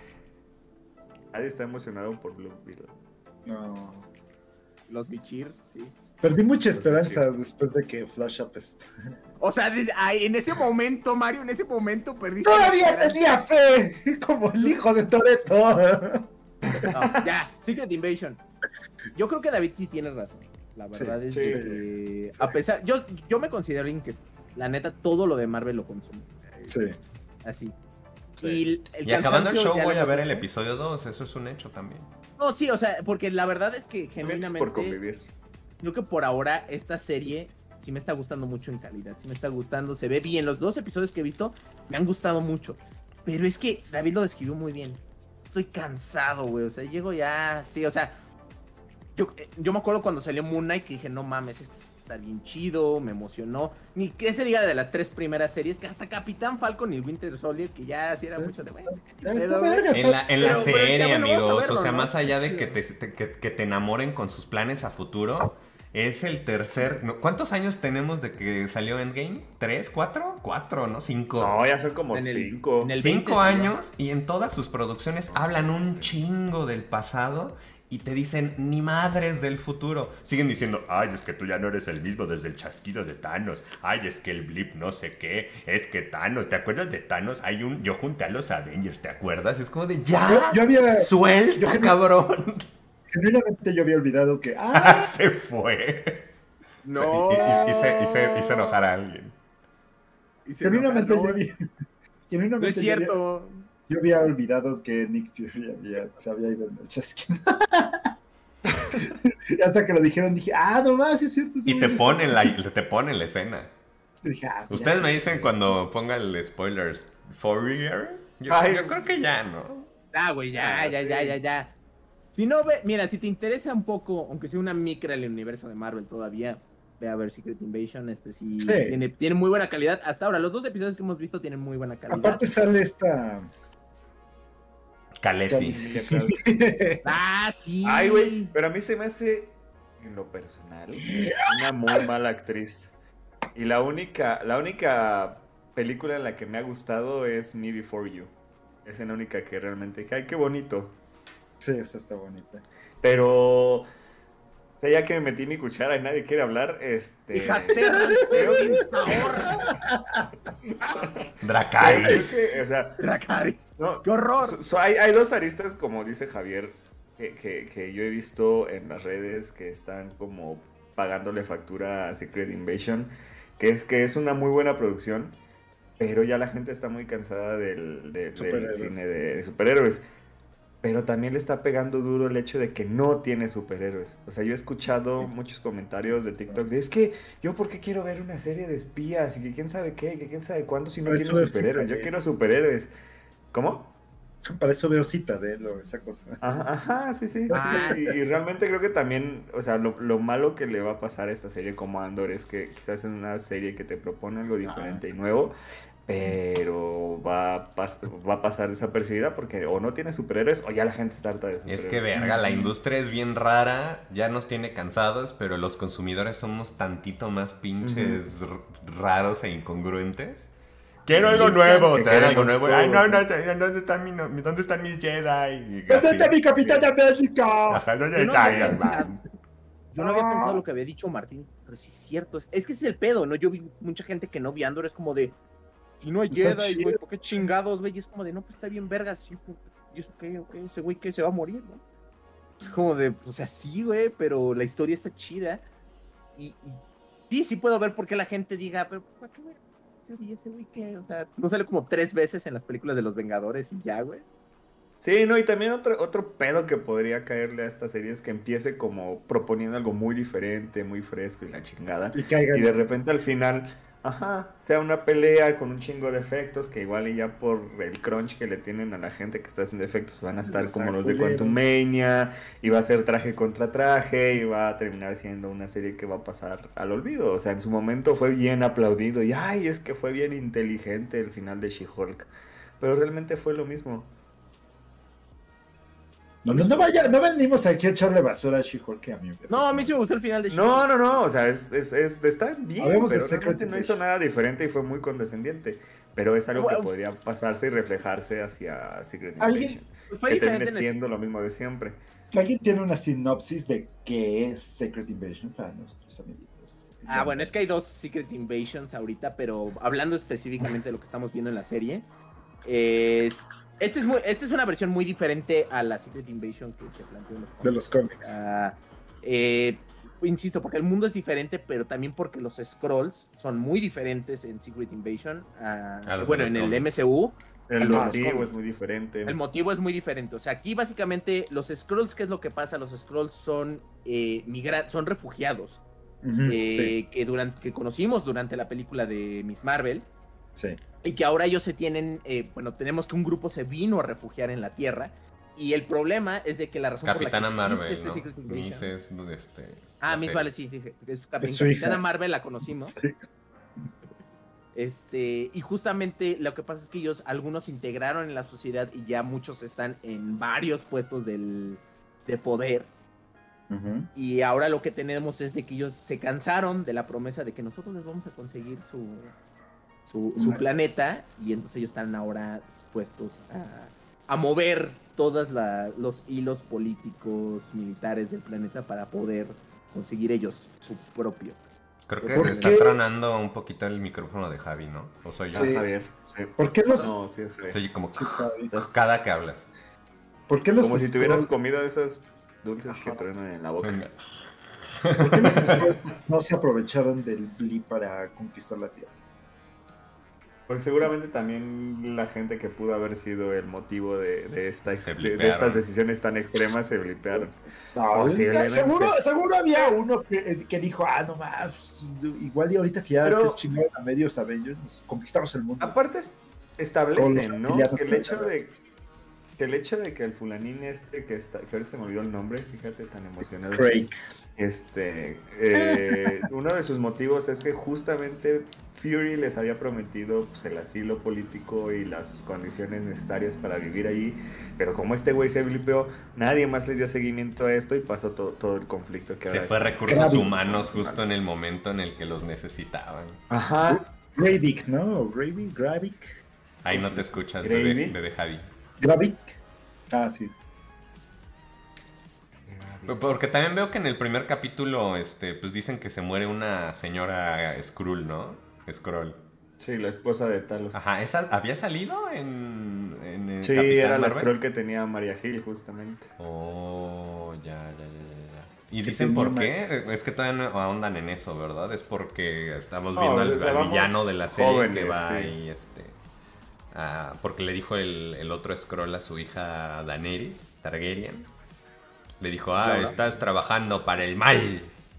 [SPEAKER 4] Nadie está emocionado por Blue Beetle.
[SPEAKER 3] No.
[SPEAKER 2] Los Bichir, sí.
[SPEAKER 3] Perdí mucha esperanza después de que Flash apestó.
[SPEAKER 2] O sea, desde- ay, en ese momento, Mario, en ese momento perdiste.
[SPEAKER 3] Todavía
[SPEAKER 2] la
[SPEAKER 3] tenía fe, como el hijo de Toretto.
[SPEAKER 2] esperanza. No, ya, Secret Invasion. Yo creo que David sí tiene razón. La verdad
[SPEAKER 3] Sí,
[SPEAKER 2] es
[SPEAKER 4] sí.
[SPEAKER 2] que, a pesar, yo, yo me considero alguien que, la neta, todo lo de Marvel lo consumo.
[SPEAKER 3] Sí.
[SPEAKER 2] Así.
[SPEAKER 3] Sí.
[SPEAKER 2] Y, el- el
[SPEAKER 1] Y acabando el
[SPEAKER 2] cansancio
[SPEAKER 1] show
[SPEAKER 2] ya
[SPEAKER 1] voy
[SPEAKER 2] lo
[SPEAKER 1] a ver el
[SPEAKER 2] hemos
[SPEAKER 1] episodio dos, eso es un hecho también.
[SPEAKER 2] visto. No, sí, o sea, porque la verdad es que
[SPEAKER 4] Es
[SPEAKER 2] genuinamente
[SPEAKER 4] por convivir.
[SPEAKER 2] creo que por ahora esta serie sí me está gustando mucho en calidad, sí me está gustando, se ve bien, los dos episodios que he visto me han gustado mucho, pero es que David lo describió muy bien, estoy cansado, güey, o sea, llego ya, sí, o sea, yo, yo me acuerdo cuando salió Moon Knight que dije, no mames, esto está bien chido, me emocionó, ni que se diga de las tres primeras series, que hasta Capitán Falcon y el Winter Soldier, que ya sí era mucho de, güey,
[SPEAKER 3] Está
[SPEAKER 2] pedo, güey.
[SPEAKER 3] verga,
[SPEAKER 1] En
[SPEAKER 3] está-
[SPEAKER 1] la, en la
[SPEAKER 2] Pero- pero
[SPEAKER 1] serie,
[SPEAKER 2] decía, bueno, vamos a
[SPEAKER 1] amigos,
[SPEAKER 2] verlo,
[SPEAKER 1] o sea,
[SPEAKER 2] ¿no?
[SPEAKER 1] más allá de
[SPEAKER 3] Chido.
[SPEAKER 1] que te, te- que, que te enamoren con sus planes a futuro, es el tercer... no, ¿Cuántos años tenemos de que salió Endgame? ¿Tres? ¿Cuatro? Cuatro, ¿no? Cinco.
[SPEAKER 4] No, ya son como
[SPEAKER 2] En el-
[SPEAKER 4] cinco.
[SPEAKER 2] en el- veinte
[SPEAKER 1] Cinco
[SPEAKER 2] salió.
[SPEAKER 1] años y en todas sus producciones hablan un chingo del pasado y te dicen ni madres del futuro. Siguen diciendo, ay, es que tú ya no eres el mismo desde el chasquido de Thanos. Ay, es que el blip no sé qué. Es que Thanos, ¿te acuerdas de Thanos? Hay un, yo junté a los Avengers, ¿te acuerdas? Es como de, ya,
[SPEAKER 3] Yo, yo había,
[SPEAKER 1] suelta,
[SPEAKER 3] yo-
[SPEAKER 1] cabrón.
[SPEAKER 3] genuinamente yo había olvidado que, ah,
[SPEAKER 1] Se fue.
[SPEAKER 2] No.
[SPEAKER 1] Y, y- hice, hice- hice enojar a alguien.
[SPEAKER 2] Y se
[SPEAKER 3] genuinamente
[SPEAKER 2] enoja,
[SPEAKER 3] yo
[SPEAKER 2] no,
[SPEAKER 3] había,
[SPEAKER 2] no
[SPEAKER 3] genuinamente
[SPEAKER 2] es
[SPEAKER 3] yo había-
[SPEAKER 2] cierto.
[SPEAKER 3] Yo había olvidado que Nick Fury había, se había ido en el chasquido. Y hasta que lo dijeron dije, ah, no más, es cierto.
[SPEAKER 1] Y te ponen, la, te ponen la escena.
[SPEAKER 3] Y dije, ah,
[SPEAKER 1] Ustedes me dicen cuando ponga el spoilers, ¿Fourier? Yo, yo creo que ya, ¿no?
[SPEAKER 2] Ah, güey, ya,
[SPEAKER 4] Ah,
[SPEAKER 2] ya,
[SPEAKER 4] sí.
[SPEAKER 2] ya, ya, ya. Si no ve, mira, si te interesa un poco, aunque sea una micra el universo de Marvel todavía, ve a ver Secret Invasion, este sí,
[SPEAKER 3] Sí.
[SPEAKER 2] Tiene, tiene muy buena calidad. Hasta ahora, los dos episodios que hemos visto tienen muy buena calidad.
[SPEAKER 3] Aparte sale esta...
[SPEAKER 1] Khaleesi.
[SPEAKER 2] Ah, sí.
[SPEAKER 4] Ay, güey, pero a mí se me hace, en lo personal, una muy mala actriz. Y la única, la única película en la que me ha gustado es Me Before You. Esa es la única que realmente dije, ay, qué bonito.
[SPEAKER 3] Sí, esa está bonita.
[SPEAKER 4] Pero, o sea, ya que me metí mi cuchara y nadie quiere hablar, este...
[SPEAKER 2] Fíjate,
[SPEAKER 4] creo que-
[SPEAKER 1] Dracarys.
[SPEAKER 4] creo que, o sea,
[SPEAKER 2] Dracarys.
[SPEAKER 4] no,
[SPEAKER 2] ¡Qué horror!
[SPEAKER 4] so- so hay, hay dos aristas, como dice Javier, que, que, que yo he visto en las redes que están como pagándole factura a Secret Invasion, que es que es una muy buena producción, pero ya la gente está muy cansada del, de- del
[SPEAKER 3] Superhéroes.
[SPEAKER 4] cine de, de superhéroes. Pero también le está pegando duro el hecho de que no tiene superhéroes. O sea, yo he escuchado muchos comentarios de TikTok de, es que yo por qué quiero ver una serie de espías y que quién sabe qué, que quién sabe cuándo si no
[SPEAKER 3] Pero
[SPEAKER 4] tiene
[SPEAKER 3] eso es
[SPEAKER 4] superhéroes. Yo
[SPEAKER 3] Citadel.
[SPEAKER 4] quiero superhéroes. ¿Cómo?
[SPEAKER 3] Para eso veo Citadel o esa cosa.
[SPEAKER 4] Ajá, ajá, sí, sí.
[SPEAKER 2] Ah.
[SPEAKER 4] sí. Y, y realmente creo que también, o sea, lo, lo malo que le va a pasar a esta serie como Andor es que quizás es una serie que te propone algo diferente y nuevo, pero va a, pas- va a pasar desapercibida porque o no tiene superhéroes o ya la gente está harta de superhéroes.
[SPEAKER 1] Es que verga, la industria es bien rara, ya nos tiene cansados, pero los consumidores somos tantito más pinches r- raros e incongruentes. Quiero algo
[SPEAKER 2] Y es que-
[SPEAKER 1] nuevo,
[SPEAKER 4] que
[SPEAKER 1] te dan algo
[SPEAKER 4] queremos
[SPEAKER 1] nuevo. Ay, no,
[SPEAKER 4] todos,
[SPEAKER 1] no,
[SPEAKER 4] ¿no?
[SPEAKER 1] te- ¿dónde están, mi, no- ¿dónde están mis Jedi? Y
[SPEAKER 3] ¿Dónde
[SPEAKER 1] así.
[SPEAKER 3] está mi Capitán
[SPEAKER 4] sí.
[SPEAKER 3] América?
[SPEAKER 1] Ajá, ¿dónde
[SPEAKER 2] Yo no
[SPEAKER 1] está
[SPEAKER 2] había
[SPEAKER 1] Iron
[SPEAKER 2] pensado-
[SPEAKER 1] Man?
[SPEAKER 2] Yo no había pensado lo que había dicho Martín, pero sí es cierto. Es, es que ese es el pedo, ¿no? Yo vi mucha gente que no vi Andor, es como de. Si no hay
[SPEAKER 3] Está
[SPEAKER 2] Jedi,
[SPEAKER 3] chido.
[SPEAKER 2] güey, ¿por qué chingados, güey? Y es como de, no, pues está bien, vergas. Sí, pues, ¿y eso qué? Ok, ese güey que se va a morir, ¿no? Es como de, pues así, güey, pero la historia está chida. Y, y sí, sí puedo ver por qué la gente diga, pero ¿para qué, güey? Yo vi ese güey que, o sea, no sale como tres veces en las películas de los Vengadores y ya, güey.
[SPEAKER 4] Sí, no, y también otro, otro pedo que podría caerle a esta serie es que empiece como proponiendo algo muy diferente, muy fresco y la chingada.
[SPEAKER 3] Y caigan.
[SPEAKER 4] Y de repente al final, ajá, sea una pelea con un chingo de efectos que igual y ya por el crunch que le tienen a la gente que está haciendo efectos van a estar
[SPEAKER 3] Los
[SPEAKER 4] como los de
[SPEAKER 3] culeros.
[SPEAKER 4] Quantum Mania, y va a ser traje contra traje, y va a terminar siendo una serie que va a pasar al olvido. O sea, en su momento fue bien aplaudido y ay, es que fue bien inteligente el final de She-Hulk. Pero realmente fue lo mismo.
[SPEAKER 3] No, no, no vaya, no venimos aquí a echarle basura a She-Hulk que a mí. me
[SPEAKER 2] No, a mí
[SPEAKER 3] parece.
[SPEAKER 2] sí me gustó el final de
[SPEAKER 4] No, no, no, o sea, es, es, es- está bien,
[SPEAKER 3] Hablemos de
[SPEAKER 4] pero
[SPEAKER 3] Secret
[SPEAKER 4] realmente no hizo
[SPEAKER 3] Invasion.
[SPEAKER 4] nada diferente y fue muy condescendiente. Pero es algo que
[SPEAKER 2] Bueno.
[SPEAKER 4] podría pasarse y reflejarse hacia Secret
[SPEAKER 3] ¿Alguien?
[SPEAKER 4] Invasion.
[SPEAKER 2] Fue
[SPEAKER 4] Que
[SPEAKER 2] diferente
[SPEAKER 4] termine
[SPEAKER 2] en el-
[SPEAKER 4] siendo lo mismo de siempre.
[SPEAKER 3] ¿Alguien tiene una sinopsis de qué es Secret Invasion para nuestros amiguitos?
[SPEAKER 2] Ah, bueno, es que hay dos Secret Invasions ahorita, pero hablando específicamente de lo que estamos viendo en la serie, es, este es muy, esta es una versión muy diferente a la Secret Invasion que se planteó en los
[SPEAKER 3] De los cómics.
[SPEAKER 2] Ah, eh, insisto, porque el mundo es diferente, pero también porque los Skrulls son muy diferentes en Secret Invasion. ah,
[SPEAKER 1] A los de
[SPEAKER 2] bueno,
[SPEAKER 1] los
[SPEAKER 2] en el
[SPEAKER 1] cómics.
[SPEAKER 2] M C U.
[SPEAKER 4] El
[SPEAKER 2] a los
[SPEAKER 4] motivo
[SPEAKER 2] cómics.
[SPEAKER 4] es muy diferente.
[SPEAKER 2] El motivo es muy diferente. O sea, aquí básicamente los Skrulls, ¿qué es lo que pasa? Los Skrulls son, eh, migra son refugiados.
[SPEAKER 3] Ujú,
[SPEAKER 2] eh,
[SPEAKER 3] sí,
[SPEAKER 2] que, durante, que conocimos durante la película de Miss Marvel.
[SPEAKER 3] sí.
[SPEAKER 2] Y que ahora ellos se tienen, eh, bueno, tenemos que un grupo se vino a refugiar en la Tierra. Y el problema es de que la razón
[SPEAKER 1] Capitana
[SPEAKER 2] por la que existe
[SPEAKER 1] Marvel,
[SPEAKER 2] este
[SPEAKER 1] ¿no?
[SPEAKER 2] Secret Invasion-
[SPEAKER 1] Miss es este,
[SPEAKER 2] Ah,
[SPEAKER 1] la
[SPEAKER 2] Miss
[SPEAKER 1] serie.
[SPEAKER 2] Vale, sí, dije. Es Cap-
[SPEAKER 3] Es su
[SPEAKER 2] Capitana
[SPEAKER 3] hija.
[SPEAKER 2] Marvel, la conocimos.
[SPEAKER 3] Sí.
[SPEAKER 2] Este, y justamente lo que pasa es que ellos, algunos se integraron en la sociedad y ya muchos están en varios puestos del, de poder.
[SPEAKER 3] Ujú.
[SPEAKER 2] Y ahora lo que tenemos es de que ellos se cansaron de la promesa de que nosotros les vamos a conseguir su, su, su
[SPEAKER 3] Una-
[SPEAKER 2] planeta. Y entonces ellos están ahora dispuestos a, a mover todos la- los hilos políticos, militares del planeta para poder conseguir ellos su propio.
[SPEAKER 1] Creo que
[SPEAKER 3] ¿Por
[SPEAKER 1] se está
[SPEAKER 3] qué?
[SPEAKER 1] tronando un poquito el micrófono de Javi, ¿no? O soy yo.
[SPEAKER 4] Ah,
[SPEAKER 3] Sí.
[SPEAKER 4] Javier. Sí.
[SPEAKER 3] ¿Por qué los,
[SPEAKER 4] No, sí es Javier.
[SPEAKER 1] Soy como
[SPEAKER 3] sí, Javi.
[SPEAKER 1] cada que hablas.
[SPEAKER 3] ¿Por qué los
[SPEAKER 4] Como si tuvieras
[SPEAKER 3] Skrulls-
[SPEAKER 4] comido de esas dulces que
[SPEAKER 3] Ajá.
[SPEAKER 4] truenan en la boca.
[SPEAKER 1] Venga.
[SPEAKER 3] ¿Por qué los Skrulls no se aprovecharon del Blee para conquistar la Tierra?
[SPEAKER 4] Porque seguramente también la gente que pudo haber sido el motivo de, de, esta,
[SPEAKER 1] Se
[SPEAKER 4] de, de
[SPEAKER 1] blipearon.
[SPEAKER 4] estas decisiones tan extremas se blipearon.
[SPEAKER 3] No,
[SPEAKER 4] Posiblemente.
[SPEAKER 3] seguro, seguro había uno que, que dijo, ah, no más, igual y ahorita que ya
[SPEAKER 4] Pero-
[SPEAKER 3] se chingaron a medios Avengers, nos conquistamos el mundo.
[SPEAKER 4] Aparte es-
[SPEAKER 3] Con
[SPEAKER 4] establecen,
[SPEAKER 3] los
[SPEAKER 4] ¿no?
[SPEAKER 3] afiliados
[SPEAKER 4] Que el
[SPEAKER 3] que-
[SPEAKER 4] hecho de que el hecho de que el fulanín este que está, que ahorita se me olvidó el nombre, fíjate tan emocionado.
[SPEAKER 3] Craig.
[SPEAKER 4] Este, eh, uno de sus motivos es que justamente Fury les había prometido pues, el asilo político y las condiciones necesarias para vivir allí, pero como este güey se blipeó, nadie más le dio seguimiento a esto y pasó todo, todo el conflicto que
[SPEAKER 1] Se
[SPEAKER 4] ahora
[SPEAKER 1] fue
[SPEAKER 4] está.
[SPEAKER 1] recursos
[SPEAKER 3] Gravik.
[SPEAKER 1] humanos justo en el momento en el que los necesitaban.
[SPEAKER 4] Ajá.
[SPEAKER 3] Gravik, ¿no? O Gravik, Gravik.
[SPEAKER 1] Ahí no
[SPEAKER 3] Sí,
[SPEAKER 1] te
[SPEAKER 3] sí.
[SPEAKER 1] escuchas,
[SPEAKER 4] Gravy.
[SPEAKER 1] bebé, bebé Javi.
[SPEAKER 3] Gravik. Ah, sí.
[SPEAKER 1] Porque también veo que en el primer capítulo, este, pues dicen que se muere una señora Skrull, ¿no? Skrull.
[SPEAKER 4] Sí, la esposa de Talos.
[SPEAKER 1] Ajá, ¿esa había salido en, en el
[SPEAKER 4] Sí,
[SPEAKER 1] Capitán
[SPEAKER 4] era la
[SPEAKER 1] Marvel?
[SPEAKER 4] scroll que tenía Maria Hill justamente.
[SPEAKER 1] Oh, ya, ya, ya, ya, ya. ¿Y
[SPEAKER 3] Que
[SPEAKER 1] dicen
[SPEAKER 3] tenía
[SPEAKER 1] por
[SPEAKER 3] una-
[SPEAKER 1] qué? Es que todavía no ahondan en eso, ¿verdad? Es porque estamos
[SPEAKER 4] No,
[SPEAKER 1] viendo al,
[SPEAKER 4] o sea,
[SPEAKER 1] al
[SPEAKER 4] vamos
[SPEAKER 1] villano de la serie que
[SPEAKER 4] jóvenes,
[SPEAKER 1] va
[SPEAKER 4] sí.
[SPEAKER 1] ahí, este... ah, porque le dijo el, el otro Skrull a su hija Daenerys Targaryen. Le dijo, ah,
[SPEAKER 2] Claro.
[SPEAKER 1] estás trabajando para el mal.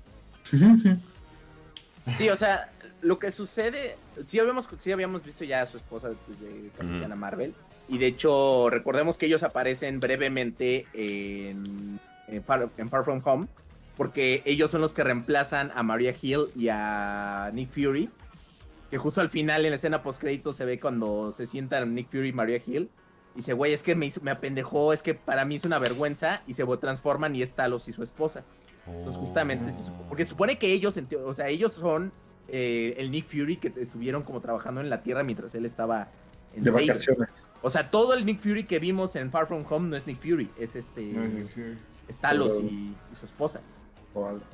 [SPEAKER 2] Sí, o sea, lo que sucede, sí habíamos, sí habíamos visto ya a su esposa de Capitana
[SPEAKER 1] Ujú.
[SPEAKER 2] Marvel, y de hecho, recordemos que ellos aparecen brevemente en, en, Far, en Far From Home, porque ellos son los que reemplazan a Maria Hill y a Nick Fury, que justo al final en la escena post crédito se ve cuando se sientan Nick Fury y Maria Hill, y dice, güey, es que me, hizo- me apendejó, es que para mí es una vergüenza, y se transforman y es Talos y su esposa. Entonces justamente, se supo- porque se supone que ellos, en teo- o sea, ellos son eh, el Nick Fury que estuvieron como trabajando en la Tierra mientras él estaba en
[SPEAKER 3] De
[SPEAKER 2] Sailor.
[SPEAKER 3] vacaciones.
[SPEAKER 2] O sea, todo el Nick Fury que vimos en Far From Home no es Nick Fury, es este,
[SPEAKER 4] No es Nick Fury.
[SPEAKER 2] es Talos
[SPEAKER 3] Pero-
[SPEAKER 2] y, y su esposa.
[SPEAKER 3] O algo.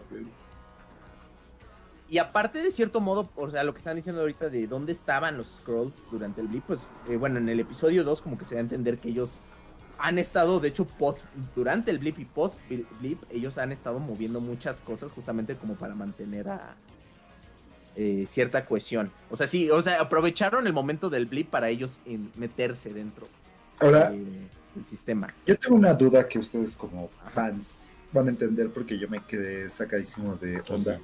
[SPEAKER 2] Y aparte de cierto modo, o sea, lo que están diciendo ahorita de dónde estaban los Skrulls durante el blip, pues eh, bueno, en el episodio dos como que se da a entender que ellos han estado, de hecho, post, durante el blip y post blip, ellos han estado moviendo muchas cosas justamente como para mantener a eh, cierta cohesión. O sea, sí, o sea, aprovecharon el momento del blip para ellos en meterse dentro
[SPEAKER 3] Ahora,
[SPEAKER 2] eh, del sistema.
[SPEAKER 3] yo tengo una duda que ustedes como fans van a entender porque yo me quedé sacadísimo de onda.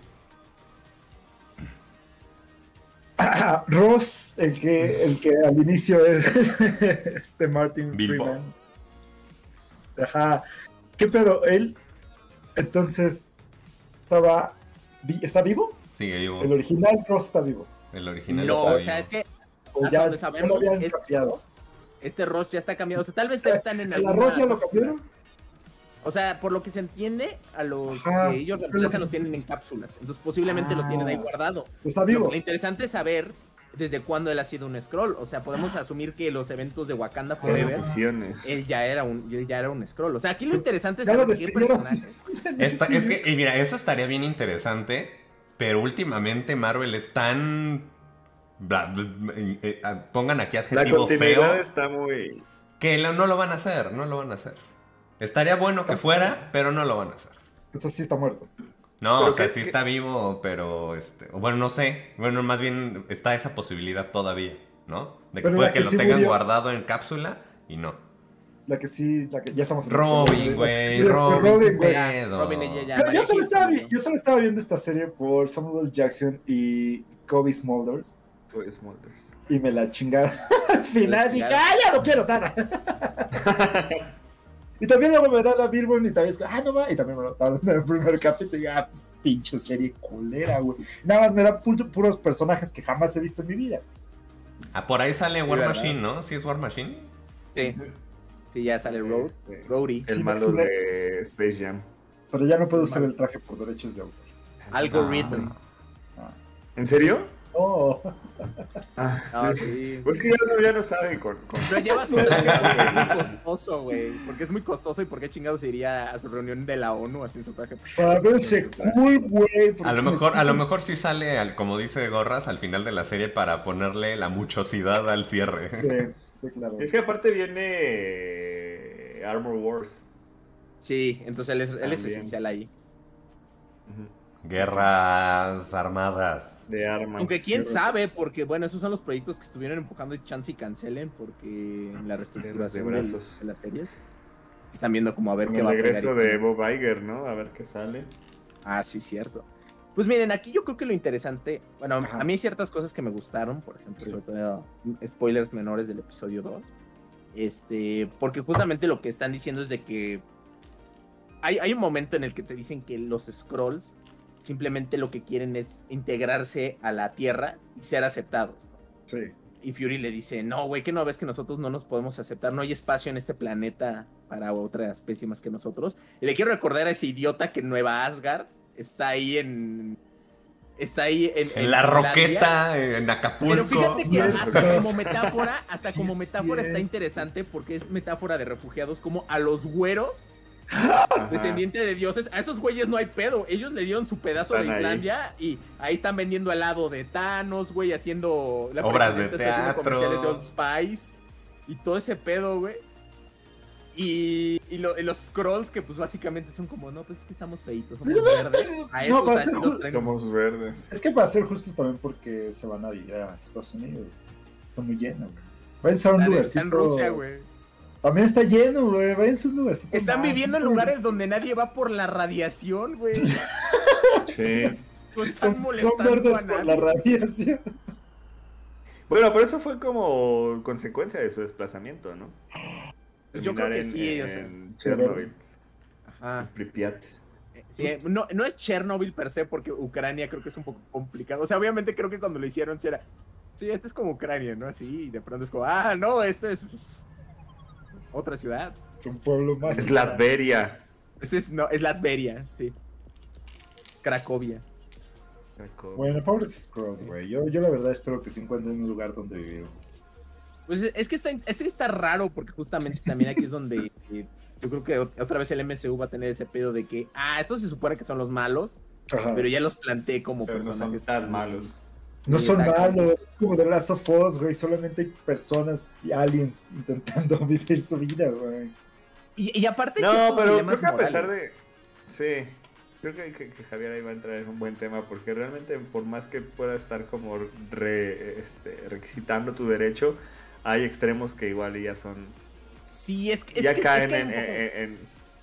[SPEAKER 3] Ah, Ross, el que, el que al inicio es este Martin
[SPEAKER 1] Bilbo.
[SPEAKER 3] Freeman. Ajá. ¿Qué pedo? Él, entonces, estaba, vi- ¿está vivo?
[SPEAKER 1] Sigue vivo.
[SPEAKER 3] El original Ross está vivo.
[SPEAKER 1] El original
[SPEAKER 2] No,
[SPEAKER 1] está
[SPEAKER 2] o sea,
[SPEAKER 1] vivo.
[SPEAKER 2] es que
[SPEAKER 3] O
[SPEAKER 2] hasta
[SPEAKER 3] ya,
[SPEAKER 2] donde
[SPEAKER 3] ya
[SPEAKER 2] sabemos,
[SPEAKER 3] lo habían
[SPEAKER 2] este
[SPEAKER 3] cambiado.
[SPEAKER 2] Ross, este Ross ya está cambiado. O sea, tal vez están en
[SPEAKER 3] ¿El
[SPEAKER 2] alguna-
[SPEAKER 3] arroz ya lo cambiaron?
[SPEAKER 2] O sea, por lo que se entiende, a los
[SPEAKER 3] Ajá.
[SPEAKER 2] que ellos reemplazan los tienen en cápsulas. Entonces posiblemente lo tienen ahí
[SPEAKER 3] Ah.
[SPEAKER 2] guardado.
[SPEAKER 3] Está
[SPEAKER 2] Lo,
[SPEAKER 3] vivo.
[SPEAKER 2] lo interesante es saber desde cuándo él ha sido un scroll. O sea, podemos asumir que los eventos de Wakanda Forever,
[SPEAKER 4] Decisiones.
[SPEAKER 2] él ya era un, él ya era un scroll. O sea, aquí lo interesante es
[SPEAKER 3] Ya lo
[SPEAKER 2] saber qué
[SPEAKER 3] despidieron.
[SPEAKER 2] personaje.
[SPEAKER 1] Esta- es que, y mira, eso estaría bien interesante, pero últimamente Marvel es tan... bla, bla, eh, eh, ah, pongan aquí
[SPEAKER 4] La
[SPEAKER 1] adjetivo
[SPEAKER 4] continuidad
[SPEAKER 1] feo,
[SPEAKER 4] está muy...
[SPEAKER 1] que lo- no lo van a hacer, no lo van a hacer. Estaría bueno que fuera, pero no lo van a hacer.
[SPEAKER 3] Entonces sí está muerto.
[SPEAKER 1] No,
[SPEAKER 4] Pero
[SPEAKER 1] o sea,
[SPEAKER 4] que-
[SPEAKER 1] sí
[SPEAKER 4] que-
[SPEAKER 1] está vivo, pero este, o bueno, no sé. Bueno, más bien está esa posibilidad todavía, ¿no? De que
[SPEAKER 3] Pero
[SPEAKER 1] puede
[SPEAKER 3] la
[SPEAKER 1] que
[SPEAKER 3] que
[SPEAKER 1] lo
[SPEAKER 3] sí
[SPEAKER 1] tengan
[SPEAKER 3] murió-
[SPEAKER 1] guardado en cápsula y no.
[SPEAKER 3] La que sí, la que ya estamos en
[SPEAKER 1] Robin,
[SPEAKER 3] la-
[SPEAKER 1] güey,
[SPEAKER 3] Sí, fue
[SPEAKER 1] Robin, qué
[SPEAKER 3] güey.
[SPEAKER 1] pedo.
[SPEAKER 2] Robin ella ya-
[SPEAKER 3] Yo, yo
[SPEAKER 2] María
[SPEAKER 3] solo
[SPEAKER 2] Hill
[SPEAKER 3] estaba, vi-
[SPEAKER 2] también.
[SPEAKER 3] yo solo estaba viendo esta serie por Samuel Jackson y Kobe Smulders
[SPEAKER 4] Smulders.
[SPEAKER 3] y me la chingaron al final. Dije, ¡ah, ya no quiero nada! Y también luego me da la Billboard y también es ah, no va. Y también me lo daban en el primer capítulo y digo, ah, pues pinche serie culera, güey. Nada más me da pu- puros personajes que jamás he visto en mi vida.
[SPEAKER 1] Ah, por ahí sale War
[SPEAKER 2] ¿verdad?
[SPEAKER 1] Machine, ¿no? ¿Sí es War Machine?
[SPEAKER 2] Sí, sí, ya sale Road,
[SPEAKER 4] Este,
[SPEAKER 2] Rhodey.
[SPEAKER 4] El
[SPEAKER 3] Sí,
[SPEAKER 4] malo
[SPEAKER 3] sí,
[SPEAKER 4] de Space Jam.
[SPEAKER 3] Pero ya no puedo usar el traje por derechos de autor.
[SPEAKER 2] Algorithm.
[SPEAKER 3] Ah.
[SPEAKER 4] ¿En serio?
[SPEAKER 3] Oh,
[SPEAKER 4] Ah,
[SPEAKER 2] No, sí.
[SPEAKER 4] Pues que ya no, ya no sabe con... con-
[SPEAKER 2] Pero lleva su traje porque es muy costoso, güey. Porque es muy costoso y por qué chingados se iría a su reunión de la ONU así en su traje.
[SPEAKER 3] para verse cool, güey. porque
[SPEAKER 1] A lo mejor, a lo
[SPEAKER 3] necesito-
[SPEAKER 1] mejor sí sale, al- como dice Gorras, al final de la serie para ponerle la muchosidad al cierre.
[SPEAKER 3] Sí, sí, claro.
[SPEAKER 4] Es que aparte viene Armor Wars.
[SPEAKER 2] Sí, entonces él es, él es
[SPEAKER 4] También.
[SPEAKER 2] esencial ahí.
[SPEAKER 4] Ujú.
[SPEAKER 1] Guerras armadas.
[SPEAKER 4] De armas.
[SPEAKER 2] Aunque quién sabe, porque bueno, esos son los proyectos que estuvieron empujando y chance y cancelen, porque en la reestructuración de,
[SPEAKER 4] brazos.
[SPEAKER 2] de las series están viendo como a ver
[SPEAKER 4] Con
[SPEAKER 2] qué
[SPEAKER 4] el
[SPEAKER 2] va a
[SPEAKER 4] regreso
[SPEAKER 2] pegar y
[SPEAKER 4] de
[SPEAKER 2] qué no.
[SPEAKER 4] Bob Iger, ¿no? A ver qué sale.
[SPEAKER 2] Ah, sí, cierto. Pues miren, aquí yo creo que lo interesante, bueno,
[SPEAKER 3] Ajá.
[SPEAKER 2] a mí hay ciertas cosas que me gustaron, por ejemplo,
[SPEAKER 3] Sí.
[SPEAKER 2] sobre todo spoilers menores del episodio dos, este, porque justamente lo que están diciendo es de que hay, hay un momento en el que te dicen que los Skrulls simplemente lo que quieren es integrarse a la Tierra y ser aceptados.
[SPEAKER 3] Sí.
[SPEAKER 2] Y Fury le dice, no, güey, que no ves que nosotros no nos podemos aceptar, no hay espacio en este planeta para otra especie más que nosotros. Y le quiero recordar a ese idiota que en Nueva Asgard está ahí en... Está ahí en...
[SPEAKER 1] En la
[SPEAKER 2] Finlandia.
[SPEAKER 1] Roqueta, en Acapulco.
[SPEAKER 2] Pero fíjate que
[SPEAKER 3] Cierto.
[SPEAKER 2] hasta como metáfora, hasta como
[SPEAKER 3] Sí,
[SPEAKER 2] metáfora está
[SPEAKER 3] cierto.
[SPEAKER 2] interesante porque es metáfora de refugiados, como a los güeros,
[SPEAKER 4] Ajá.
[SPEAKER 2] descendiente de dioses, a esos güeyes no hay pedo, ellos le dieron su pedazo
[SPEAKER 4] Están
[SPEAKER 2] de
[SPEAKER 4] ahí.
[SPEAKER 2] Islandia y ahí están vendiendo helado de Thanos, güey, haciendo la
[SPEAKER 1] Obras de
[SPEAKER 2] presidenta está haciendo
[SPEAKER 1] teatro.
[SPEAKER 2] comerciales de Old Spice y todo ese pedo, güey. Y, y, lo- y los scrolls que pues básicamente son como, no, pues es que estamos feitos, somos verdes. A
[SPEAKER 3] No,
[SPEAKER 2] esos
[SPEAKER 3] va a
[SPEAKER 2] así
[SPEAKER 3] ser
[SPEAKER 2] los
[SPEAKER 3] ju-
[SPEAKER 2] traen.
[SPEAKER 4] Somos verdes.
[SPEAKER 3] Es que para ser justos también porque se van a ir a Estados Unidos. Está muy lleno, güey. Váyanse a un
[SPEAKER 2] Están en-
[SPEAKER 3] lugarcito.
[SPEAKER 2] están en Rusia, güey.
[SPEAKER 3] También está lleno, güey. Váyanse a un lugarcito.
[SPEAKER 2] Están
[SPEAKER 3] más,
[SPEAKER 2] viviendo en
[SPEAKER 3] güey.
[SPEAKER 2] lugares donde nadie va por la radiación, güey.
[SPEAKER 4] Sí.
[SPEAKER 2] No
[SPEAKER 3] Son,
[SPEAKER 2] están
[SPEAKER 3] son
[SPEAKER 2] molestando
[SPEAKER 3] verdes
[SPEAKER 2] a
[SPEAKER 3] por
[SPEAKER 2] nadie.
[SPEAKER 3] la radiación.
[SPEAKER 4] Bueno, pero eso fue como consecuencia de su desplazamiento, ¿no?
[SPEAKER 2] Pues yo creo
[SPEAKER 4] Terminar
[SPEAKER 2] que
[SPEAKER 4] en-
[SPEAKER 2] sí,
[SPEAKER 4] en,
[SPEAKER 2] o sea.
[SPEAKER 4] Chernobyl,
[SPEAKER 2] Ajá.
[SPEAKER 4] Pripyat.
[SPEAKER 2] Sí, no, no es Chernobyl per se, porque Ucrania creo que es un poco complicado. O sea, obviamente creo que cuando lo hicieron, sí era. Sí, este es como Ucrania, ¿no? Así, y de pronto es como, ah, no, este es otra ciudad.
[SPEAKER 3] Es un pueblo mágico.
[SPEAKER 4] Es Latveria.
[SPEAKER 2] Este es, no, es Latveria, sí. Cracovia.
[SPEAKER 3] Bueno, pobres Scrolls, güey. Yo, yo la verdad espero que se encuentren un lugar donde vivir.
[SPEAKER 2] Pues es que está, es que está raro, porque justamente también aquí es donde eh, yo creo que ot- otra vez el M C U va a tener ese pedo de que, ah, estos se supone que son los malos,
[SPEAKER 3] Ajá.
[SPEAKER 2] pero ya los planteé como
[SPEAKER 4] Pero no son
[SPEAKER 2] personajes
[SPEAKER 4] tan malos.
[SPEAKER 3] No
[SPEAKER 2] Sí,
[SPEAKER 3] son
[SPEAKER 2] exacto.
[SPEAKER 3] malos, como The Last of Us, güey. Solamente hay personas y aliens intentando vivir su vida, güey.
[SPEAKER 2] Y, y aparte
[SPEAKER 4] No,
[SPEAKER 2] ciertos
[SPEAKER 4] pero
[SPEAKER 2] dilemas
[SPEAKER 4] creo que a pesar
[SPEAKER 2] morales.
[SPEAKER 4] de... Sí, creo que, que- que Javier ahí va a entrar en un buen tema, porque realmente por más que pueda estar como re- este, requisitando tu derecho, hay extremos que igual ya son...
[SPEAKER 2] Sí, es que... es
[SPEAKER 4] ya
[SPEAKER 2] que- es
[SPEAKER 4] caen
[SPEAKER 2] que hay
[SPEAKER 4] en,
[SPEAKER 2] un poco-
[SPEAKER 4] en, en-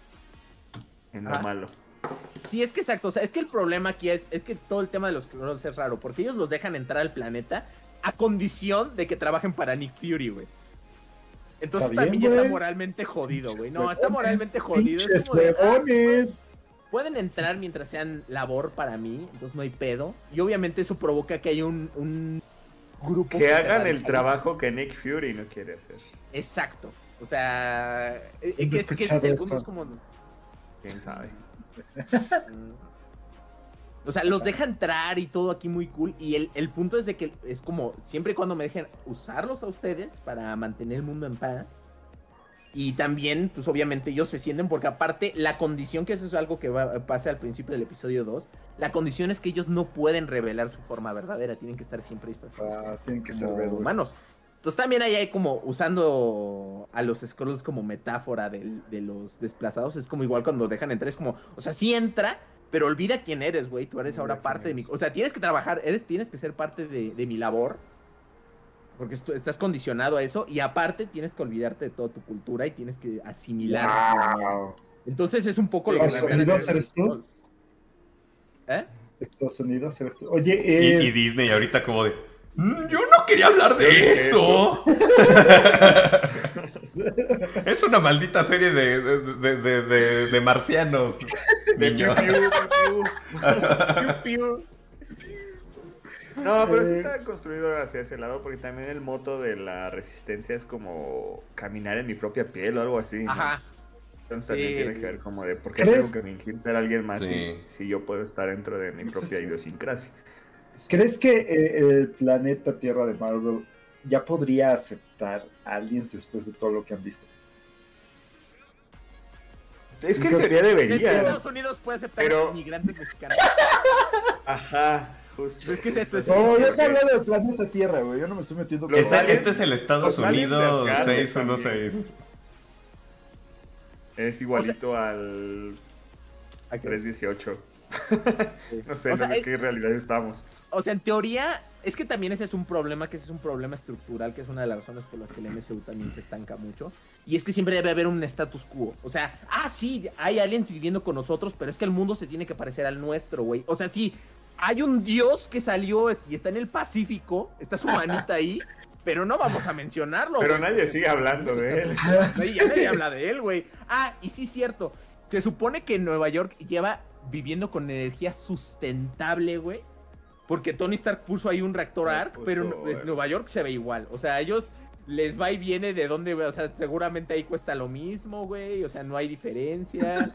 [SPEAKER 4] en lo
[SPEAKER 2] Ajá.
[SPEAKER 4] malo.
[SPEAKER 2] Sí, es que exacto, o sea, es que el problema aquí es, es que todo el tema de los Skrulls es raro, porque ellos los dejan entrar al planeta a condición de que trabajen para Nick Fury, güey. Entonces
[SPEAKER 3] Está bien,
[SPEAKER 2] también ya está
[SPEAKER 3] güey.
[SPEAKER 2] moralmente jodido, güey. No, está
[SPEAKER 3] Huevones,
[SPEAKER 2] moralmente jodido. Es
[SPEAKER 3] pinches
[SPEAKER 2] como de, ah,
[SPEAKER 3] huevones.
[SPEAKER 2] pueden entrar mientras sean labor para mí, entonces no hay pedo. Y obviamente eso provoca que haya un, un grupo
[SPEAKER 4] Que
[SPEAKER 2] se
[SPEAKER 4] hagan el
[SPEAKER 2] radicalice.
[SPEAKER 4] trabajo que Nick Fury no quiere hacer.
[SPEAKER 2] Exacto. O sea, eh,
[SPEAKER 3] ¿Dónde
[SPEAKER 2] que,
[SPEAKER 3] he
[SPEAKER 2] es- que ese es
[SPEAKER 3] escuchado
[SPEAKER 2] el punto,
[SPEAKER 3] esto?
[SPEAKER 2] es como...
[SPEAKER 4] ¿Quién sabe?
[SPEAKER 2] O sea, los deja entrar y todo aquí muy cool. Y el, el punto es de que es como, siempre y cuando me dejen usarlos a ustedes para mantener el mundo en paz. Y también, pues obviamente ellos se sienten, porque aparte la condición, que eso es algo que va, pasa al principio del episodio dos, la condición es que ellos no pueden revelar su forma verdadera, tienen que estar siempre disfrazados
[SPEAKER 3] Ah, tienen que ser
[SPEAKER 2] como
[SPEAKER 3] verdes.
[SPEAKER 2] humanos. Entonces también ahí hay como usando a los Skrulls como metáfora del- de los desplazados. Es como igual cuando dejan entrar, es como, o sea, sí entra, pero olvida quién eres, güey. Tú eres
[SPEAKER 4] Olvida
[SPEAKER 2] ahora
[SPEAKER 4] quién
[SPEAKER 2] parte de mi...
[SPEAKER 4] eres.
[SPEAKER 2] O sea, tienes que trabajar, eres, tienes que ser parte de, de mi labor. Porque estu- estás condicionado a eso. Y aparte tienes que olvidarte de toda tu cultura y tienes que asimilar.
[SPEAKER 3] Wow.
[SPEAKER 2] Entonces es un poco lo que
[SPEAKER 3] ¿Estados
[SPEAKER 2] me
[SPEAKER 3] Unidos eres tú?
[SPEAKER 2] Skrulls. ¿Eh?
[SPEAKER 3] Estados Unidos eres tú. Oye,
[SPEAKER 1] Y,
[SPEAKER 3] eh,
[SPEAKER 1] y Disney ahorita como de... "Mm, yo no quería hablar
[SPEAKER 4] Yo
[SPEAKER 1] de
[SPEAKER 4] dije
[SPEAKER 1] eso. Es una maldita serie de, de, de, de- de- de marcianos, niño.
[SPEAKER 4] Piu, piu, piu.
[SPEAKER 2] Piu, piu.
[SPEAKER 4] No, pero sí
[SPEAKER 3] Eh.
[SPEAKER 4] está construido hacia ese lado, porque también el moto de la resistencia es como caminar en mi propia piel o algo así, ¿no?
[SPEAKER 2] Ajá.
[SPEAKER 4] Entonces también
[SPEAKER 2] Sí.
[SPEAKER 4] tiene que ver como de por qué
[SPEAKER 3] ¿Crees?
[SPEAKER 4] tengo que fingir ser alguien más
[SPEAKER 1] Sí.
[SPEAKER 4] si, si yo puedo estar dentro de mi
[SPEAKER 3] Eso
[SPEAKER 4] propia
[SPEAKER 3] sí.
[SPEAKER 4] idiosincrasia.
[SPEAKER 3] ¿crees que eh, el planeta Tierra de Marvel ya podría aceptar aliens después de todo lo que han visto?
[SPEAKER 4] Es que en
[SPEAKER 3] Creo-
[SPEAKER 4] teoría
[SPEAKER 2] ¿Crees que
[SPEAKER 4] debería.
[SPEAKER 2] Estados Unidos puede aceptar
[SPEAKER 4] Pero-
[SPEAKER 2] inmigrantes mexicanos?
[SPEAKER 4] Ajá, justo.
[SPEAKER 2] Es que es esto, es
[SPEAKER 3] No, yo
[SPEAKER 4] porque-
[SPEAKER 3] estoy hablando del planeta Tierra, güey. Yo no me estoy metiendo con...
[SPEAKER 4] Los
[SPEAKER 1] Este,
[SPEAKER 4] aliens-
[SPEAKER 1] este es el Estados
[SPEAKER 4] los aliens de
[SPEAKER 1] Unidos
[SPEAKER 4] Asgard
[SPEAKER 1] seis uno
[SPEAKER 4] también.
[SPEAKER 1] seis.
[SPEAKER 4] Es igualito al
[SPEAKER 2] ¿A qué?
[SPEAKER 4] tres dieciocho. No sé,
[SPEAKER 2] O sea,
[SPEAKER 4] no sé
[SPEAKER 2] eh,
[SPEAKER 4] qué realidad estamos.
[SPEAKER 2] O sea, en teoría, es que también ese es un problema, que ese es un problema estructural, que es una de las razones por las que el M C U también se estanca mucho. Y es que siempre debe haber un status quo. O sea, ah, sí, hay aliens viviendo con nosotros, pero es que el mundo se tiene que parecer al nuestro, güey. O sea, sí, hay un dios que salió y está en el Pacífico, está su manita ahí, pero no vamos a mencionarlo.
[SPEAKER 4] Pero
[SPEAKER 2] güey,
[SPEAKER 4] nadie sigue hablando de él.
[SPEAKER 2] Nadie, ya nadie habla de él, güey. Ah, y sí es cierto. Se supone que Nueva York lleva viviendo con energía sustentable, güey. Porque Tony Stark puso ahí un reactor arc,
[SPEAKER 4] puso,
[SPEAKER 2] pero pues, Nueva York se ve igual. O sea, a ellos les va y viene de dónde, o sea, seguramente ahí cuesta lo mismo, güey. O sea, no hay diferencia.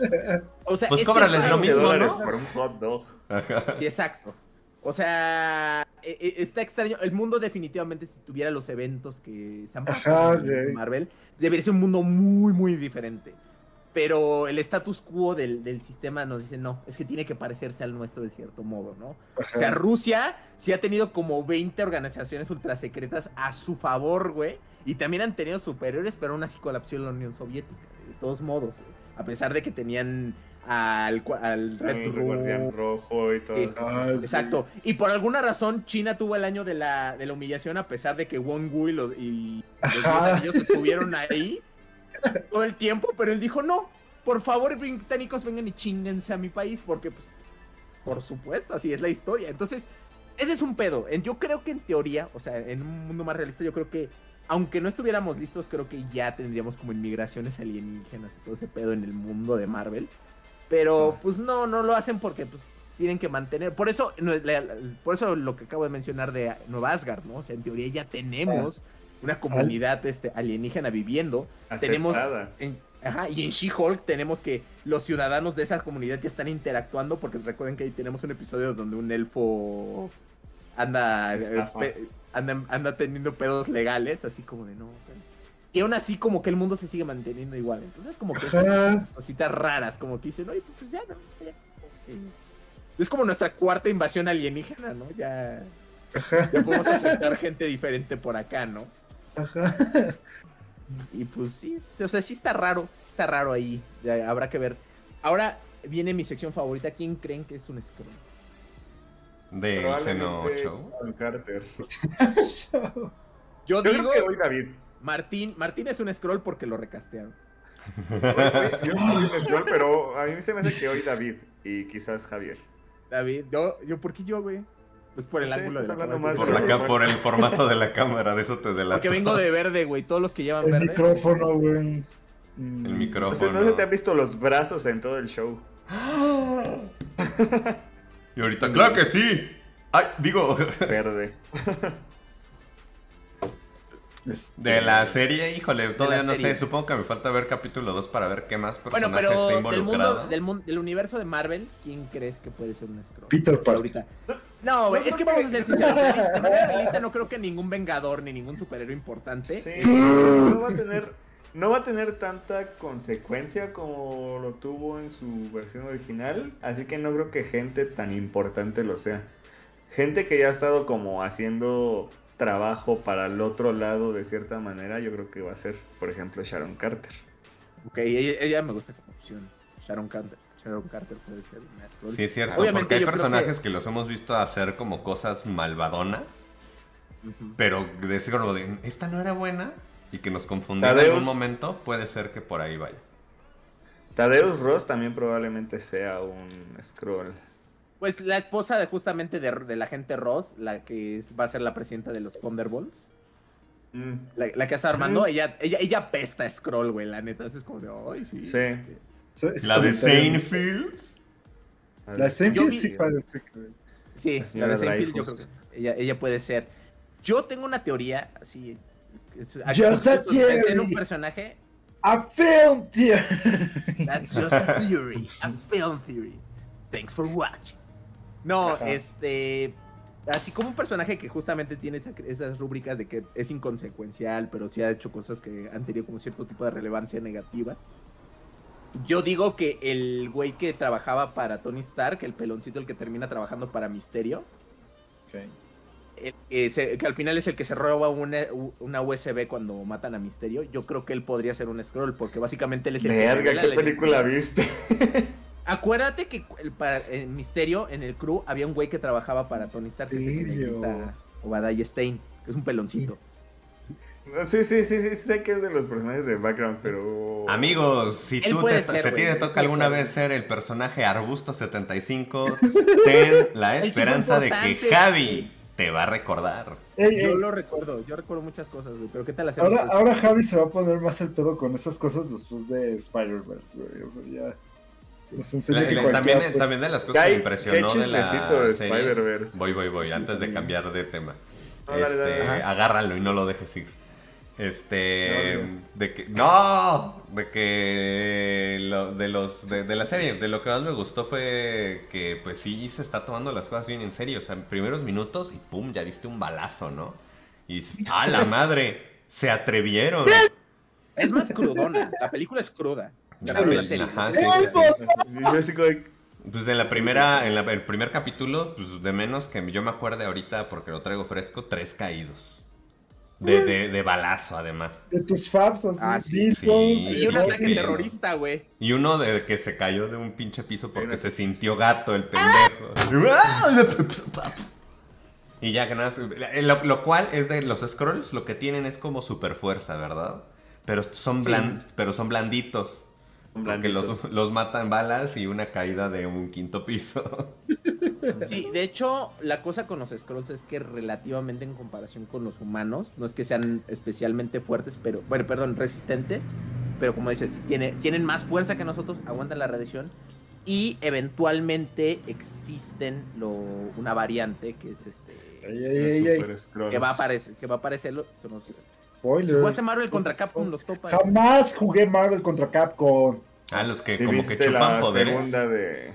[SPEAKER 2] O sea,
[SPEAKER 1] pues
[SPEAKER 2] es
[SPEAKER 1] cóbrales
[SPEAKER 2] que es
[SPEAKER 1] lo
[SPEAKER 2] raro,
[SPEAKER 1] mismo,
[SPEAKER 4] dólares
[SPEAKER 1] ¿no?
[SPEAKER 4] por un hot dog.
[SPEAKER 1] Ajá.
[SPEAKER 2] Sí, exacto. O sea, e- e- está extraño. El mundo definitivamente, si tuviera los eventos que están pasando
[SPEAKER 3] Ajá,
[SPEAKER 2] en
[SPEAKER 3] güey.
[SPEAKER 2] Marvel, debería ser un mundo muy, muy diferente. Pero el status quo del, del sistema nos dice, no, es que tiene que parecerse al nuestro de cierto modo, ¿no?
[SPEAKER 3] Ajá.
[SPEAKER 2] O sea, Rusia sí ha tenido como veinte organizaciones ultrasecretas a su favor, güey. Y también han tenido superiores, pero aún así colapsó la Unión Soviética, de todos modos. Güey. A pesar de que tenían al, cua- al Red
[SPEAKER 4] El
[SPEAKER 2] Room.
[SPEAKER 4] guardián rojo y todo.
[SPEAKER 2] Sí.
[SPEAKER 4] eso.
[SPEAKER 3] Ah,
[SPEAKER 2] Exacto. Y por alguna razón, China tuvo el año de la, de la humillación, a pesar de que Wong Wu y los, y los diez
[SPEAKER 3] Ajá.
[SPEAKER 2] anillos estuvieron ahí todo el tiempo, pero él dijo, no, por favor, británicos, vengan y chinguense a mi país, porque, pues, por supuesto, así es la historia. Entonces, ese es un pedo. En- Yo creo que en teoría, o sea, en un mundo más realista, yo creo que, aunque no estuviéramos listos, creo que ya tendríamos como inmigraciones alienígenas y todo ese pedo en el mundo de Marvel. Pero, pues, no, no lo hacen porque, pues, tienen que mantener. Por eso, no, la- la- por eso lo que acabo de mencionar de Nueva Asgard, ¿no? O sea, en teoría ya tenemos una comunidad este, alienígena viviendo. Tenemos
[SPEAKER 4] Aceptada.
[SPEAKER 2] en, ajá, y en She-Hulk tenemos que los ciudadanos de esa comunidad ya están interactuando, porque recuerden que ahí tenemos un episodio donde un elfo anda, eh,
[SPEAKER 4] Estafa.
[SPEAKER 2] pe- anda, anda teniendo pedos legales, así como de no. pero- Y aún así como que el mundo se sigue manteniendo igual. Entonces como que esas
[SPEAKER 3] Ajá.
[SPEAKER 2] cositas raras, como que dicen, oye, pues ya no, está ya como que- es como nuestra cuarta invasión alienígena, ¿no? Ya,
[SPEAKER 3] Ajá.
[SPEAKER 2] ya podemos aceptar gente diferente por acá, ¿no?
[SPEAKER 3] Ajá.
[SPEAKER 2] Y pues sí, o sea, sí está raro, sí está raro ahí, ya habrá que ver. Ahora viene mi sección favorita, ¿quién creen que es un Skrull?
[SPEAKER 1] Del Seno
[SPEAKER 4] Probablemente
[SPEAKER 1] Show.
[SPEAKER 4] Sharon Carter.
[SPEAKER 2] Yo
[SPEAKER 4] Yo
[SPEAKER 2] digo,
[SPEAKER 4] creo que hoy David.
[SPEAKER 2] Martín, Martín es un Skrull porque lo recastearon.
[SPEAKER 4] Hoy- hoy- yo soy un Skrull, pero a mí se me hace que hoy David y quizás Javier.
[SPEAKER 2] David, yo, yo ¿por qué yo, güey? Pues por el
[SPEAKER 4] No sé,
[SPEAKER 2] ángulo de
[SPEAKER 4] estás
[SPEAKER 2] la
[SPEAKER 4] hablando
[SPEAKER 2] cámara.
[SPEAKER 4] más
[SPEAKER 1] Por,
[SPEAKER 4] de-
[SPEAKER 1] la ca- por el formato de la cámara, de eso te delato.
[SPEAKER 2] Porque vengo de verde, güey, todos los que llevan
[SPEAKER 3] El
[SPEAKER 2] verde.
[SPEAKER 3] micrófono, güey. Mm.
[SPEAKER 1] El
[SPEAKER 4] No
[SPEAKER 1] micrófono.
[SPEAKER 4] sé, no se te han visto los brazos en todo el show.
[SPEAKER 1] Y ahorita, ¡claro que sí! Ay, digo,
[SPEAKER 4] Verde.
[SPEAKER 3] Este,
[SPEAKER 1] de la serie, híjole, todavía no
[SPEAKER 2] serie.
[SPEAKER 1] sé. Supongo que me falta ver capítulo dos para ver qué más
[SPEAKER 2] Bueno,
[SPEAKER 1] personaje
[SPEAKER 2] pero
[SPEAKER 1] está
[SPEAKER 2] del
[SPEAKER 1] involucrado.
[SPEAKER 2] mundo, del mundo, del universo de Marvel, ¿quién crees que puede ser un Skrull?
[SPEAKER 3] Peter
[SPEAKER 2] Así
[SPEAKER 3] Parker.
[SPEAKER 2] ahorita. No, güey,
[SPEAKER 4] No
[SPEAKER 2] es que
[SPEAKER 4] creo
[SPEAKER 2] vamos a
[SPEAKER 4] que-
[SPEAKER 2] ser sinceros. De manera- de manera realista, no creo que ningún Vengador ni ningún superhéroe importante.
[SPEAKER 4] Sí, no va a tener, no va a tener tanta consecuencia como lo tuvo en su versión original, así que no creo que gente tan importante lo sea. Gente que ya ha estado como haciendo trabajo para el otro lado de cierta manera, yo creo que va a ser, por ejemplo, Sharon Carter.
[SPEAKER 2] Ok, ella, ella me gusta como opción. Sharon Carter. Sharon Carter puede ser una Skrull.
[SPEAKER 1] Sí, es cierto,
[SPEAKER 2] Obviamente,
[SPEAKER 1] porque hay
[SPEAKER 2] yo creo
[SPEAKER 1] personajes
[SPEAKER 2] que-
[SPEAKER 1] que... los hemos visto hacer como cosas malvadonas,
[SPEAKER 2] Ujú.
[SPEAKER 1] pero decir como de, esta no era buena, y que nos confundió en
[SPEAKER 4] Tadeus.
[SPEAKER 1] algún momento, puede ser que por ahí vaya.
[SPEAKER 4] Thaddeus Ross también probablemente sea un Skrull.
[SPEAKER 2] Pues la esposa de justamente de, de la gente Ross, la que es- va a ser la presidenta de los Thunderbolts,
[SPEAKER 4] Mm,
[SPEAKER 2] la, la que está armando, ella, ella, ella pesta a Skrull, güey, la neta. Eso es como de, ay, sí.
[SPEAKER 4] sí.
[SPEAKER 3] eso es
[SPEAKER 1] La de
[SPEAKER 3] comentario.
[SPEAKER 1] Seinfeld.
[SPEAKER 3] La de Seinfeld
[SPEAKER 2] Yo vi-
[SPEAKER 3] sí parece que...
[SPEAKER 2] Sí,
[SPEAKER 4] La
[SPEAKER 2] la,
[SPEAKER 4] señora
[SPEAKER 2] de Seinfeld, yo
[SPEAKER 4] Dreyfus.
[SPEAKER 2] creo que ella, ella puede ser. Yo tengo una teoría, así. es-
[SPEAKER 3] Just a
[SPEAKER 2] pensé en un
[SPEAKER 3] theory.
[SPEAKER 2] personaje.
[SPEAKER 3] A film theory.
[SPEAKER 2] That's just a theory. A film theory. Thanks for watching. No,
[SPEAKER 3] Ajá.
[SPEAKER 2] este. Así como un personaje que justamente tiene esa- esas rúbricas de que es inconsecuencial, pero sí ha hecho cosas que han tenido como cierto tipo de relevancia negativa. Yo digo que el güey que trabajaba para Tony Stark, el peloncito, el que termina trabajando para Misterio, el que, se- que al final es el que se roba una, una U S B cuando matan a Misterio, yo creo que él podría ser un Skrull, porque básicamente él es el que
[SPEAKER 4] Verga,
[SPEAKER 2] revela
[SPEAKER 4] ¿qué
[SPEAKER 2] la
[SPEAKER 4] película
[SPEAKER 2] identidad.
[SPEAKER 4] viste?
[SPEAKER 2] Acuérdate que el, para el Misterio, en el crew, había un güey que trabajaba para Tony Stark, que se quería Obadiah Stane, que es un peloncito.
[SPEAKER 4] Sí, sí, sí, sí, sé que es de los personajes de background, pero...
[SPEAKER 1] Amigos, si
[SPEAKER 2] Él
[SPEAKER 1] tú
[SPEAKER 2] puede
[SPEAKER 1] te,
[SPEAKER 2] ser,
[SPEAKER 1] si a ti
[SPEAKER 2] güey,
[SPEAKER 1] te
[SPEAKER 2] él
[SPEAKER 1] toca
[SPEAKER 2] puede
[SPEAKER 1] alguna
[SPEAKER 2] ser,
[SPEAKER 1] vez
[SPEAKER 2] güey.
[SPEAKER 1] ser el personaje Arbusto setenta y cinco, ten la
[SPEAKER 2] Él sí fue
[SPEAKER 1] esperanza de que
[SPEAKER 2] importante,
[SPEAKER 1] Javi
[SPEAKER 2] güey.
[SPEAKER 1] te va a recordar.
[SPEAKER 3] Ey,
[SPEAKER 2] Yo
[SPEAKER 3] ey,
[SPEAKER 2] lo recuerdo, yo recuerdo muchas cosas, güey, pero ¿qué tal hacemos?
[SPEAKER 3] ahora, ahora Javi se va a poner más el pedo con estas cosas después de Spider-Verse, güey. O sea, ya. Nos enseña
[SPEAKER 1] La-
[SPEAKER 3] que
[SPEAKER 1] la-
[SPEAKER 3] cualquiera,
[SPEAKER 1] también,
[SPEAKER 3] pues,
[SPEAKER 1] también de las
[SPEAKER 4] ¿Qué
[SPEAKER 1] cosas que
[SPEAKER 4] hay-
[SPEAKER 1] me impresionó
[SPEAKER 4] qué
[SPEAKER 1] de la
[SPEAKER 4] chismecito de
[SPEAKER 1] serie.
[SPEAKER 4] Spider-Verse?
[SPEAKER 1] Voy, voy, voy,
[SPEAKER 3] Sí,
[SPEAKER 1] antes de
[SPEAKER 3] también.
[SPEAKER 1] cambiar de tema.
[SPEAKER 4] No, dale,
[SPEAKER 1] Este,
[SPEAKER 4] dale.
[SPEAKER 2] Ajá.
[SPEAKER 1] agárralo y no lo dejes ir. Este,
[SPEAKER 3] No, no.
[SPEAKER 1] de que, no, de que lo, de los, de, de la serie, de lo que más me gustó fue que, pues sí, se está tomando las cosas bien en serio. O sea, en primeros minutos y pum, ya viste un balazo, ¿no? Y dices, ¡ah, la madre! ¡Se atrevieron!
[SPEAKER 2] Es más crudona, la película es cruda.
[SPEAKER 1] La
[SPEAKER 2] Pero la
[SPEAKER 1] pel-
[SPEAKER 2] serie,
[SPEAKER 1] ajá,
[SPEAKER 2] ¿no?
[SPEAKER 1] sí, sí, sí.
[SPEAKER 4] Yo así como de-
[SPEAKER 1] Pues en la primera, en la- el primer capítulo, pues de menos que yo me acuerde ahorita porque lo traigo fresco, tres caídos. De, de, de balazo, además.
[SPEAKER 3] de tus faps, así,
[SPEAKER 2] Ah, sí,
[SPEAKER 3] Beatles,
[SPEAKER 1] sí,
[SPEAKER 2] Y un
[SPEAKER 1] sí,
[SPEAKER 2] ataque
[SPEAKER 1] sí.
[SPEAKER 2] terrorista, güey.
[SPEAKER 1] Y uno de que se cayó de un pinche piso porque se sintió gato el
[SPEAKER 2] Ah.
[SPEAKER 1] pendejo. Y ya que nada, lo, lo cual es de los scrolls, lo que tienen es como super fuerza, ¿verdad? Pero son,
[SPEAKER 2] Sí.
[SPEAKER 1] blan- pero son blanditos.
[SPEAKER 4] Son
[SPEAKER 1] Porque
[SPEAKER 4] blanditos.
[SPEAKER 1] los, los matan balas y una caída de un quinto piso.
[SPEAKER 2] Sí, de hecho, la cosa con los Skrulls es que relativamente en comparación con los humanos, no es que sean especialmente fuertes, pero, bueno, perdón, resistentes, pero como dices, tiene, tienen más fuerza que nosotros, aguantan la radiación y eventualmente existen lo, una variante que es este,
[SPEAKER 3] Ey, ey, ey, ey.
[SPEAKER 4] Super Scrolls.
[SPEAKER 2] que va a aparecer, que va a aparecer, lo- son los, si
[SPEAKER 3] Spoilers.
[SPEAKER 2] jugaste Marvel contra Capcom, los topa.
[SPEAKER 3] Jamás jugué Marvel contra Capcom.
[SPEAKER 1] Ah, los que
[SPEAKER 4] ¿Y
[SPEAKER 1] como que
[SPEAKER 4] viste
[SPEAKER 1] chupan
[SPEAKER 4] la
[SPEAKER 1] poderes.
[SPEAKER 4] segunda de...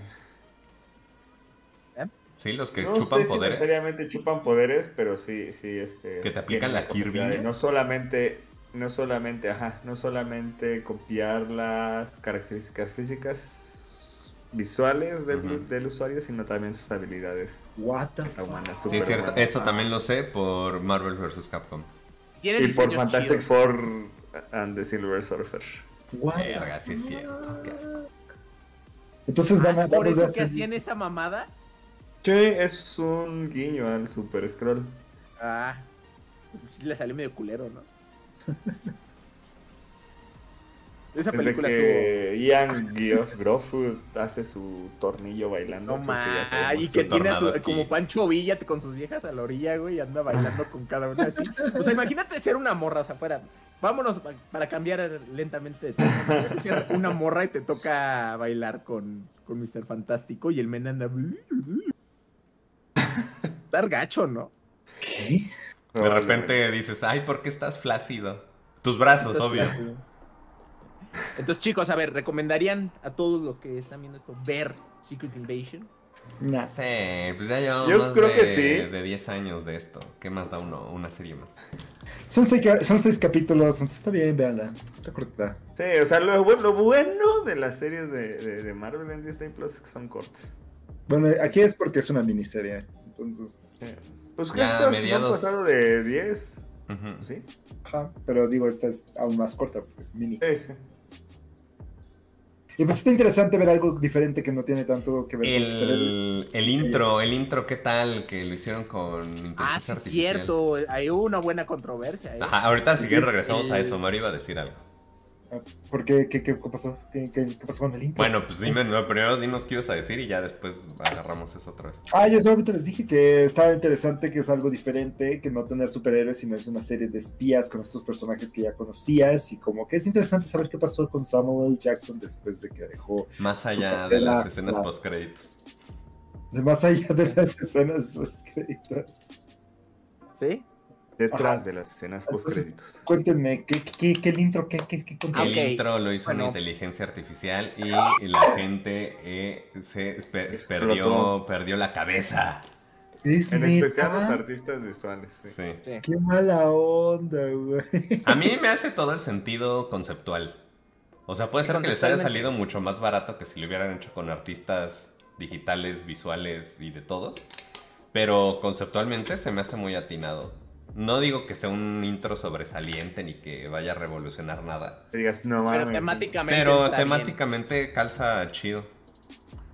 [SPEAKER 1] Sí, los que
[SPEAKER 4] No
[SPEAKER 1] chupan
[SPEAKER 4] sé si
[SPEAKER 1] poderes.
[SPEAKER 4] necesariamente chupan poderes, pero sí, sí, este...
[SPEAKER 1] Que te aplican
[SPEAKER 4] tienen
[SPEAKER 1] la Kirby,
[SPEAKER 4] capacidad de
[SPEAKER 1] ¿no?
[SPEAKER 4] No solamente, no solamente, ajá, no solamente copiar las características físicas visuales del,
[SPEAKER 1] Ujú.
[SPEAKER 4] del usuario, sino también sus habilidades
[SPEAKER 3] What the fuck?
[SPEAKER 4] humanas.
[SPEAKER 1] Sí, es cierto.
[SPEAKER 4] superhumanas.
[SPEAKER 1] Eso
[SPEAKER 4] Ajá.
[SPEAKER 1] también lo sé por Marvel versus. Capcom.
[SPEAKER 2] Tiene
[SPEAKER 4] Y por
[SPEAKER 2] diseños
[SPEAKER 4] Fantastic
[SPEAKER 2] chidos.
[SPEAKER 4] Four and the Silver Surfer.
[SPEAKER 3] What the
[SPEAKER 1] Verga, sí es cierto. Qué asco.
[SPEAKER 3] Entonces van a
[SPEAKER 2] Ah, por
[SPEAKER 3] van a
[SPEAKER 2] eso que
[SPEAKER 3] hacer-
[SPEAKER 2] hacían esa mamada.
[SPEAKER 4] Sí, es un guiño al Super Scroll.
[SPEAKER 2] Ah, sí le salió medio culero, ¿no? Esa
[SPEAKER 4] Desde
[SPEAKER 2] película estuvo...
[SPEAKER 4] que Ian Geoff Groffwood hace su tornillo bailando.
[SPEAKER 2] No
[SPEAKER 4] creo que ya
[SPEAKER 2] más,
[SPEAKER 4] sabemos
[SPEAKER 2] y
[SPEAKER 4] su
[SPEAKER 2] que tiene a su-
[SPEAKER 1] tornado aquí.
[SPEAKER 2] como Pancho Villa con sus viejas a la orilla, güey, y anda bailando con cada una así. O sea, imagínate ser una morra, o sea, fuera. Vámonos pa- para cambiar lentamente de tema. Imagínate ser una morra y te toca bailar con, con mister Fantástico y el men anda. Estar gacho, ¿no?
[SPEAKER 3] ¿Qué?
[SPEAKER 1] De repente dices, ay, ¿por qué estás flácido? Tus brazos,
[SPEAKER 2] Estás
[SPEAKER 1] obvio.
[SPEAKER 2] flácido. Entonces, chicos, a ver, ¿recomendarían a todos los que están viendo esto ver Secret Invasion?
[SPEAKER 3] Nah.
[SPEAKER 1] Sí, pues ya llevamos
[SPEAKER 4] Yo
[SPEAKER 1] más
[SPEAKER 4] creo
[SPEAKER 1] de,
[SPEAKER 4] que sí.
[SPEAKER 1] de diez años de esto. ¿Qué más da uno? Una serie más.
[SPEAKER 3] Son seis, ca- son seis capítulos, entonces está bien, véanla. Está cortita.
[SPEAKER 4] Sí, o sea, lo, bu- lo bueno de las series de, de, de Marvel en Disney Plus es que son cortas.
[SPEAKER 3] Bueno, aquí es porque es una miniserie, entonces,
[SPEAKER 4] Sí. Pues que
[SPEAKER 1] Ya,
[SPEAKER 4] estas no han
[SPEAKER 1] mediados.
[SPEAKER 4] pasado de diez,
[SPEAKER 1] Ujú.
[SPEAKER 4] ¿sí?
[SPEAKER 3] ajá, pero digo, esta es aún más corta, porque es mini.
[SPEAKER 4] Sí, sí.
[SPEAKER 3] Y pues está interesante ver algo diferente que no tiene tanto que ver con los superhéroes.
[SPEAKER 1] El, el intro, el intro, ¿qué tal? Que lo hicieron con inteligencia
[SPEAKER 2] Ah, sí, es
[SPEAKER 1] artificial.
[SPEAKER 2] cierto. Hay una buena controversia. ¿eh?
[SPEAKER 1] Ajá, ahorita si quieres regresamos a
[SPEAKER 2] El-
[SPEAKER 1] eso. Mario iba a decir algo.
[SPEAKER 3] Ah, ¿Por qué? ¿Qué, qué, qué pasó? ¿Qué, qué, qué pasó con el intro?
[SPEAKER 1] Bueno, pues dime, no, primero dinos qué ibas a decir y ya después agarramos eso otra vez.
[SPEAKER 3] Ah, yo solamente les dije que estaba interesante, que es algo diferente, que no tener superhéroes, sino es una serie de espías con estos personajes que ya conocías, y como que es interesante saber qué pasó con Samuel L. Jackson después de que dejó,
[SPEAKER 1] Más allá
[SPEAKER 3] Su
[SPEAKER 1] de las
[SPEAKER 3] carrera,
[SPEAKER 1] escenas
[SPEAKER 3] la-
[SPEAKER 1] post créditos.
[SPEAKER 3] de más allá de las escenas post-créditos.
[SPEAKER 2] ¿Sí?
[SPEAKER 4] Detrás
[SPEAKER 3] Ajá.
[SPEAKER 4] de las escenas
[SPEAKER 3] Entonces,
[SPEAKER 4] post-créditos.
[SPEAKER 3] Cuéntenme, ¿qué, qué, qué el intro, qué, qué, qué
[SPEAKER 1] El
[SPEAKER 3] controla?
[SPEAKER 2] Ok,
[SPEAKER 1] intro lo hizo
[SPEAKER 2] bueno.
[SPEAKER 1] una inteligencia artificial y la gente eh, se per-
[SPEAKER 4] Explotó.
[SPEAKER 1] perdió, perdió la cabeza.
[SPEAKER 3] Es
[SPEAKER 4] En
[SPEAKER 3] neta,
[SPEAKER 4] especial los artistas visuales. Sí.
[SPEAKER 1] Sí.
[SPEAKER 2] Sí.
[SPEAKER 3] qué mala onda, güey.
[SPEAKER 1] A mí me hace todo el sentido conceptual. O sea, puede
[SPEAKER 2] Sí,
[SPEAKER 1] ser que les haya
[SPEAKER 2] conceptualmente.
[SPEAKER 1] salido mucho más barato que si lo hubieran hecho con artistas digitales, visuales y de todos. Pero conceptualmente se me hace muy atinado. No digo que sea un intro sobresaliente ni que vaya a revolucionar nada.
[SPEAKER 4] Que digas, no
[SPEAKER 2] Pero
[SPEAKER 4] mames.
[SPEAKER 2] temáticamente.
[SPEAKER 1] Pero
[SPEAKER 2] está
[SPEAKER 1] temáticamente calza chido.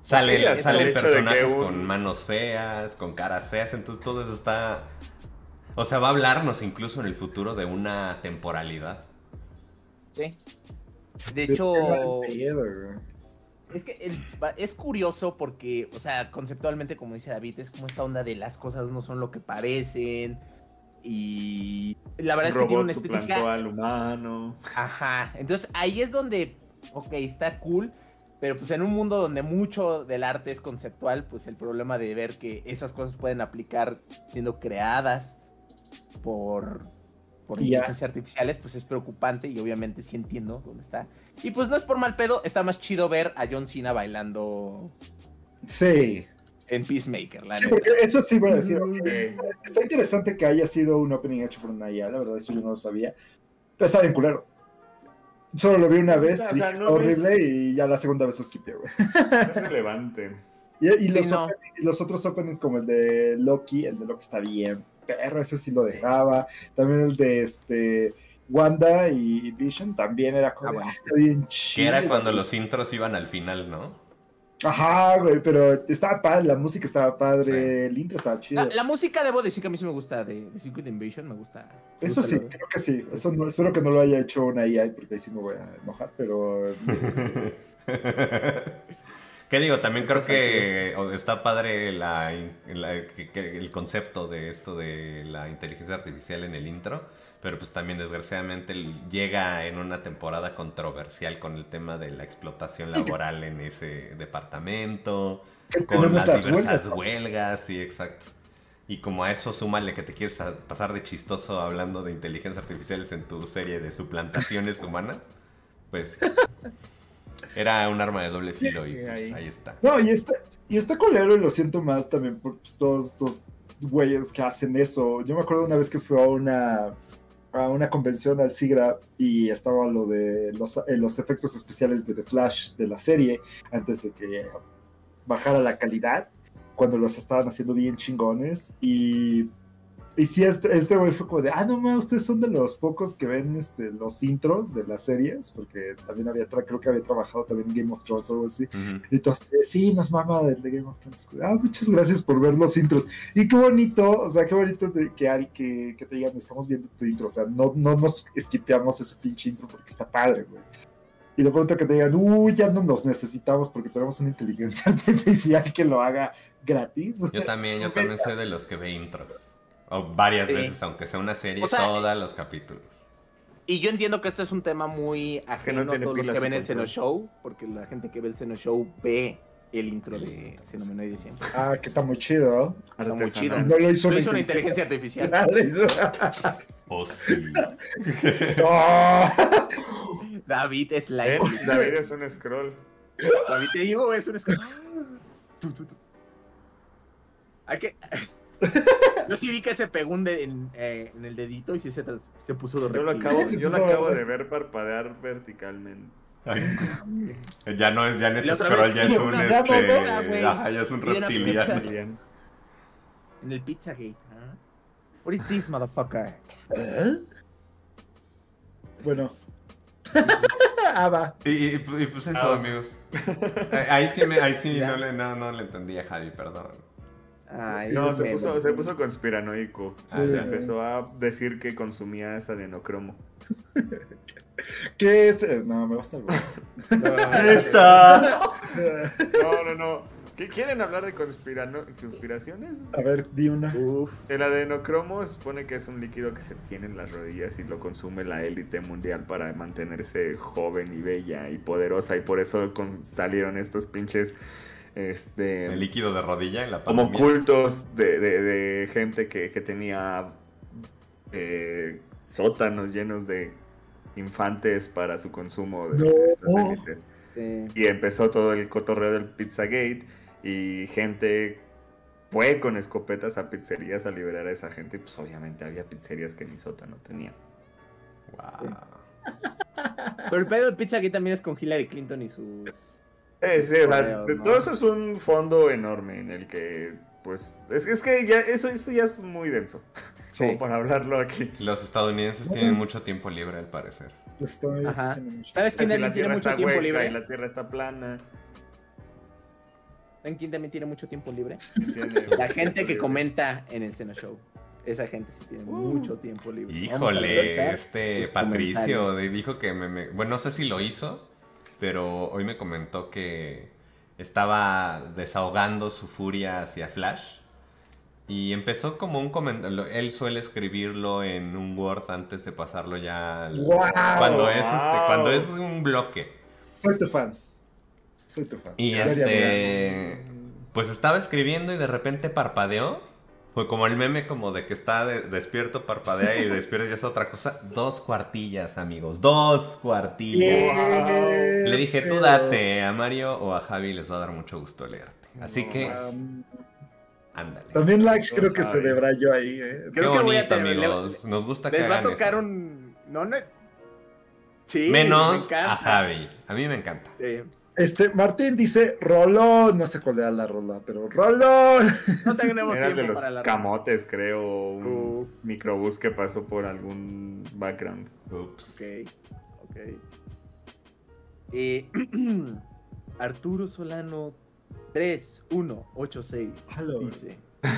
[SPEAKER 1] Salen,
[SPEAKER 4] Sí,
[SPEAKER 1] salen
[SPEAKER 4] el hecho de
[SPEAKER 1] personajes
[SPEAKER 4] que un-
[SPEAKER 1] con manos feas, con caras feas, entonces todo eso está... O sea, va a hablarnos incluso en el futuro de una temporalidad.
[SPEAKER 2] Sí. De
[SPEAKER 3] Qué
[SPEAKER 2] hecho,
[SPEAKER 3] mal pedo, güey.
[SPEAKER 2] es que el- va- es curioso porque, o sea, conceptualmente, como dice David, es como esta onda de las cosas no son lo que parecen. Y la verdad
[SPEAKER 4] Un
[SPEAKER 2] es que tiene
[SPEAKER 4] robot
[SPEAKER 2] una
[SPEAKER 4] suplantó
[SPEAKER 2] estética.
[SPEAKER 4] al humano.
[SPEAKER 2] Ajá. Entonces ahí es donde, ok, está cool. Pero pues en un mundo donde mucho del arte es conceptual, pues el problema de ver que esas cosas pueden aplicar siendo creadas por, por
[SPEAKER 3] Y ya.
[SPEAKER 2] inteligencias artificiales, pues es preocupante y obviamente sí entiendo dónde está. Y pues no es por mal pedo, está más chido ver a John Cena bailando
[SPEAKER 3] Sí.
[SPEAKER 2] en Peacemaker, la
[SPEAKER 3] Sí,
[SPEAKER 2] neta.
[SPEAKER 3] porque eso sí voy a decir. ok,
[SPEAKER 4] Eh,
[SPEAKER 3] Está interesante que haya sido un opening hecho por una I A, la verdad, eso yo no lo sabía. Pero está bien culero. Solo lo vi una vez,
[SPEAKER 4] O sea,
[SPEAKER 3] y dije,
[SPEAKER 4] no
[SPEAKER 3] está
[SPEAKER 4] es-
[SPEAKER 3] horrible, y ya la segunda vez lo skippé, güey.
[SPEAKER 4] no es relevante.
[SPEAKER 3] Y, y
[SPEAKER 2] Sí,
[SPEAKER 3] los,
[SPEAKER 2] no.
[SPEAKER 3] open- y los otros openings, como el de Loki, el de Loki está bien, perro, ese sí lo dejaba. También el de este Wanda y Vision también era como,
[SPEAKER 2] Ah,
[SPEAKER 3] de,
[SPEAKER 2] bueno.
[SPEAKER 3] "Ah, está bien
[SPEAKER 1] Que
[SPEAKER 3] chido.
[SPEAKER 1] era cuando
[SPEAKER 3] güey".
[SPEAKER 1] los intros iban al final, ¿no?
[SPEAKER 3] Ajá, güey, pero estaba padre, la música estaba padre, el intro estaba chido.
[SPEAKER 2] La, la música, debo decir que a mí sí me gusta de, de Secret Invasion, me gusta. me
[SPEAKER 3] Eso
[SPEAKER 2] gusta
[SPEAKER 3] sí,
[SPEAKER 2] la-
[SPEAKER 3] creo que sí. Eso no, espero que no lo haya hecho una I A, porque ahí sí me voy a enojar, pero...
[SPEAKER 1] ¿Qué digo? También creo
[SPEAKER 3] Eso
[SPEAKER 1] que o- está padre la, la- que- que el concepto de esto de la inteligencia artificial en el intro, pero pues también desgraciadamente el- llega en una temporada controversial con el tema de la explotación
[SPEAKER 3] Sí, que-
[SPEAKER 1] laboral en ese departamento,
[SPEAKER 3] que
[SPEAKER 1] con
[SPEAKER 3] tenemos
[SPEAKER 1] las
[SPEAKER 3] las
[SPEAKER 1] diversas
[SPEAKER 3] huelgas, ¿no?
[SPEAKER 1] huelgas, sí, exacto. Y como a eso súmale que te quieres a- pasar de chistoso hablando de inteligencias artificiales en tu serie de suplantaciones humanas, pues era un arma de doble filo y
[SPEAKER 4] Sí,
[SPEAKER 1] pues
[SPEAKER 4] ahí.
[SPEAKER 1] ahí está.
[SPEAKER 3] No, y está, y está culero y lo siento más también por pues, todos estos güeyes que hacen eso. Yo me acuerdo una vez que fui a una, a una convención al SIGGRAPH y estaba lo de los, eh, los efectos especiales de The Flash de la serie antes de que bajara la calidad, cuando los estaban haciendo bien chingones. Y, y sí, este, este güey fue como de, ah, no mames, ustedes son de los pocos que ven este, los intros de las series, porque también había, tra- creo que había trabajado también en Game of Thrones o algo así.
[SPEAKER 1] Ujú.
[SPEAKER 3] Y entonces, sí, nos mama del de Game of Thrones. Ah, muchas gracias por ver los intros. Y qué bonito, o sea, qué bonito de que, Ari, que, que te digan, estamos viendo tu intro. O sea, no, no nos esquipeamos ese pinche intro porque está padre, güey. Y de pronto que te digan, uy, ya no nos necesitamos porque tenemos una inteligencia artificial que lo haga gratis.
[SPEAKER 1] Yo también, yo también soy de los que ve intros. O varias
[SPEAKER 2] Sí.
[SPEAKER 1] veces, aunque sea una serie,
[SPEAKER 2] O sea,
[SPEAKER 1] todos los capítulos.
[SPEAKER 2] Y yo entiendo que esto es un tema muy
[SPEAKER 4] que no
[SPEAKER 2] ajeno a
[SPEAKER 4] tiene
[SPEAKER 2] todos los
[SPEAKER 4] pilas
[SPEAKER 2] que
[SPEAKER 4] su
[SPEAKER 2] ven el
[SPEAKER 4] control.
[SPEAKER 2] Seno Show, porque la gente que ve el Seno Show ve el intro de Xenomenoide siempre.
[SPEAKER 3] Ah, que está muy chido.
[SPEAKER 2] Está muy
[SPEAKER 4] Artesanal.
[SPEAKER 2] chido.
[SPEAKER 3] Y no lo hizo,
[SPEAKER 2] Lo
[SPEAKER 3] una
[SPEAKER 2] hizo una inteligencia artificial.
[SPEAKER 3] artificial.
[SPEAKER 1] Oh, sí.
[SPEAKER 3] Oh.
[SPEAKER 2] David es la
[SPEAKER 4] ¿Ven? David es un scroll.
[SPEAKER 2] David, te digo, es un escándalo. Tu, tu, tu. Hay que. Yo sí vi que se pegó un de- en, eh, en el dedito y sí se, tras- se puso de
[SPEAKER 4] Yo lo
[SPEAKER 2] reptil.
[SPEAKER 4] acabo,
[SPEAKER 3] Se
[SPEAKER 4] yo lo
[SPEAKER 3] puso-
[SPEAKER 4] acabo de ver parpadear verticalmente.
[SPEAKER 1] Ya no es, ya no es
[SPEAKER 2] La otra
[SPEAKER 1] scroll,
[SPEAKER 2] vez
[SPEAKER 1] ya es
[SPEAKER 2] tuve
[SPEAKER 1] un
[SPEAKER 2] una
[SPEAKER 1] este.
[SPEAKER 2] pizza, güey.
[SPEAKER 1] Ajá, ya es un
[SPEAKER 2] Y una
[SPEAKER 1] reptiliano.
[SPEAKER 2] pizza. En el Pizzagate. ¿ah? What is this, motherfucker?
[SPEAKER 3] Bueno. Ah, va.
[SPEAKER 1] Y, y- y pues eso,
[SPEAKER 4] Ah.
[SPEAKER 1] amigos. Eh, Ahí sí, me, ahí sí
[SPEAKER 2] Ya.
[SPEAKER 1] no, le, no, no le entendí a Javi, perdón.
[SPEAKER 2] Ay,
[SPEAKER 4] No,
[SPEAKER 2] Dios
[SPEAKER 4] se
[SPEAKER 2] mío.
[SPEAKER 4] puso, se puso conspiranoico.
[SPEAKER 3] Sí.
[SPEAKER 4] Hasta empezó a decir que consumía esa adenocromo.
[SPEAKER 3] ¿Qué es? Eh, No, me vas a salvar.
[SPEAKER 1] ¡Esta!
[SPEAKER 4] No, no, no. ¿Qué quieren hablar de conspirano- conspiraciones?
[SPEAKER 3] A ver, di una.
[SPEAKER 2] Uf.
[SPEAKER 4] El adenocromo se supone que es un líquido que se tiene en las rodillas y lo consume la élite mundial para mantenerse joven y bella y poderosa, y por eso con- salieron estos pinches este
[SPEAKER 1] El líquido de rodilla en la
[SPEAKER 4] como
[SPEAKER 1] pandemia.
[SPEAKER 4] cultos de, de- de gente que, que tenía eh, sótanos llenos de infantes para su consumo de
[SPEAKER 3] No.
[SPEAKER 4] estas élites.
[SPEAKER 2] Sí.
[SPEAKER 4] Y empezó todo el cotorreo del Pizzagate y gente fue con escopetas a pizzerías a liberar a esa gente. Y pues obviamente había pizzerías que ni sótano tenían.
[SPEAKER 1] Wow.
[SPEAKER 2] Pero el pedo de Pizzagate también es con Hillary Clinton y sus.
[SPEAKER 4] Eh, sí, o sea,
[SPEAKER 2] Correos,
[SPEAKER 4] de-
[SPEAKER 2] ¿no?
[SPEAKER 4] todo eso es un fondo enorme en el que, pues, es, es que ya eso, eso ya es muy denso,
[SPEAKER 2] Sí.
[SPEAKER 4] como para hablarlo aquí.
[SPEAKER 1] Los estadounidenses tienen mucho tiempo libre, al parecer.
[SPEAKER 3] Estoy-
[SPEAKER 2] Ajá.
[SPEAKER 3] tiene mucho-
[SPEAKER 2] ¿Sabes quién
[SPEAKER 4] Si
[SPEAKER 2] también
[SPEAKER 4] la
[SPEAKER 2] tiene
[SPEAKER 4] tierra
[SPEAKER 2] mucho
[SPEAKER 4] está
[SPEAKER 2] tiempo
[SPEAKER 4] hueca
[SPEAKER 2] libre?
[SPEAKER 4] y la tierra está plana.
[SPEAKER 2] ¿Saben quién también tiene mucho tiempo libre?
[SPEAKER 4] Tiene
[SPEAKER 2] La gente que
[SPEAKER 4] libre.
[SPEAKER 2] comenta en el Cena Show. Esa gente sí tiene uh, mucho tiempo libre.
[SPEAKER 1] Híjole, este Patricio dijo que me, me... Bueno, no sé si lo hizo, pero hoy me comentó que estaba desahogando su furia hacia Flash. Y empezó como un comentario. Él suele escribirlo en un Word antes de pasarlo ya al...
[SPEAKER 3] Wow,
[SPEAKER 1] cuando es
[SPEAKER 4] wow.
[SPEAKER 1] este, cuando es un bloque.
[SPEAKER 3] Soy tu fan. Soy tu fan.
[SPEAKER 1] Y
[SPEAKER 3] Ya
[SPEAKER 1] este... Pues estaba escribiendo y de repente parpadeó. Fue como el meme como de que está de, despierto, parpadea y despierto y es otra cosa. Dos cuartillas, amigos. Dos cuartillas.
[SPEAKER 3] Wow.
[SPEAKER 1] Le dije, tú date, a Mario o a Javi les va a dar mucho gusto leerte. Así que,
[SPEAKER 3] Um,
[SPEAKER 1] ándale.
[SPEAKER 3] también Lax creo que celebra yo ahí, ¿eh?
[SPEAKER 1] Qué
[SPEAKER 2] Creo que voy a
[SPEAKER 1] bonito,
[SPEAKER 2] tener-
[SPEAKER 1] amigos. Nos gusta que
[SPEAKER 2] Les va a
[SPEAKER 1] hagan
[SPEAKER 2] tocar
[SPEAKER 1] eso.
[SPEAKER 2] un... No, no... Sí, me
[SPEAKER 1] Menos
[SPEAKER 2] encanta.
[SPEAKER 1] a Javi. A mí me encanta.
[SPEAKER 2] Sí.
[SPEAKER 3] Este, Martín dice, Rolón, no sé cuál era la rola, pero Rolón.
[SPEAKER 2] No tenemos
[SPEAKER 4] Era
[SPEAKER 2] tiempo
[SPEAKER 4] de los
[SPEAKER 2] para la...
[SPEAKER 4] camotes, creo, un
[SPEAKER 2] Uh.
[SPEAKER 4] microbús que pasó por algún background.
[SPEAKER 1] Ups.
[SPEAKER 2] Ok, ok. Eh, Arturo Solano tres uno ocho seis
[SPEAKER 3] Hello.
[SPEAKER 2] dice: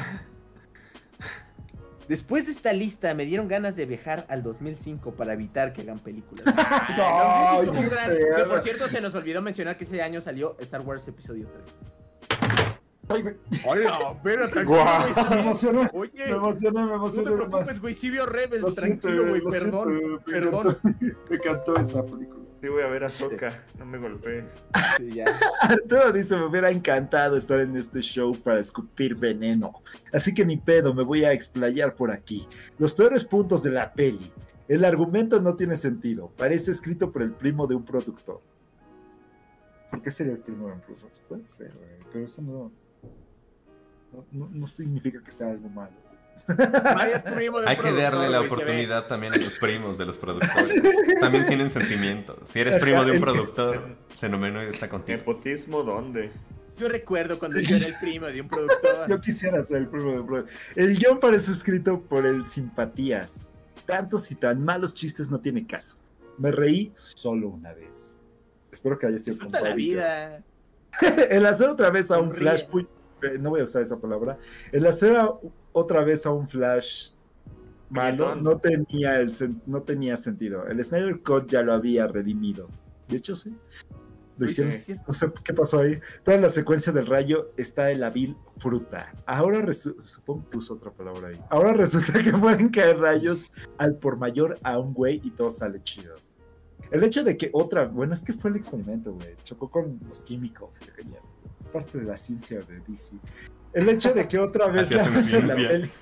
[SPEAKER 2] después de esta lista me dieron ganas de viajar al dos mil cinco para evitar que hagan películas. Ah,
[SPEAKER 3] No,
[SPEAKER 2] el dos mil cinco fue un gran-
[SPEAKER 3] qué
[SPEAKER 2] que por
[SPEAKER 3] perra.
[SPEAKER 2] cierto se nos olvidó mencionar que ese año salió Star Wars Episodio tres.
[SPEAKER 3] Ay, güey,
[SPEAKER 2] Hola, pero tranquilo,
[SPEAKER 4] Guau.
[SPEAKER 2] güey, está
[SPEAKER 3] me
[SPEAKER 2] bien.
[SPEAKER 3] emocioné,
[SPEAKER 2] Oye,
[SPEAKER 3] me emocioné, me
[SPEAKER 2] no te
[SPEAKER 3] emocioné
[SPEAKER 2] preocupes,
[SPEAKER 3] más.
[SPEAKER 2] güey, sí vio Rebels,
[SPEAKER 3] Lo siento,
[SPEAKER 2] tranquilo, güey,
[SPEAKER 3] lo
[SPEAKER 2] perdón,
[SPEAKER 3] siento, me
[SPEAKER 2] perdón.
[SPEAKER 3] encantó, me encantó esa película.
[SPEAKER 4] Sí, voy a ver a Soka, no me golpees.
[SPEAKER 2] Sí, ya.
[SPEAKER 3] Arturo dice, me hubiera encantado estar en este show para escupir veneno. Así que ni pedo, me voy a explayar por aquí. Los peores puntos de la peli. El argumento no tiene sentido. Parece escrito por el primo de un productor. ¿Por qué sería el primo de un productor? Puede ser, güey, pero eso no, no, no, no significa que sea algo malo.
[SPEAKER 2] Vaya primo de
[SPEAKER 1] Hay que
[SPEAKER 2] productor,
[SPEAKER 1] darle la
[SPEAKER 2] güey, se ve.
[SPEAKER 1] oportunidad también a los primos de los productores. También tienen sentimientos. Si eres primo de un productor, Xenomenoide está contigo.
[SPEAKER 4] ¿Nepotismo dónde?
[SPEAKER 2] Yo recuerdo cuando yo era el primo de un productor.
[SPEAKER 3] Yo quisiera ser el primo de un productor. El guión parece escrito por el Simpatías. Tantos y tan malos chistes no tiene caso. Me reí solo una vez. Espero que haya sido
[SPEAKER 2] Disfruta la
[SPEAKER 3] compático.
[SPEAKER 2] vida.
[SPEAKER 3] El hacer otra vez a un
[SPEAKER 2] Sonríe.
[SPEAKER 3] Flash, uy, eh, no voy a usar esa palabra. El hacer a- otra vez a un Flash malo
[SPEAKER 4] Puñetón.
[SPEAKER 3] no tenía, el, sen- no tenía sentido. El Snyder Cut ya lo había redimido. De hecho, sí. Lo
[SPEAKER 2] Uy, sí,
[SPEAKER 3] hicieron.
[SPEAKER 2] es cierto.
[SPEAKER 3] No sé qué pasó ahí. Toda la secuencia del rayo está de la vil fruta. Ahora resulta, supongo que uso otra palabra ahí. Ahora resulta que pueden caer rayos al por mayor a un güey y todo sale chido. El hecho de que otra, bueno, es que fue el experimento, güey. Chocó con los químicos. y aquella parte de la ciencia de D C. El hecho de que otra vez
[SPEAKER 1] Así
[SPEAKER 3] la
[SPEAKER 1] hacen
[SPEAKER 3] base de la
[SPEAKER 1] ciencia.
[SPEAKER 3] peli.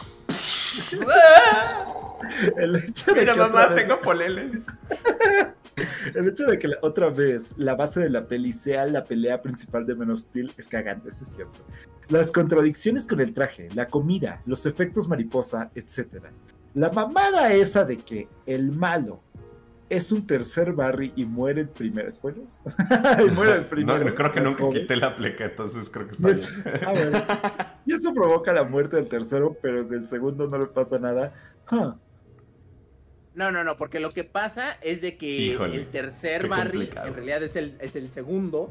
[SPEAKER 3] El hecho de
[SPEAKER 1] Mira,
[SPEAKER 3] que
[SPEAKER 1] mamá,
[SPEAKER 3] otra vez-
[SPEAKER 1] tengo poleles.
[SPEAKER 3] El hecho de que la- otra vez la base de la peli sea la pelea principal de Man of Steel es cagante, eso es cierto. Las contradicciones con el traje, la comida, los efectos mariposa, etcétera. La mamada esa de que el malo es un tercer Barry y muere el primero. ¿Spoilers? y muere el primero.
[SPEAKER 1] No, creo que
[SPEAKER 3] más
[SPEAKER 1] nunca
[SPEAKER 3] joven.
[SPEAKER 1] quité la pleca, entonces creo que
[SPEAKER 3] Y
[SPEAKER 1] está
[SPEAKER 3] eso,
[SPEAKER 1] bien.
[SPEAKER 3] ah, bueno. Y eso provoca la muerte del tercero, pero del segundo no le pasa nada. Huh.
[SPEAKER 2] No, no, no, porque lo que pasa es de que
[SPEAKER 1] Híjole,
[SPEAKER 2] el tercer
[SPEAKER 1] qué
[SPEAKER 2] Barry
[SPEAKER 1] complicado.
[SPEAKER 2] en realidad es el, es el segundo,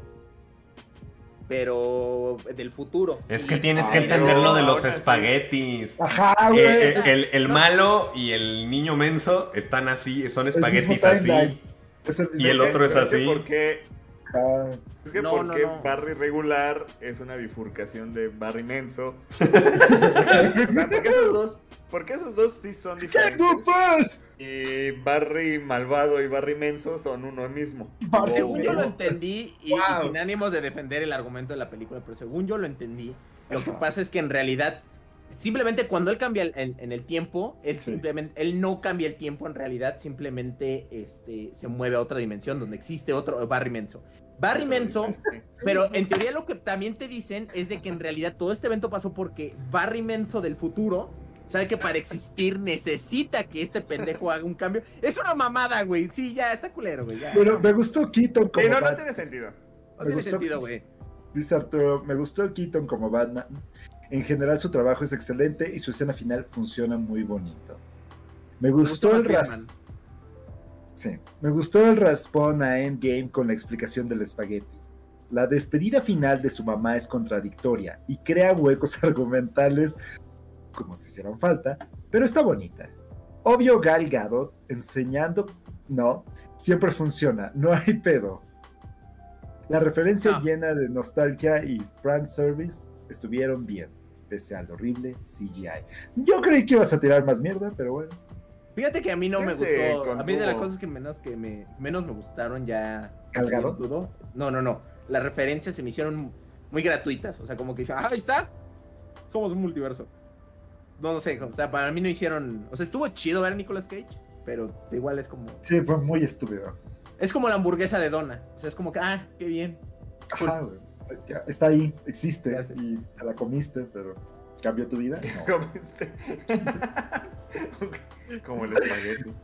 [SPEAKER 2] pero del futuro.
[SPEAKER 1] Es
[SPEAKER 2] Y-
[SPEAKER 1] que tienes
[SPEAKER 3] Ay,
[SPEAKER 1] que entender
[SPEAKER 4] no,
[SPEAKER 1] lo de los
[SPEAKER 4] ahora sí.
[SPEAKER 1] espaguetis.
[SPEAKER 3] Ajá, güey.
[SPEAKER 1] Eh, eh, el, el malo y el niño menso están así, son
[SPEAKER 3] El mismo
[SPEAKER 1] espaguetis así.
[SPEAKER 3] timeline. Es el mismo
[SPEAKER 1] Y el otro es
[SPEAKER 4] Pero que
[SPEAKER 1] así.
[SPEAKER 4] ¿Por qué?
[SPEAKER 3] Ah,
[SPEAKER 4] Es que
[SPEAKER 2] No,
[SPEAKER 4] ¿por
[SPEAKER 2] no,
[SPEAKER 4] qué
[SPEAKER 2] no.
[SPEAKER 4] Barry regular es una bifurcación de Barry menso? O sea, porque esos dos, porque esos dos sí son
[SPEAKER 3] ¿Qué
[SPEAKER 4] diferentes.
[SPEAKER 3] bufas?
[SPEAKER 4] Y Barry malvado y Barry menso son uno mismo.
[SPEAKER 3] Barry
[SPEAKER 2] Según yo lo
[SPEAKER 3] menso.
[SPEAKER 2] entendí, y, y
[SPEAKER 3] Wow.
[SPEAKER 2] sin ánimos de defender el argumento de la película, pero según yo lo entendí, lo que pasa es que en realidad, simplemente cuando él cambia el- en, en el tiempo, él
[SPEAKER 3] Sí.
[SPEAKER 2] simplemente, él no cambia el tiempo en realidad, simplemente este, se mueve a otra dimensión donde existe otro Barry Menso. Barry Menso, pero en teoría lo que también te dicen es de que en realidad todo este evento pasó porque Barry Menso del futuro sabe que para existir necesita que este pendejo haga un cambio. Es una mamada, güey. Sí, ya está culero, güey. Ya.
[SPEAKER 3] Bueno, me gustó Keaton como
[SPEAKER 4] Sí, no, no
[SPEAKER 3] Batman.
[SPEAKER 4] tiene sentido.
[SPEAKER 2] No
[SPEAKER 3] me
[SPEAKER 2] tiene
[SPEAKER 3] gustó-
[SPEAKER 2] sentido, güey.
[SPEAKER 3] Dice Arturo, me gustó Keaton como Batman. En general su trabajo es excelente y su escena final funciona muy bonito. Me gustó el
[SPEAKER 2] Matt
[SPEAKER 3] ras...
[SPEAKER 2] Damon.
[SPEAKER 3] Sí. Me gustó el raspón a Endgame con la explicación del espagueti. La despedida final de su mamá es contradictoria y crea huecos argumentales como si hicieran falta, pero está bonita. Obvio Gal Gadot enseñando, no, siempre funciona, no hay pedo. La referencia
[SPEAKER 2] No.
[SPEAKER 3] llena de nostalgia y fan service estuvieron bien, pese al horrible C G I. Yo creí que ibas a tirar más mierda, pero bueno.
[SPEAKER 2] Fíjate que a mí no
[SPEAKER 4] Ya
[SPEAKER 2] me
[SPEAKER 4] se
[SPEAKER 2] gustó. A mí de las
[SPEAKER 4] contuvo.
[SPEAKER 2] cosas que menos que me menos me gustaron ya.
[SPEAKER 3] ¿Gal Gadot?
[SPEAKER 2] dudo. No, no, no. Las referencias se me hicieron muy gratuitas. O sea, como que dije, ah, ahí está. Somos un multiverso. No, no sé, o sea, para mí no hicieron. O sea, estuvo chido ver a Nicolas Cage, pero igual es como.
[SPEAKER 3] Sí, fue muy estúpido.
[SPEAKER 2] Es como la hamburguesa de Donna. O sea, es como que, ah, qué bien. Cool.
[SPEAKER 3] Ajá, güey. Ya, está ahí, existe,
[SPEAKER 2] Gracias.
[SPEAKER 3] y te la comiste, pero pues, ¿cambió tu vida? No.
[SPEAKER 4] ¿Comiste? Como el espagueti.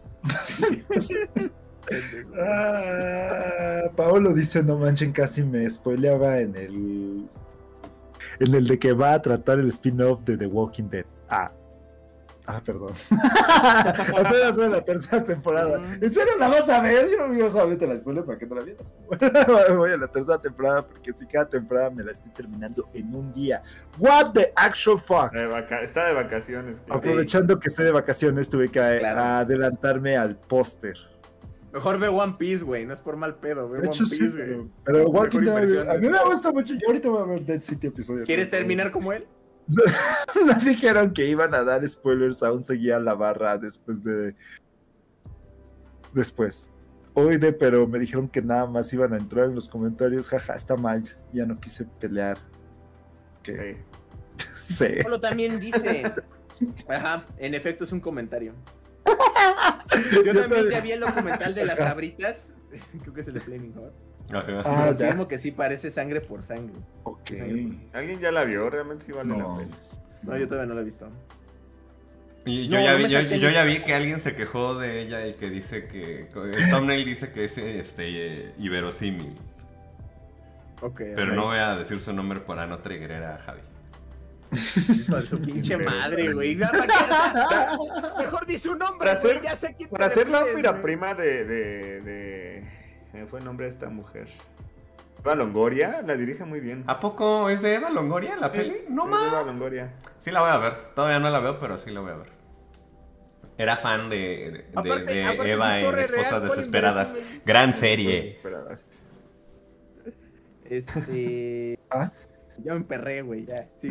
[SPEAKER 3] Ah, Paolo dice, no manchen, casi me spoileaba en el en el de que va a tratar el spin-off de The Walking Dead. Ah, ah, perdón. Apenas fue la tercera temporada. ¿En serio la vas a ver? Yo, yo solamente la spoileo para que no la vieras. Voy a la tercera temporada porque si cada temporada me la estoy terminando en un día. What the actual fuck?
[SPEAKER 4] De vaca- Está de vacaciones. tío.
[SPEAKER 3] Aprovechando que estoy de vacaciones, tuve que a-
[SPEAKER 2] Claro.
[SPEAKER 3] adelantarme al póster.
[SPEAKER 2] Mejor ve One Piece, güey. No es por mal pedo. Ve
[SPEAKER 3] De
[SPEAKER 2] One
[SPEAKER 3] hecho, sí,
[SPEAKER 2] Piece,
[SPEAKER 3] pero,
[SPEAKER 2] güey.
[SPEAKER 3] pero
[SPEAKER 2] Mejor
[SPEAKER 3] Walking Dead,
[SPEAKER 2] inversión,
[SPEAKER 3] a mí
[SPEAKER 2] güey.
[SPEAKER 3] me gusta mucho. Yo ahorita voy a ver Dead City episodio.
[SPEAKER 2] ¿Quieres terminar como él?
[SPEAKER 3] No dijeron que iban a dar spoilers, aún seguía la barra después de. Después. Oide, pero me dijeron que nada más iban a entrar en los comentarios. Jaja, está mal. Ya no quise pelear. Que
[SPEAKER 4] Sí.
[SPEAKER 3] sí.
[SPEAKER 2] Pablo también dice. Ajá, en efecto es un comentario. Yo también ya vi el documental de las sabritas. Creo que es el de Flaming Hot.
[SPEAKER 1] Ajá.
[SPEAKER 3] Ah, ya.
[SPEAKER 2] Confirmo que sí parece sangre por sangre.
[SPEAKER 3] Ok.
[SPEAKER 4] ¿Alguien ya la vio? Realmente sí vale
[SPEAKER 3] No.
[SPEAKER 4] la pena.
[SPEAKER 2] No, yo todavía no lo he visto.
[SPEAKER 1] Y yo,
[SPEAKER 2] No,
[SPEAKER 1] ya
[SPEAKER 2] no
[SPEAKER 1] vi,
[SPEAKER 2] me
[SPEAKER 1] yo,
[SPEAKER 2] salté
[SPEAKER 1] yo
[SPEAKER 2] ni-
[SPEAKER 1] ya vi que alguien se quejó de ella y que dice que. El thumbnail dice que es este, eh, inverosímil.
[SPEAKER 2] Ok.
[SPEAKER 1] Pero
[SPEAKER 2] ok.
[SPEAKER 1] no voy a decir su nombre para no triggerar a Javi.
[SPEAKER 2] Hijo de su pinche madre, güey. Ya, ¿para qué? Mejor di su nombre,
[SPEAKER 4] Para
[SPEAKER 2] güey.
[SPEAKER 4] ser-
[SPEAKER 2] Ya sé quién te
[SPEAKER 4] Para ser la
[SPEAKER 2] refieres,
[SPEAKER 4] ópera
[SPEAKER 2] güey.
[SPEAKER 4] prima de, de, de... ¿Qué fue el nombre de esta mujer? Eva Longoria la dirige muy bien.
[SPEAKER 1] ¿A poco es de Eva Longoria la peli? No
[SPEAKER 4] Es de Eva
[SPEAKER 1] más.
[SPEAKER 4] Longoria.
[SPEAKER 1] Sí la voy a ver. Todavía no la veo, pero sí la voy a ver. Era fan de, de,
[SPEAKER 2] Aparte-
[SPEAKER 1] de
[SPEAKER 2] aparte
[SPEAKER 1] Eva
[SPEAKER 2] su
[SPEAKER 1] en
[SPEAKER 2] historia
[SPEAKER 1] Esposas
[SPEAKER 2] real fue
[SPEAKER 1] Desesperadas.
[SPEAKER 2] inverosímil.
[SPEAKER 1] Gran serie.
[SPEAKER 4] Esperadas.
[SPEAKER 2] Este.
[SPEAKER 3] ¿Ah?
[SPEAKER 2] Ya me emperré, güey. Ya. Sí.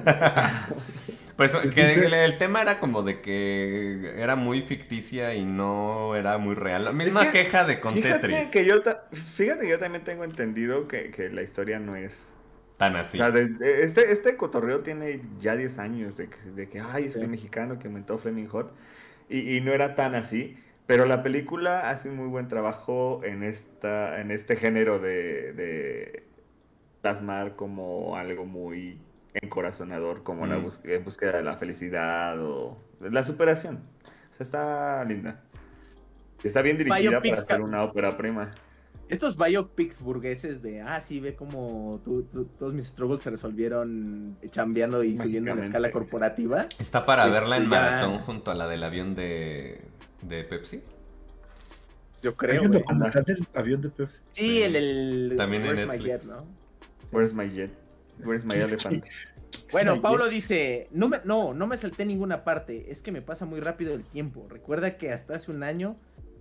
[SPEAKER 1] Pues que
[SPEAKER 3] Dice-
[SPEAKER 1] el, el tema era como de que era muy ficticia y no era muy real. La misma
[SPEAKER 4] que,
[SPEAKER 1] queja de con
[SPEAKER 4] Fíjate
[SPEAKER 1] Tetris.
[SPEAKER 4] que yo, ta- fíjate que yo también tengo entendido que, que la historia no es...
[SPEAKER 1] Tan así.
[SPEAKER 4] O sea, de- de- este, este cotorreo tiene ya diez años de que, de que ay, es
[SPEAKER 2] Sí.
[SPEAKER 4] que mexicano que inventó Flaming Hot. Y, y no era tan así. Pero la película hace un muy buen trabajo en, esta, en este género de, de plasmar como algo muy encorazonador, como la
[SPEAKER 1] Mm.
[SPEAKER 4] bus- en búsqueda de la felicidad o de la superación. O sea, está linda. Está bien dirigida para
[SPEAKER 2] Biopics,
[SPEAKER 4] ser
[SPEAKER 2] ca-
[SPEAKER 4] una ópera prima.
[SPEAKER 2] Estos biopics burgueses de, ah, sí, ve como tú- tú- todos mis struggles se resolvieron chambeando y subiendo en la
[SPEAKER 4] Mágicamente.
[SPEAKER 2] escala corporativa.
[SPEAKER 1] Está para
[SPEAKER 2] Este,
[SPEAKER 1] verla en
[SPEAKER 2] ya-
[SPEAKER 1] maratón junto a la del avión de, de Pepsi.
[SPEAKER 2] Yo
[SPEAKER 3] Hay
[SPEAKER 2] creo,
[SPEAKER 3] un
[SPEAKER 2] güey.
[SPEAKER 3] documental del avión de Pepsi.
[SPEAKER 2] Sí, el del.
[SPEAKER 1] También en
[SPEAKER 2] Where's My
[SPEAKER 1] Netflix.
[SPEAKER 2] Jet, ¿no?
[SPEAKER 4] Where's my jet? Where's my elephant?
[SPEAKER 2] Bueno, Paulo dice, no, me, no, no me salté en ninguna parte, es que me pasa muy rápido el tiempo. Recuerda que hasta hace un año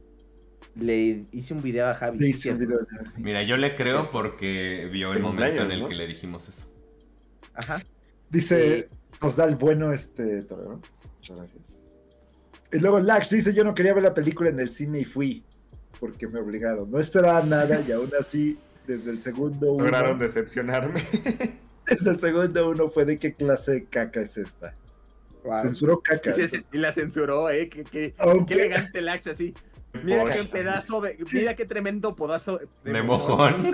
[SPEAKER 2] le hice un video a Javi.
[SPEAKER 3] Le
[SPEAKER 2] sí,
[SPEAKER 3] hice un
[SPEAKER 2] cierto.
[SPEAKER 3] video de-
[SPEAKER 1] Mira, yo le creo
[SPEAKER 4] Cierto.
[SPEAKER 1] porque vio el
[SPEAKER 4] De
[SPEAKER 1] momento en
[SPEAKER 4] cumpleaños,
[SPEAKER 1] el
[SPEAKER 4] ¿no?
[SPEAKER 1] que le dijimos eso.
[SPEAKER 2] Ajá.
[SPEAKER 3] Dice, nos da el bueno este Torero. Muchas gracias. Y luego Lax dice, yo no quería ver la película en el cine y fui, porque me obligaron. No esperaba nada y aún así, desde el segundo uno,
[SPEAKER 4] Lograron decepcionarme.
[SPEAKER 3] desde el segundo uno fue de qué clase de caca es esta.
[SPEAKER 2] Wow.
[SPEAKER 3] Censuró caca.
[SPEAKER 2] Y, se- y la censuró, eh. Qué, qué-
[SPEAKER 3] Aunque-
[SPEAKER 2] qué elegante el Axe así. Mira
[SPEAKER 4] Posh.
[SPEAKER 2] qué pedazo de. Mira qué tremendo podazo
[SPEAKER 1] De mojón.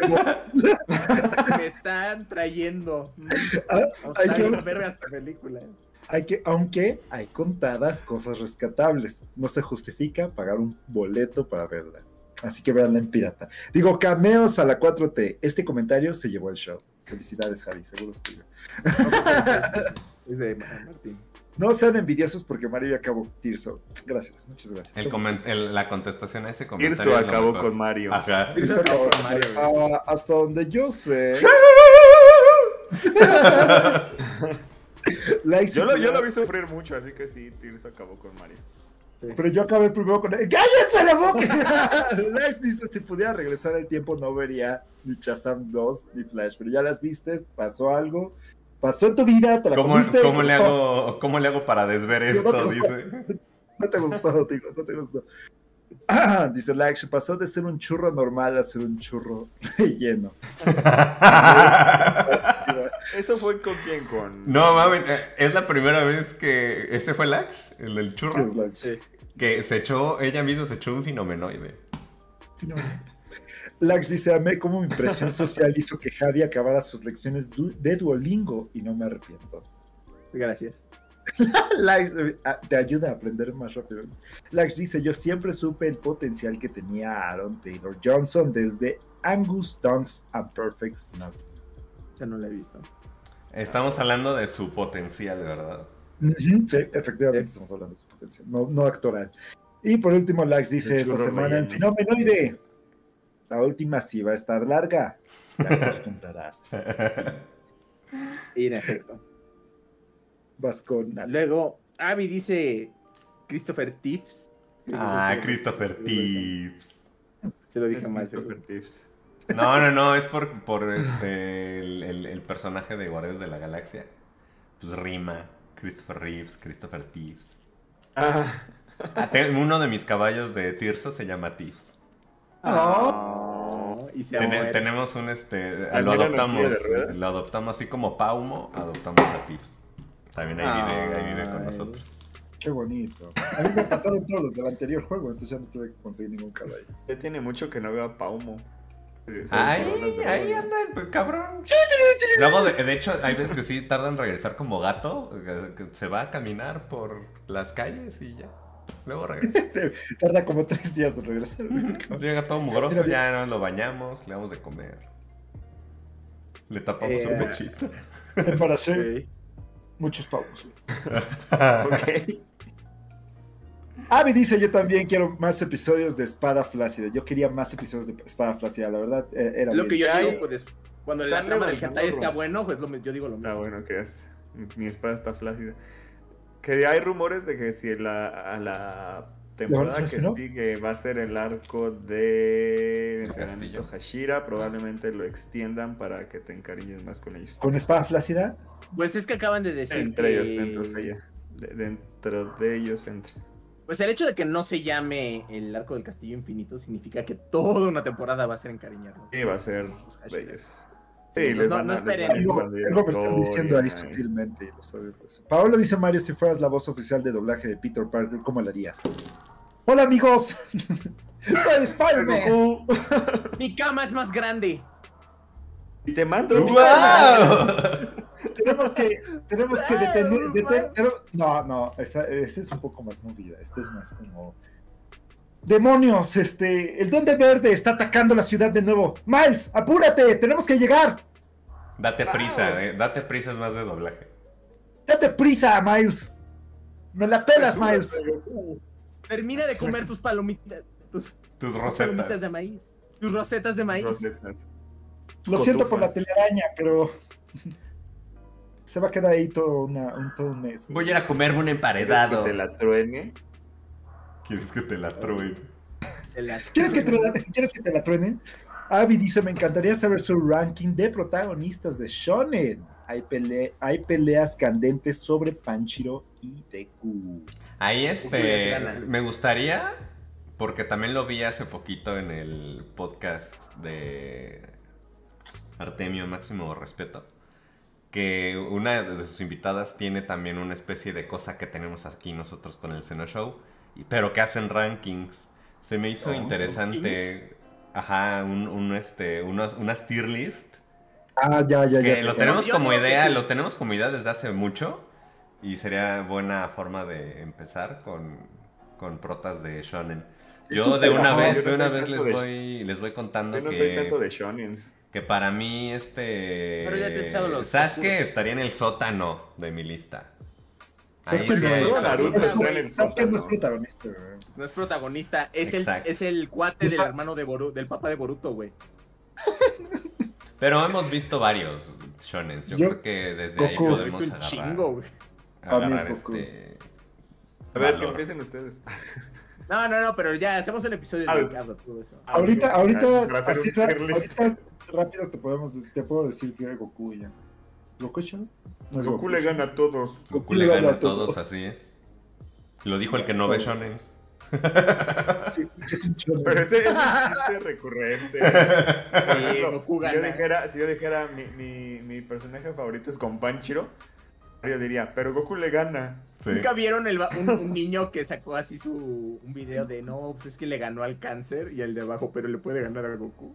[SPEAKER 2] me están trayendo.
[SPEAKER 3] Ah,
[SPEAKER 2] O
[SPEAKER 3] hay
[SPEAKER 2] sea,
[SPEAKER 3] que-
[SPEAKER 2] una verga esta película.
[SPEAKER 3] Hay que, aunque hay contadas cosas rescatables. No se justifica pagar un boleto para verla. Así que véanla en pirata. Digo, cameos a la cuatro T. Este comentario se llevó el show. Felicidades, Javi. Seguro es tuyo.
[SPEAKER 2] Es de Martín.
[SPEAKER 3] No sean envidiosos porque Mario ya acabó Tirso. Gracias, muchas gracias.
[SPEAKER 1] El coment el, la contestación a ese comentario.
[SPEAKER 4] Tirso acabó con Mario.
[SPEAKER 1] Ajá.
[SPEAKER 3] Tirso acabó con Mario. Uh, hasta donde yo sé.
[SPEAKER 4] yo, lo, yo lo vi sufrir mucho, así que sí, Tirso acabó con Mario.
[SPEAKER 3] Pero yo acabé primero con él. ¡Cállense la boca! Lex dice, si pudiera regresar el tiempo no vería ni Shazam dos ni Flash, pero ya las viste, pasó algo, pasó en tu vida, te la
[SPEAKER 1] ¿Cómo,
[SPEAKER 3] comiste.
[SPEAKER 1] ¿cómo, le hago, ¿Cómo le hago para desver esto?
[SPEAKER 3] No
[SPEAKER 1] dice.
[SPEAKER 3] No te gustó, digo, no te gustó. Ah, dice Lex, pasó de ser un churro normal a ser un churro relleno.
[SPEAKER 4] ¿Eso fue con quién? Con...
[SPEAKER 1] No, mames, es la primera vez que... ¿Ese fue Lax? ¿El del churro?
[SPEAKER 3] Sí, Lax. Sí.
[SPEAKER 1] Que se echó, ella misma se echó un fenomenoide.
[SPEAKER 3] Lax dice, amé cómo mi presión social hizo que Javi acabara sus lecciones de Duolingo y no me arrepiento.
[SPEAKER 2] Gracias.
[SPEAKER 3] Lax te ayuda a aprender más rápido. Lax dice, yo siempre supe el potencial que tenía Aaron Taylor Johnson desde Angus Dunks and Perfect Snow.
[SPEAKER 2] Ya no la he visto.
[SPEAKER 1] Estamos hablando de su potencial, ¿verdad?
[SPEAKER 3] Uh-huh, sí, efectivamente sí. Estamos hablando de su potencial, no, no actoral. Y por último, Lax dice esta semana en Fenomenoide. La última sí va a estar larga. Te acostumbrarás.
[SPEAKER 2] Y en efecto.
[SPEAKER 3] Vas con...
[SPEAKER 2] Luego, Abby dice Christopher Tibbs.
[SPEAKER 1] Ah, Christopher Tibbs.
[SPEAKER 2] Se lo dije
[SPEAKER 4] es
[SPEAKER 2] mal.
[SPEAKER 4] Christopher Tibbs.
[SPEAKER 1] No, no, no, es por, por este, el, el, el personaje de Guardianes de la Galaxia. Pues rima. Christopher Reeves, Christopher Tibbs.
[SPEAKER 4] Ah.
[SPEAKER 1] Uno de mis caballos de Tirso se llama Tibbs.
[SPEAKER 2] Oh. Y se
[SPEAKER 1] Ten, tenemos un este. Lo adoptamos. Lo adoptamos así como Paumo, adoptamos a Tibbs. También ahí vive, ahí vive con nosotros.
[SPEAKER 3] Qué bonito. A mí me pasaron todos los del anterior juego, entonces ya no tuve que conseguir ningún caballo.
[SPEAKER 4] Ya tiene mucho que no veo a Paumo.
[SPEAKER 1] Ahí, ahí anda el cabrón. Luego, de, de hecho, hay veces que sí tardan en regresar como gato. Que se va a caminar por las calles y ya. Luego regresa.
[SPEAKER 3] Tarda como tres días en regresar.
[SPEAKER 1] Llega todo mugroso, ya nos lo bañamos, le damos de comer. Le tapamos eh, un pechito.
[SPEAKER 3] Embaracé okay. Muchos pavos.
[SPEAKER 4] Ok.
[SPEAKER 3] Abby dice, yo también quiero más episodios de Espada Flácida. Yo quería más episodios de Espada Flácida, la verdad. Era
[SPEAKER 2] lo
[SPEAKER 3] bien.
[SPEAKER 2] que yo digo, pues, cuando la trama del hentai está bueno, pues lo, yo digo lo mismo.
[SPEAKER 4] Está bueno, que es, mi espada está flácida. Que hay rumores de que si la, a la temporada que sigue va a ser el arco de entrenamiento Hashira, probablemente lo extiendan para que te encariñes más con ellos.
[SPEAKER 3] ¿Con Espada Flácida?
[SPEAKER 2] Pues es que acaban de decir
[SPEAKER 4] Entre
[SPEAKER 2] que...
[SPEAKER 4] ellos, dentro de ella. De, dentro de ellos, entre.
[SPEAKER 2] Pues el hecho de que no se llame el arco del castillo infinito significa que toda una temporada va a ser encariñarnos.
[SPEAKER 4] Sí, va a ser bellos. Sí,
[SPEAKER 2] sí,
[SPEAKER 4] les
[SPEAKER 2] no,
[SPEAKER 4] van
[SPEAKER 2] no
[SPEAKER 4] a,
[SPEAKER 2] esperen.
[SPEAKER 3] Algo, algo me están diciendo ahí sutilmente y lo sabe por eso. Paolo dice, Mario, si fueras la voz oficial de doblaje de Peter Parker, ¿cómo lo harías? ¡Hola, amigos! ¡Soy Spider-Man!
[SPEAKER 2] ¡Mi cama es más grande!
[SPEAKER 4] Y te mando un
[SPEAKER 1] ¡Wow!
[SPEAKER 3] Tenemos que, tenemos que detener, detener, no, no, esa, esa es un poco más movida, esta es más como, demonios, este, el Duende Verde está atacando la ciudad de nuevo, Miles, apúrate, tenemos que llegar.
[SPEAKER 1] Date prisa, wow. eh, date prisa es más de doblaje.
[SPEAKER 3] Date prisa, Miles, me la pelas, Miles.
[SPEAKER 2] Termina de comer tus palomitas, tus,
[SPEAKER 1] tus rosetas.
[SPEAKER 2] palomitas de maíz, tus rosetas de maíz.
[SPEAKER 4] Rosetas.
[SPEAKER 3] Lo Cotufas. Siento por la telaraña, pero se va a quedar ahí todo, una, un, todo un mes.
[SPEAKER 1] Voy a ir a comerme un emparedado.
[SPEAKER 4] ¿Quieres que te la truene?
[SPEAKER 1] ¿Quieres que te la truene?
[SPEAKER 3] ¿Quieres que te la, ¿quieres que te la truene? Abby dice, me encantaría saber su ranking de protagonistas de Shonen. Hay, pele hay peleas candentes sobre Panchiro y Deku.
[SPEAKER 1] Ahí este, me gustaría, porque también lo vi hace poquito en el podcast de Artemio Máximo Respeto, que una de sus invitadas tiene también una especie de cosa que tenemos aquí nosotros con el Seno Show, pero que hacen rankings. Se me hizo oh, interesante, rankings. Ajá, un, un, este, unos, unas tier list.
[SPEAKER 3] Ah, ya, ya,
[SPEAKER 1] que
[SPEAKER 3] ya.
[SPEAKER 1] Lo
[SPEAKER 3] sé,
[SPEAKER 1] tenemos
[SPEAKER 2] yo
[SPEAKER 1] como idea,
[SPEAKER 2] sí.
[SPEAKER 1] lo tenemos como idea desde hace mucho, y sería buena forma de empezar con, con protas de shonen. Yo de una vez, yo no de una vez les voy, les voy contando
[SPEAKER 4] yo no
[SPEAKER 1] que...
[SPEAKER 4] soy tanto de shonens.
[SPEAKER 1] Que para mí, este...
[SPEAKER 2] Pero ya te he echado los
[SPEAKER 1] Sasuke estaría en el sótano de mi lista.
[SPEAKER 3] Sasuke
[SPEAKER 1] sí,
[SPEAKER 3] no
[SPEAKER 1] ahí
[SPEAKER 3] es,
[SPEAKER 1] está.
[SPEAKER 4] Naruto
[SPEAKER 3] Sasuke
[SPEAKER 4] está en el
[SPEAKER 3] Sasuke no es
[SPEAKER 4] sótano.
[SPEAKER 3] protagonista, güey.
[SPEAKER 2] No es protagonista, es el,
[SPEAKER 1] Exacto.
[SPEAKER 2] es el cuate del
[SPEAKER 3] Está-
[SPEAKER 2] hermano de Boruto, del papá de Boruto, güey.
[SPEAKER 1] Pero hemos visto varios shonens. Yo,
[SPEAKER 3] Yo-
[SPEAKER 1] creo que desde ahí
[SPEAKER 3] Goku.
[SPEAKER 2] He
[SPEAKER 1] podemos
[SPEAKER 2] visto un
[SPEAKER 1] agarrar,
[SPEAKER 2] chingo, güey.
[SPEAKER 3] Para mí es
[SPEAKER 1] agarrar
[SPEAKER 3] Goku.
[SPEAKER 1] este...
[SPEAKER 4] A ver, que
[SPEAKER 1] valor.
[SPEAKER 4] empiecen ustedes.
[SPEAKER 2] No, no, no, pero ya hacemos el episodio
[SPEAKER 4] Ah,
[SPEAKER 2] de
[SPEAKER 4] es-
[SPEAKER 2] Ricardo, todo eso.
[SPEAKER 3] Ahorita, ahorita,
[SPEAKER 4] Para hacer
[SPEAKER 3] así
[SPEAKER 4] un
[SPEAKER 3] ra-
[SPEAKER 4] tier list.
[SPEAKER 3] ahorita rápido te podemos, te puedo decir que Goku ya. ¿Goku es Shonen? No es
[SPEAKER 4] Goku le gana a todos.
[SPEAKER 1] Goku le gana a todos, así es. Lo dijo el que no ve shonens.
[SPEAKER 3] Es un shonen.
[SPEAKER 4] Pero ese es un chiste recurrente. Por
[SPEAKER 2] Sí,
[SPEAKER 4] ejemplo,
[SPEAKER 2] Goku
[SPEAKER 4] si, yo
[SPEAKER 2] gana.
[SPEAKER 4] dijera, si yo dijera mi, mi, mi personaje favorito es Gonpanchiro, yo diría, pero Goku le gana.
[SPEAKER 1] Sí.
[SPEAKER 2] ¿Nunca vieron el, va- un, un niño que sacó así su un video de no, pues es que le ganó al cáncer y el de abajo, pero le puede ganar a Goku?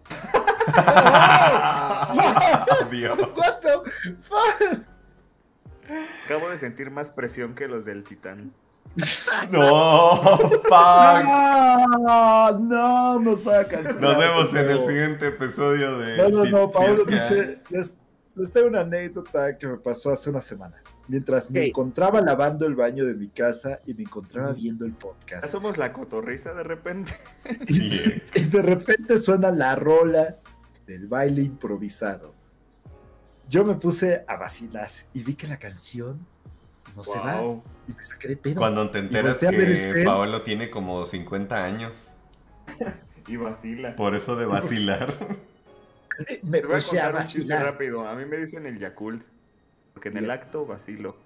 [SPEAKER 1] Obvio.
[SPEAKER 3] What the fuck?
[SPEAKER 4] Acabo de sentir más presión que los del Titán.
[SPEAKER 1] No, fuck.
[SPEAKER 3] No, no nos va a cancelar.
[SPEAKER 1] Nos vemos en el
[SPEAKER 3] No.
[SPEAKER 1] siguiente episodio de.
[SPEAKER 3] No, no,
[SPEAKER 1] si-
[SPEAKER 3] no,
[SPEAKER 1] si
[SPEAKER 3] Pablo
[SPEAKER 1] es que
[SPEAKER 3] dice,
[SPEAKER 1] hay.
[SPEAKER 3] les, les tengo una anécdota que me pasó hace una semana. Mientras me
[SPEAKER 2] Ok.
[SPEAKER 3] encontraba lavando el baño de mi casa y me encontraba viendo el
[SPEAKER 4] ¿Ya
[SPEAKER 3] podcast.
[SPEAKER 4] somos la cotorriza de repente?
[SPEAKER 1] Sí, eh.
[SPEAKER 3] Y de repente suena la rola del baile improvisado. Yo me puse a vacilar y vi que la canción no se va.
[SPEAKER 4] Wow.
[SPEAKER 3] Y me saqué de pedo.
[SPEAKER 1] Cuando te enteras
[SPEAKER 3] volteé a ver el
[SPEAKER 1] que
[SPEAKER 3] cel.
[SPEAKER 1] Paolo tiene como cincuenta años.
[SPEAKER 4] Y vacila.
[SPEAKER 1] Por eso de vacilar.
[SPEAKER 3] Me
[SPEAKER 4] Te voy a
[SPEAKER 3] puse a
[SPEAKER 4] contar un chiste
[SPEAKER 3] vacilar.
[SPEAKER 4] rápido. A mí me dicen el Yakult. Porque en el acto vacilo.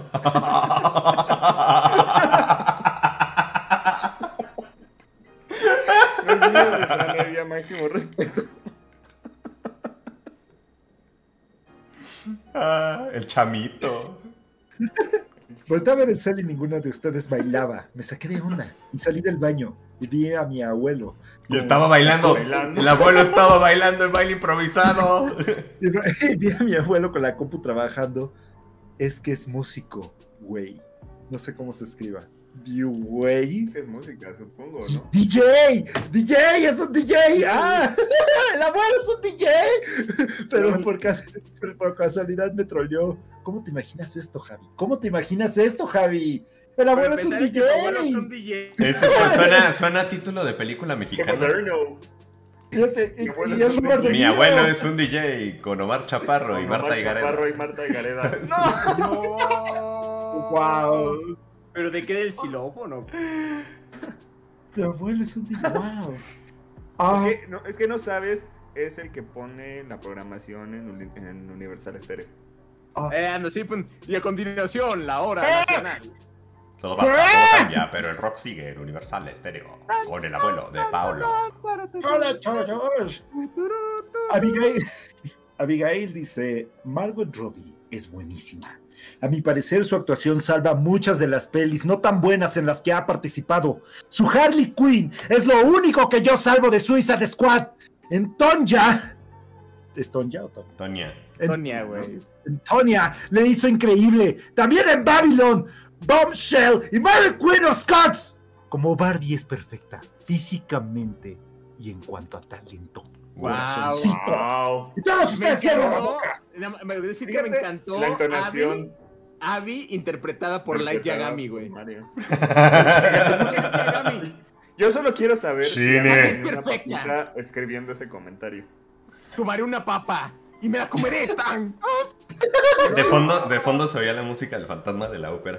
[SPEAKER 4] No es mío, de Fran Evia, máximo respeto.
[SPEAKER 1] Ah, el chamito.
[SPEAKER 3] Volté a ver el cel y ninguno de ustedes bailaba. Me saqué de onda y salí del baño y vi a mi abuelo.
[SPEAKER 1] Y
[SPEAKER 3] como-
[SPEAKER 1] estaba bailando.
[SPEAKER 4] Bailando.
[SPEAKER 1] El abuelo estaba bailando el baile improvisado.
[SPEAKER 3] Y vi a mi abuelo con la compu trabajando. Es que es músico, güey. No sé cómo se escriba. View, güey.
[SPEAKER 4] Es música, supongo, ¿no?
[SPEAKER 3] D J, D J, es un D J. Ah, el abuelo es un D J. Pero por, cas- pero por casualidad me troleó. ¿Cómo te imaginas esto, Javi? ¿Cómo te imaginas esto, Javi? El
[SPEAKER 2] Para
[SPEAKER 3] abuelo es un
[SPEAKER 2] empezar,
[SPEAKER 3] D
[SPEAKER 2] que tu abuelo es un
[SPEAKER 3] J.
[SPEAKER 2] D J.
[SPEAKER 1] Ese pues, suena, suena a título de película
[SPEAKER 4] ¡Qué
[SPEAKER 1] mexicana.
[SPEAKER 4] moderno!
[SPEAKER 3] Y, ese- y-
[SPEAKER 4] Mi abuelo
[SPEAKER 3] y
[SPEAKER 4] es
[SPEAKER 3] es
[SPEAKER 4] un
[SPEAKER 3] Robert
[SPEAKER 4] D J.
[SPEAKER 3] De
[SPEAKER 1] Mi
[SPEAKER 3] Niro.
[SPEAKER 1] abuelo es un D J con Omar Chaparro y
[SPEAKER 4] Con
[SPEAKER 1] Marta
[SPEAKER 4] Omar
[SPEAKER 1] Higareda.
[SPEAKER 4] Chaparro y Marta Higareda.
[SPEAKER 2] No.
[SPEAKER 3] Wow.
[SPEAKER 2] ¿Pero de qué del xilófono?
[SPEAKER 3] Mi abuelo es un D J. Wow. Ah,
[SPEAKER 4] Es que, no, es que no sabes, es el que pone la programación en, Uni- en Universal Stereo.
[SPEAKER 3] ah.
[SPEAKER 2] Eh, ando, sí, pues, y a continuación, la hora nacional.
[SPEAKER 1] Todo pasa, todo cambia, pero el rock sigue en Universal Estéreo. Con el abuelo de Paolo.
[SPEAKER 3] Hola, chavos. Abigail, Abigail dice, Margot Robbie es buenísima. A mi parecer su actuación salva muchas de las pelis no tan buenas en las que ha participado. Su Harley Quinn es lo único que yo salvo de Suicide Squad. En Tonja... ¿Es Tonja o Tonja?
[SPEAKER 1] Tonia.
[SPEAKER 3] En-
[SPEAKER 2] Sonia, güey.
[SPEAKER 3] en Tonya le hizo increíble. También en Babylon, Bombshell y Mary Queen of Scots. Como Barbie es perfecta, físicamente y en cuanto a talento.
[SPEAKER 2] Wow.
[SPEAKER 3] Corazoncito.
[SPEAKER 4] ¡Wow!
[SPEAKER 3] Y todos
[SPEAKER 2] Me
[SPEAKER 3] ustedes cierran la
[SPEAKER 2] encantó,
[SPEAKER 3] boca.
[SPEAKER 2] me voy a decir que me
[SPEAKER 4] Fíjate,
[SPEAKER 2] encantó
[SPEAKER 4] la entonación.
[SPEAKER 2] Abby, Abby interpretada por Light Yagami, güey.
[SPEAKER 4] Mario.
[SPEAKER 2] Light Yagami.
[SPEAKER 4] Yo solo quiero saber
[SPEAKER 1] Shine.
[SPEAKER 4] si hay
[SPEAKER 2] Es
[SPEAKER 4] una
[SPEAKER 2] perfecta.
[SPEAKER 4] papita escribiendo ese comentario.
[SPEAKER 2] Tomaré una papa y me la comeré tan.
[SPEAKER 1] De fondo, de fondo se oía la música del fantasma de la ópera.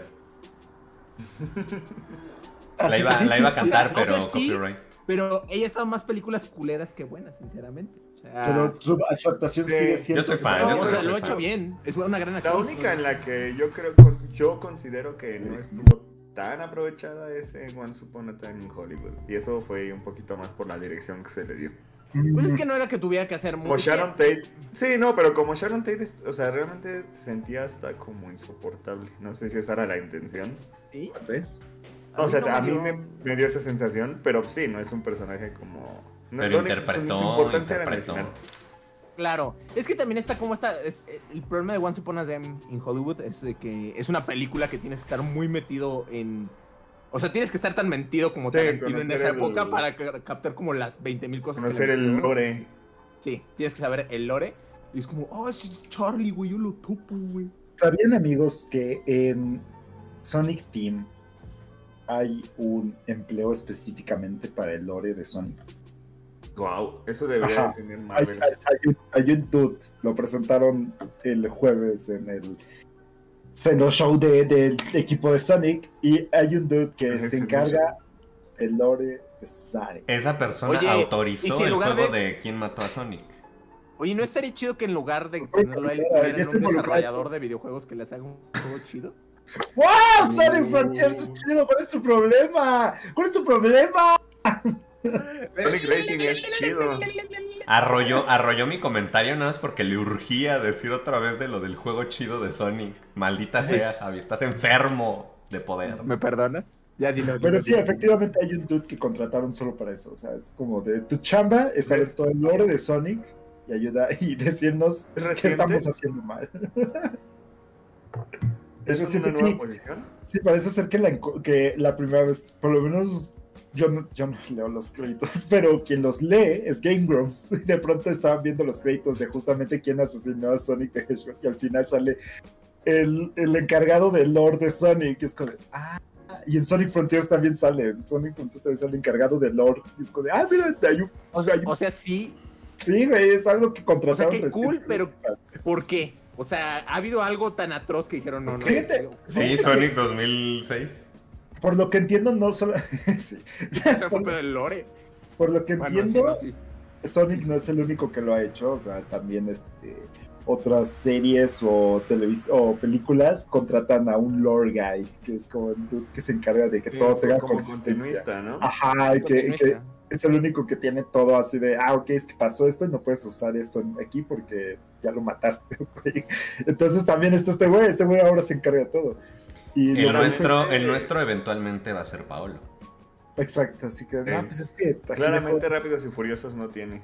[SPEAKER 1] La
[SPEAKER 3] Así
[SPEAKER 1] iba,
[SPEAKER 3] que sí,
[SPEAKER 1] la iba a
[SPEAKER 3] sí,
[SPEAKER 1] cantar,
[SPEAKER 2] o sea,
[SPEAKER 1] pero
[SPEAKER 2] sí.
[SPEAKER 1] copyright.
[SPEAKER 2] Pero ella estaba más películas culeras que buenas, sinceramente. O sea,
[SPEAKER 3] Pero su, su actuación
[SPEAKER 4] Sí,
[SPEAKER 3] sigue siendo.
[SPEAKER 1] yo soy fan,
[SPEAKER 2] no,
[SPEAKER 1] yo
[SPEAKER 2] o
[SPEAKER 1] creo
[SPEAKER 2] sea,
[SPEAKER 1] que
[SPEAKER 2] lo ha
[SPEAKER 1] soy
[SPEAKER 2] hecho
[SPEAKER 1] fan.
[SPEAKER 2] bien. Es una gran
[SPEAKER 4] La
[SPEAKER 2] actriz.
[SPEAKER 4] única en la que yo creo, con- yo considero que no estuvo tan aprovechada es en Once Upon a Time in Hollywood. Y eso fue un poquito más por la dirección que se le dio.
[SPEAKER 2] Pues es que no era que tuviera que hacer
[SPEAKER 4] Como
[SPEAKER 2] mucho.
[SPEAKER 4] Sharon Tate. Sí, no, pero como Sharon Tate, es- o sea, realmente se sentía hasta como insoportable. No sé si esa era la intención.
[SPEAKER 2] ¿Sí?
[SPEAKER 3] ¿Ves?
[SPEAKER 2] A
[SPEAKER 4] O
[SPEAKER 2] mí
[SPEAKER 4] sea,
[SPEAKER 2] no
[SPEAKER 4] a
[SPEAKER 2] me
[SPEAKER 4] mí
[SPEAKER 2] dio-
[SPEAKER 4] me, me dio esa sensación, pero sí, no es un personaje como... No,
[SPEAKER 1] Pero
[SPEAKER 4] lo único- su-
[SPEAKER 1] interpretó,
[SPEAKER 4] su importancia era en el
[SPEAKER 1] interpretó.
[SPEAKER 4] final.
[SPEAKER 2] Claro, es que también está como está. Es, el problema de Once Upon a Time in Hollywood es de que es una película que tienes que estar muy metido en. O sea, tienes que estar tan metido como
[SPEAKER 4] Sí,
[SPEAKER 2] Tarantino en
[SPEAKER 4] conocer
[SPEAKER 2] esa
[SPEAKER 4] el-
[SPEAKER 2] época para ca- captar como las veinte mil cosas. que
[SPEAKER 4] Conocer
[SPEAKER 2] le
[SPEAKER 4] el
[SPEAKER 2] metieron.
[SPEAKER 4] lore.
[SPEAKER 2] Sí, tienes que saber el lore. Y es como, oh, ese es Charlie, güey, yo lo topo, güey.
[SPEAKER 3] ¿Sabían, amigos, que en Sonic Team hay un empleo específicamente para el lore de Sonic.
[SPEAKER 4] Wow, eso debería
[SPEAKER 3] Ajá.
[SPEAKER 4] tener
[SPEAKER 3] Hay,
[SPEAKER 4] Marvel.
[SPEAKER 3] hay- hay un, hay un dude, lo presentaron el jueves en el Seno Show de- del equipo de Sonic, y hay un dude que
[SPEAKER 4] Ese
[SPEAKER 3] se
[SPEAKER 4] no
[SPEAKER 3] encarga del lore de Sonic.
[SPEAKER 1] Esa persona
[SPEAKER 2] Oye,
[SPEAKER 1] autorizó
[SPEAKER 2] ¿y si en
[SPEAKER 1] el
[SPEAKER 2] lugar
[SPEAKER 1] juego
[SPEAKER 2] de-
[SPEAKER 1] de... quién mató a Sonic.
[SPEAKER 2] Oye, ¿no estaría chido que en lugar de
[SPEAKER 3] Estoy
[SPEAKER 2] ponerlo a él,
[SPEAKER 3] involucrado, ya
[SPEAKER 2] tuvieran
[SPEAKER 3] estoy
[SPEAKER 2] un desarrollador
[SPEAKER 3] involucrado.
[SPEAKER 2] de videojuegos que les haga un juego chido?
[SPEAKER 3] ¡Wow! Sonic Frontiers es chido. ¿Cuál es tu problema? ¿Cuál es tu problema?
[SPEAKER 4] Sonic Racing es chido.
[SPEAKER 1] Arrolló, arrolló mi comentario nada más porque le urgía decir otra vez de lo del juego chido de Sonic. Maldita sea, Javi, estás enfermo de poder.
[SPEAKER 2] ¿Me perdonas? Ya dilo.
[SPEAKER 3] Pero
[SPEAKER 2] dilo,
[SPEAKER 3] sí,
[SPEAKER 2] dilo.
[SPEAKER 3] efectivamente hay un dude que contrataron solo para eso. O sea, es como de tu chamba es saber
[SPEAKER 4] ¿Es-
[SPEAKER 3] todo el lore de Sonic y ayudar y decirnos
[SPEAKER 4] ¿Es
[SPEAKER 3] qué
[SPEAKER 4] reciente?
[SPEAKER 3] estamos haciendo mal.
[SPEAKER 4] ¿Es
[SPEAKER 3] Eso sí,
[SPEAKER 4] una
[SPEAKER 3] sí,
[SPEAKER 4] nueva posición?
[SPEAKER 3] sí, parece ser que la, enco- que la primera vez, por lo menos yo no, yo no leo los créditos, pero quien los lee es Game Grumps. Y de pronto estaban viendo los créditos de justamente quién asesinó a Sonic the Hedgehog y al final sale el, el encargado del lore de Sonic. Y es como de, ah, y en Sonic Frontiers también sale, en Sonic Frontiers también sale el encargado del lore. Y es como de, ah, mira, hay un-
[SPEAKER 2] O sea,
[SPEAKER 3] hay un-
[SPEAKER 2] o sea, sí.
[SPEAKER 3] sí, güey, es algo que
[SPEAKER 2] O sea,
[SPEAKER 3] contrataron.
[SPEAKER 2] qué cool,
[SPEAKER 3] recientemente.
[SPEAKER 2] pero ¿por qué? O sea, ¿ha habido algo tan atroz que dijeron no, no?
[SPEAKER 3] Fíjate,
[SPEAKER 2] no,
[SPEAKER 1] Sí, Sonic dos mil seis.
[SPEAKER 3] Por lo que entiendo, no solo. sí.
[SPEAKER 2] O sea, fue pedo del lore.
[SPEAKER 3] Por lo que
[SPEAKER 2] Bueno,
[SPEAKER 3] entiendo,
[SPEAKER 2] sí, no, sí.
[SPEAKER 3] Sonic no es el único que lo ha hecho, o sea, también este, otras series o, televis o películas contratan a un lore guy, que es como el dude que se encarga de que
[SPEAKER 4] Sí,
[SPEAKER 3] todo tenga
[SPEAKER 4] como
[SPEAKER 3] consistencia.
[SPEAKER 4] continuista, ¿no?
[SPEAKER 3] Ajá, y que, y que
[SPEAKER 2] Continuista.
[SPEAKER 3] es el único que tiene todo así de, ah, ok, es que pasó esto y no puedes usar esto en- aquí porque ya lo mataste, güey. Entonces también está este güey, este güey ahora se encarga de todo. Y
[SPEAKER 1] El
[SPEAKER 3] lo que
[SPEAKER 1] nuestro,
[SPEAKER 3] es que-
[SPEAKER 1] el nuestro eventualmente va a ser Paolo.
[SPEAKER 3] Exacto, así que, no,
[SPEAKER 4] Sí.
[SPEAKER 3] pues es que... aquí
[SPEAKER 4] Claramente
[SPEAKER 3] mejor-
[SPEAKER 4] Rápidos y Furiosos no tiene.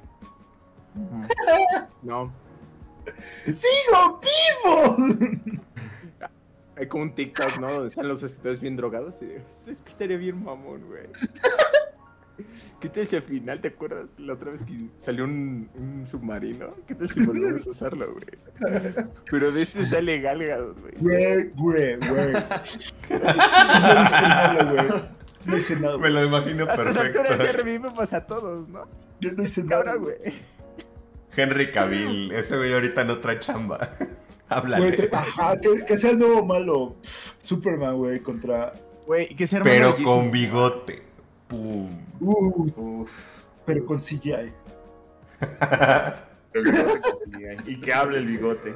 [SPEAKER 2] No.
[SPEAKER 3] ¡Sigo vivo!
[SPEAKER 2] Hay como un TikTok, ¿no? Donde están los escritores bien drogados y de, es que estaría bien mamón, güey. ¿Qué tal si al final te acuerdas la otra vez que salió un, un submarino? ¿Qué tal si volvemos a hacerlo, güey? Pero de este sale Galgado, güey.
[SPEAKER 3] Güey, güey, güey. No hice nada, güey. No hice nada,
[SPEAKER 1] Me
[SPEAKER 3] güey.
[SPEAKER 1] lo imagino
[SPEAKER 2] Hasta esas alturas ya
[SPEAKER 1] perfecto.
[SPEAKER 2] revivimos a todos, ¿no?
[SPEAKER 3] Yo no hice nada,
[SPEAKER 2] Cabrón,
[SPEAKER 3] güey.
[SPEAKER 2] güey.
[SPEAKER 1] Henry Cavill, ese güey ahorita no trae chamba.
[SPEAKER 3] Güey,
[SPEAKER 1] Háblale.
[SPEAKER 3] tre- Ajá, que, que sea el nuevo malo. Superman, güey, contra...
[SPEAKER 2] Güey, que sea hermano
[SPEAKER 1] Pero
[SPEAKER 2] de Jason.
[SPEAKER 1] con bigote. Pum.
[SPEAKER 3] Uh,
[SPEAKER 4] Uf.
[SPEAKER 3] pero con C G I.
[SPEAKER 4] Pero que no se consigue. Y que hable el bigote.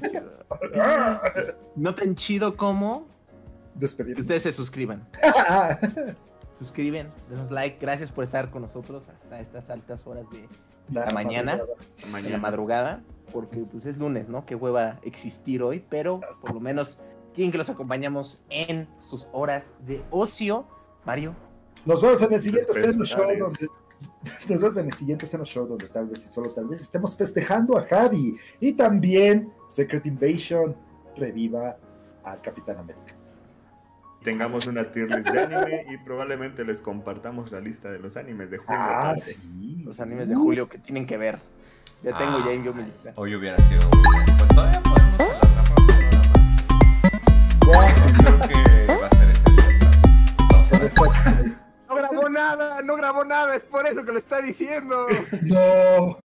[SPEAKER 2] No tan chido como que
[SPEAKER 3] Despedir.
[SPEAKER 2] ustedes se suscriban. Suscriben, denos like. Gracias por estar con nosotros hasta estas altas horas de
[SPEAKER 3] La
[SPEAKER 2] mañana.
[SPEAKER 3] madrugada.
[SPEAKER 2] de la
[SPEAKER 4] Mañana.
[SPEAKER 2] madrugada, porque pues es lunes, ¿no? Qué hueva existir hoy, pero por lo menos quieren que los acompañamos en sus horas de ocio. Mario,
[SPEAKER 3] Nos vemos en el siguiente
[SPEAKER 4] Después,
[SPEAKER 3] Seno Show
[SPEAKER 4] dale.
[SPEAKER 3] donde... Nos vemos en el siguiente Seno Show donde tal vez y solo tal vez estemos festejando a Javi. Y también Secret Invasion reviva al Capitán América.
[SPEAKER 4] Tengamos una tier list de anime y probablemente les compartamos la lista de los animes de julio.
[SPEAKER 3] Ah,
[SPEAKER 4] tarde.
[SPEAKER 3] sí.
[SPEAKER 2] los animes de Julio que tienen que ver. Ya tengo ya envió mi lista.
[SPEAKER 1] Hoy hubiera sido un día. Pues todavía podemos alargarnos una hora más. Creo que va a ser este día.
[SPEAKER 3] Con esta-
[SPEAKER 2] No grabó nada, no grabó nada, es por eso que lo está diciendo.
[SPEAKER 3] No.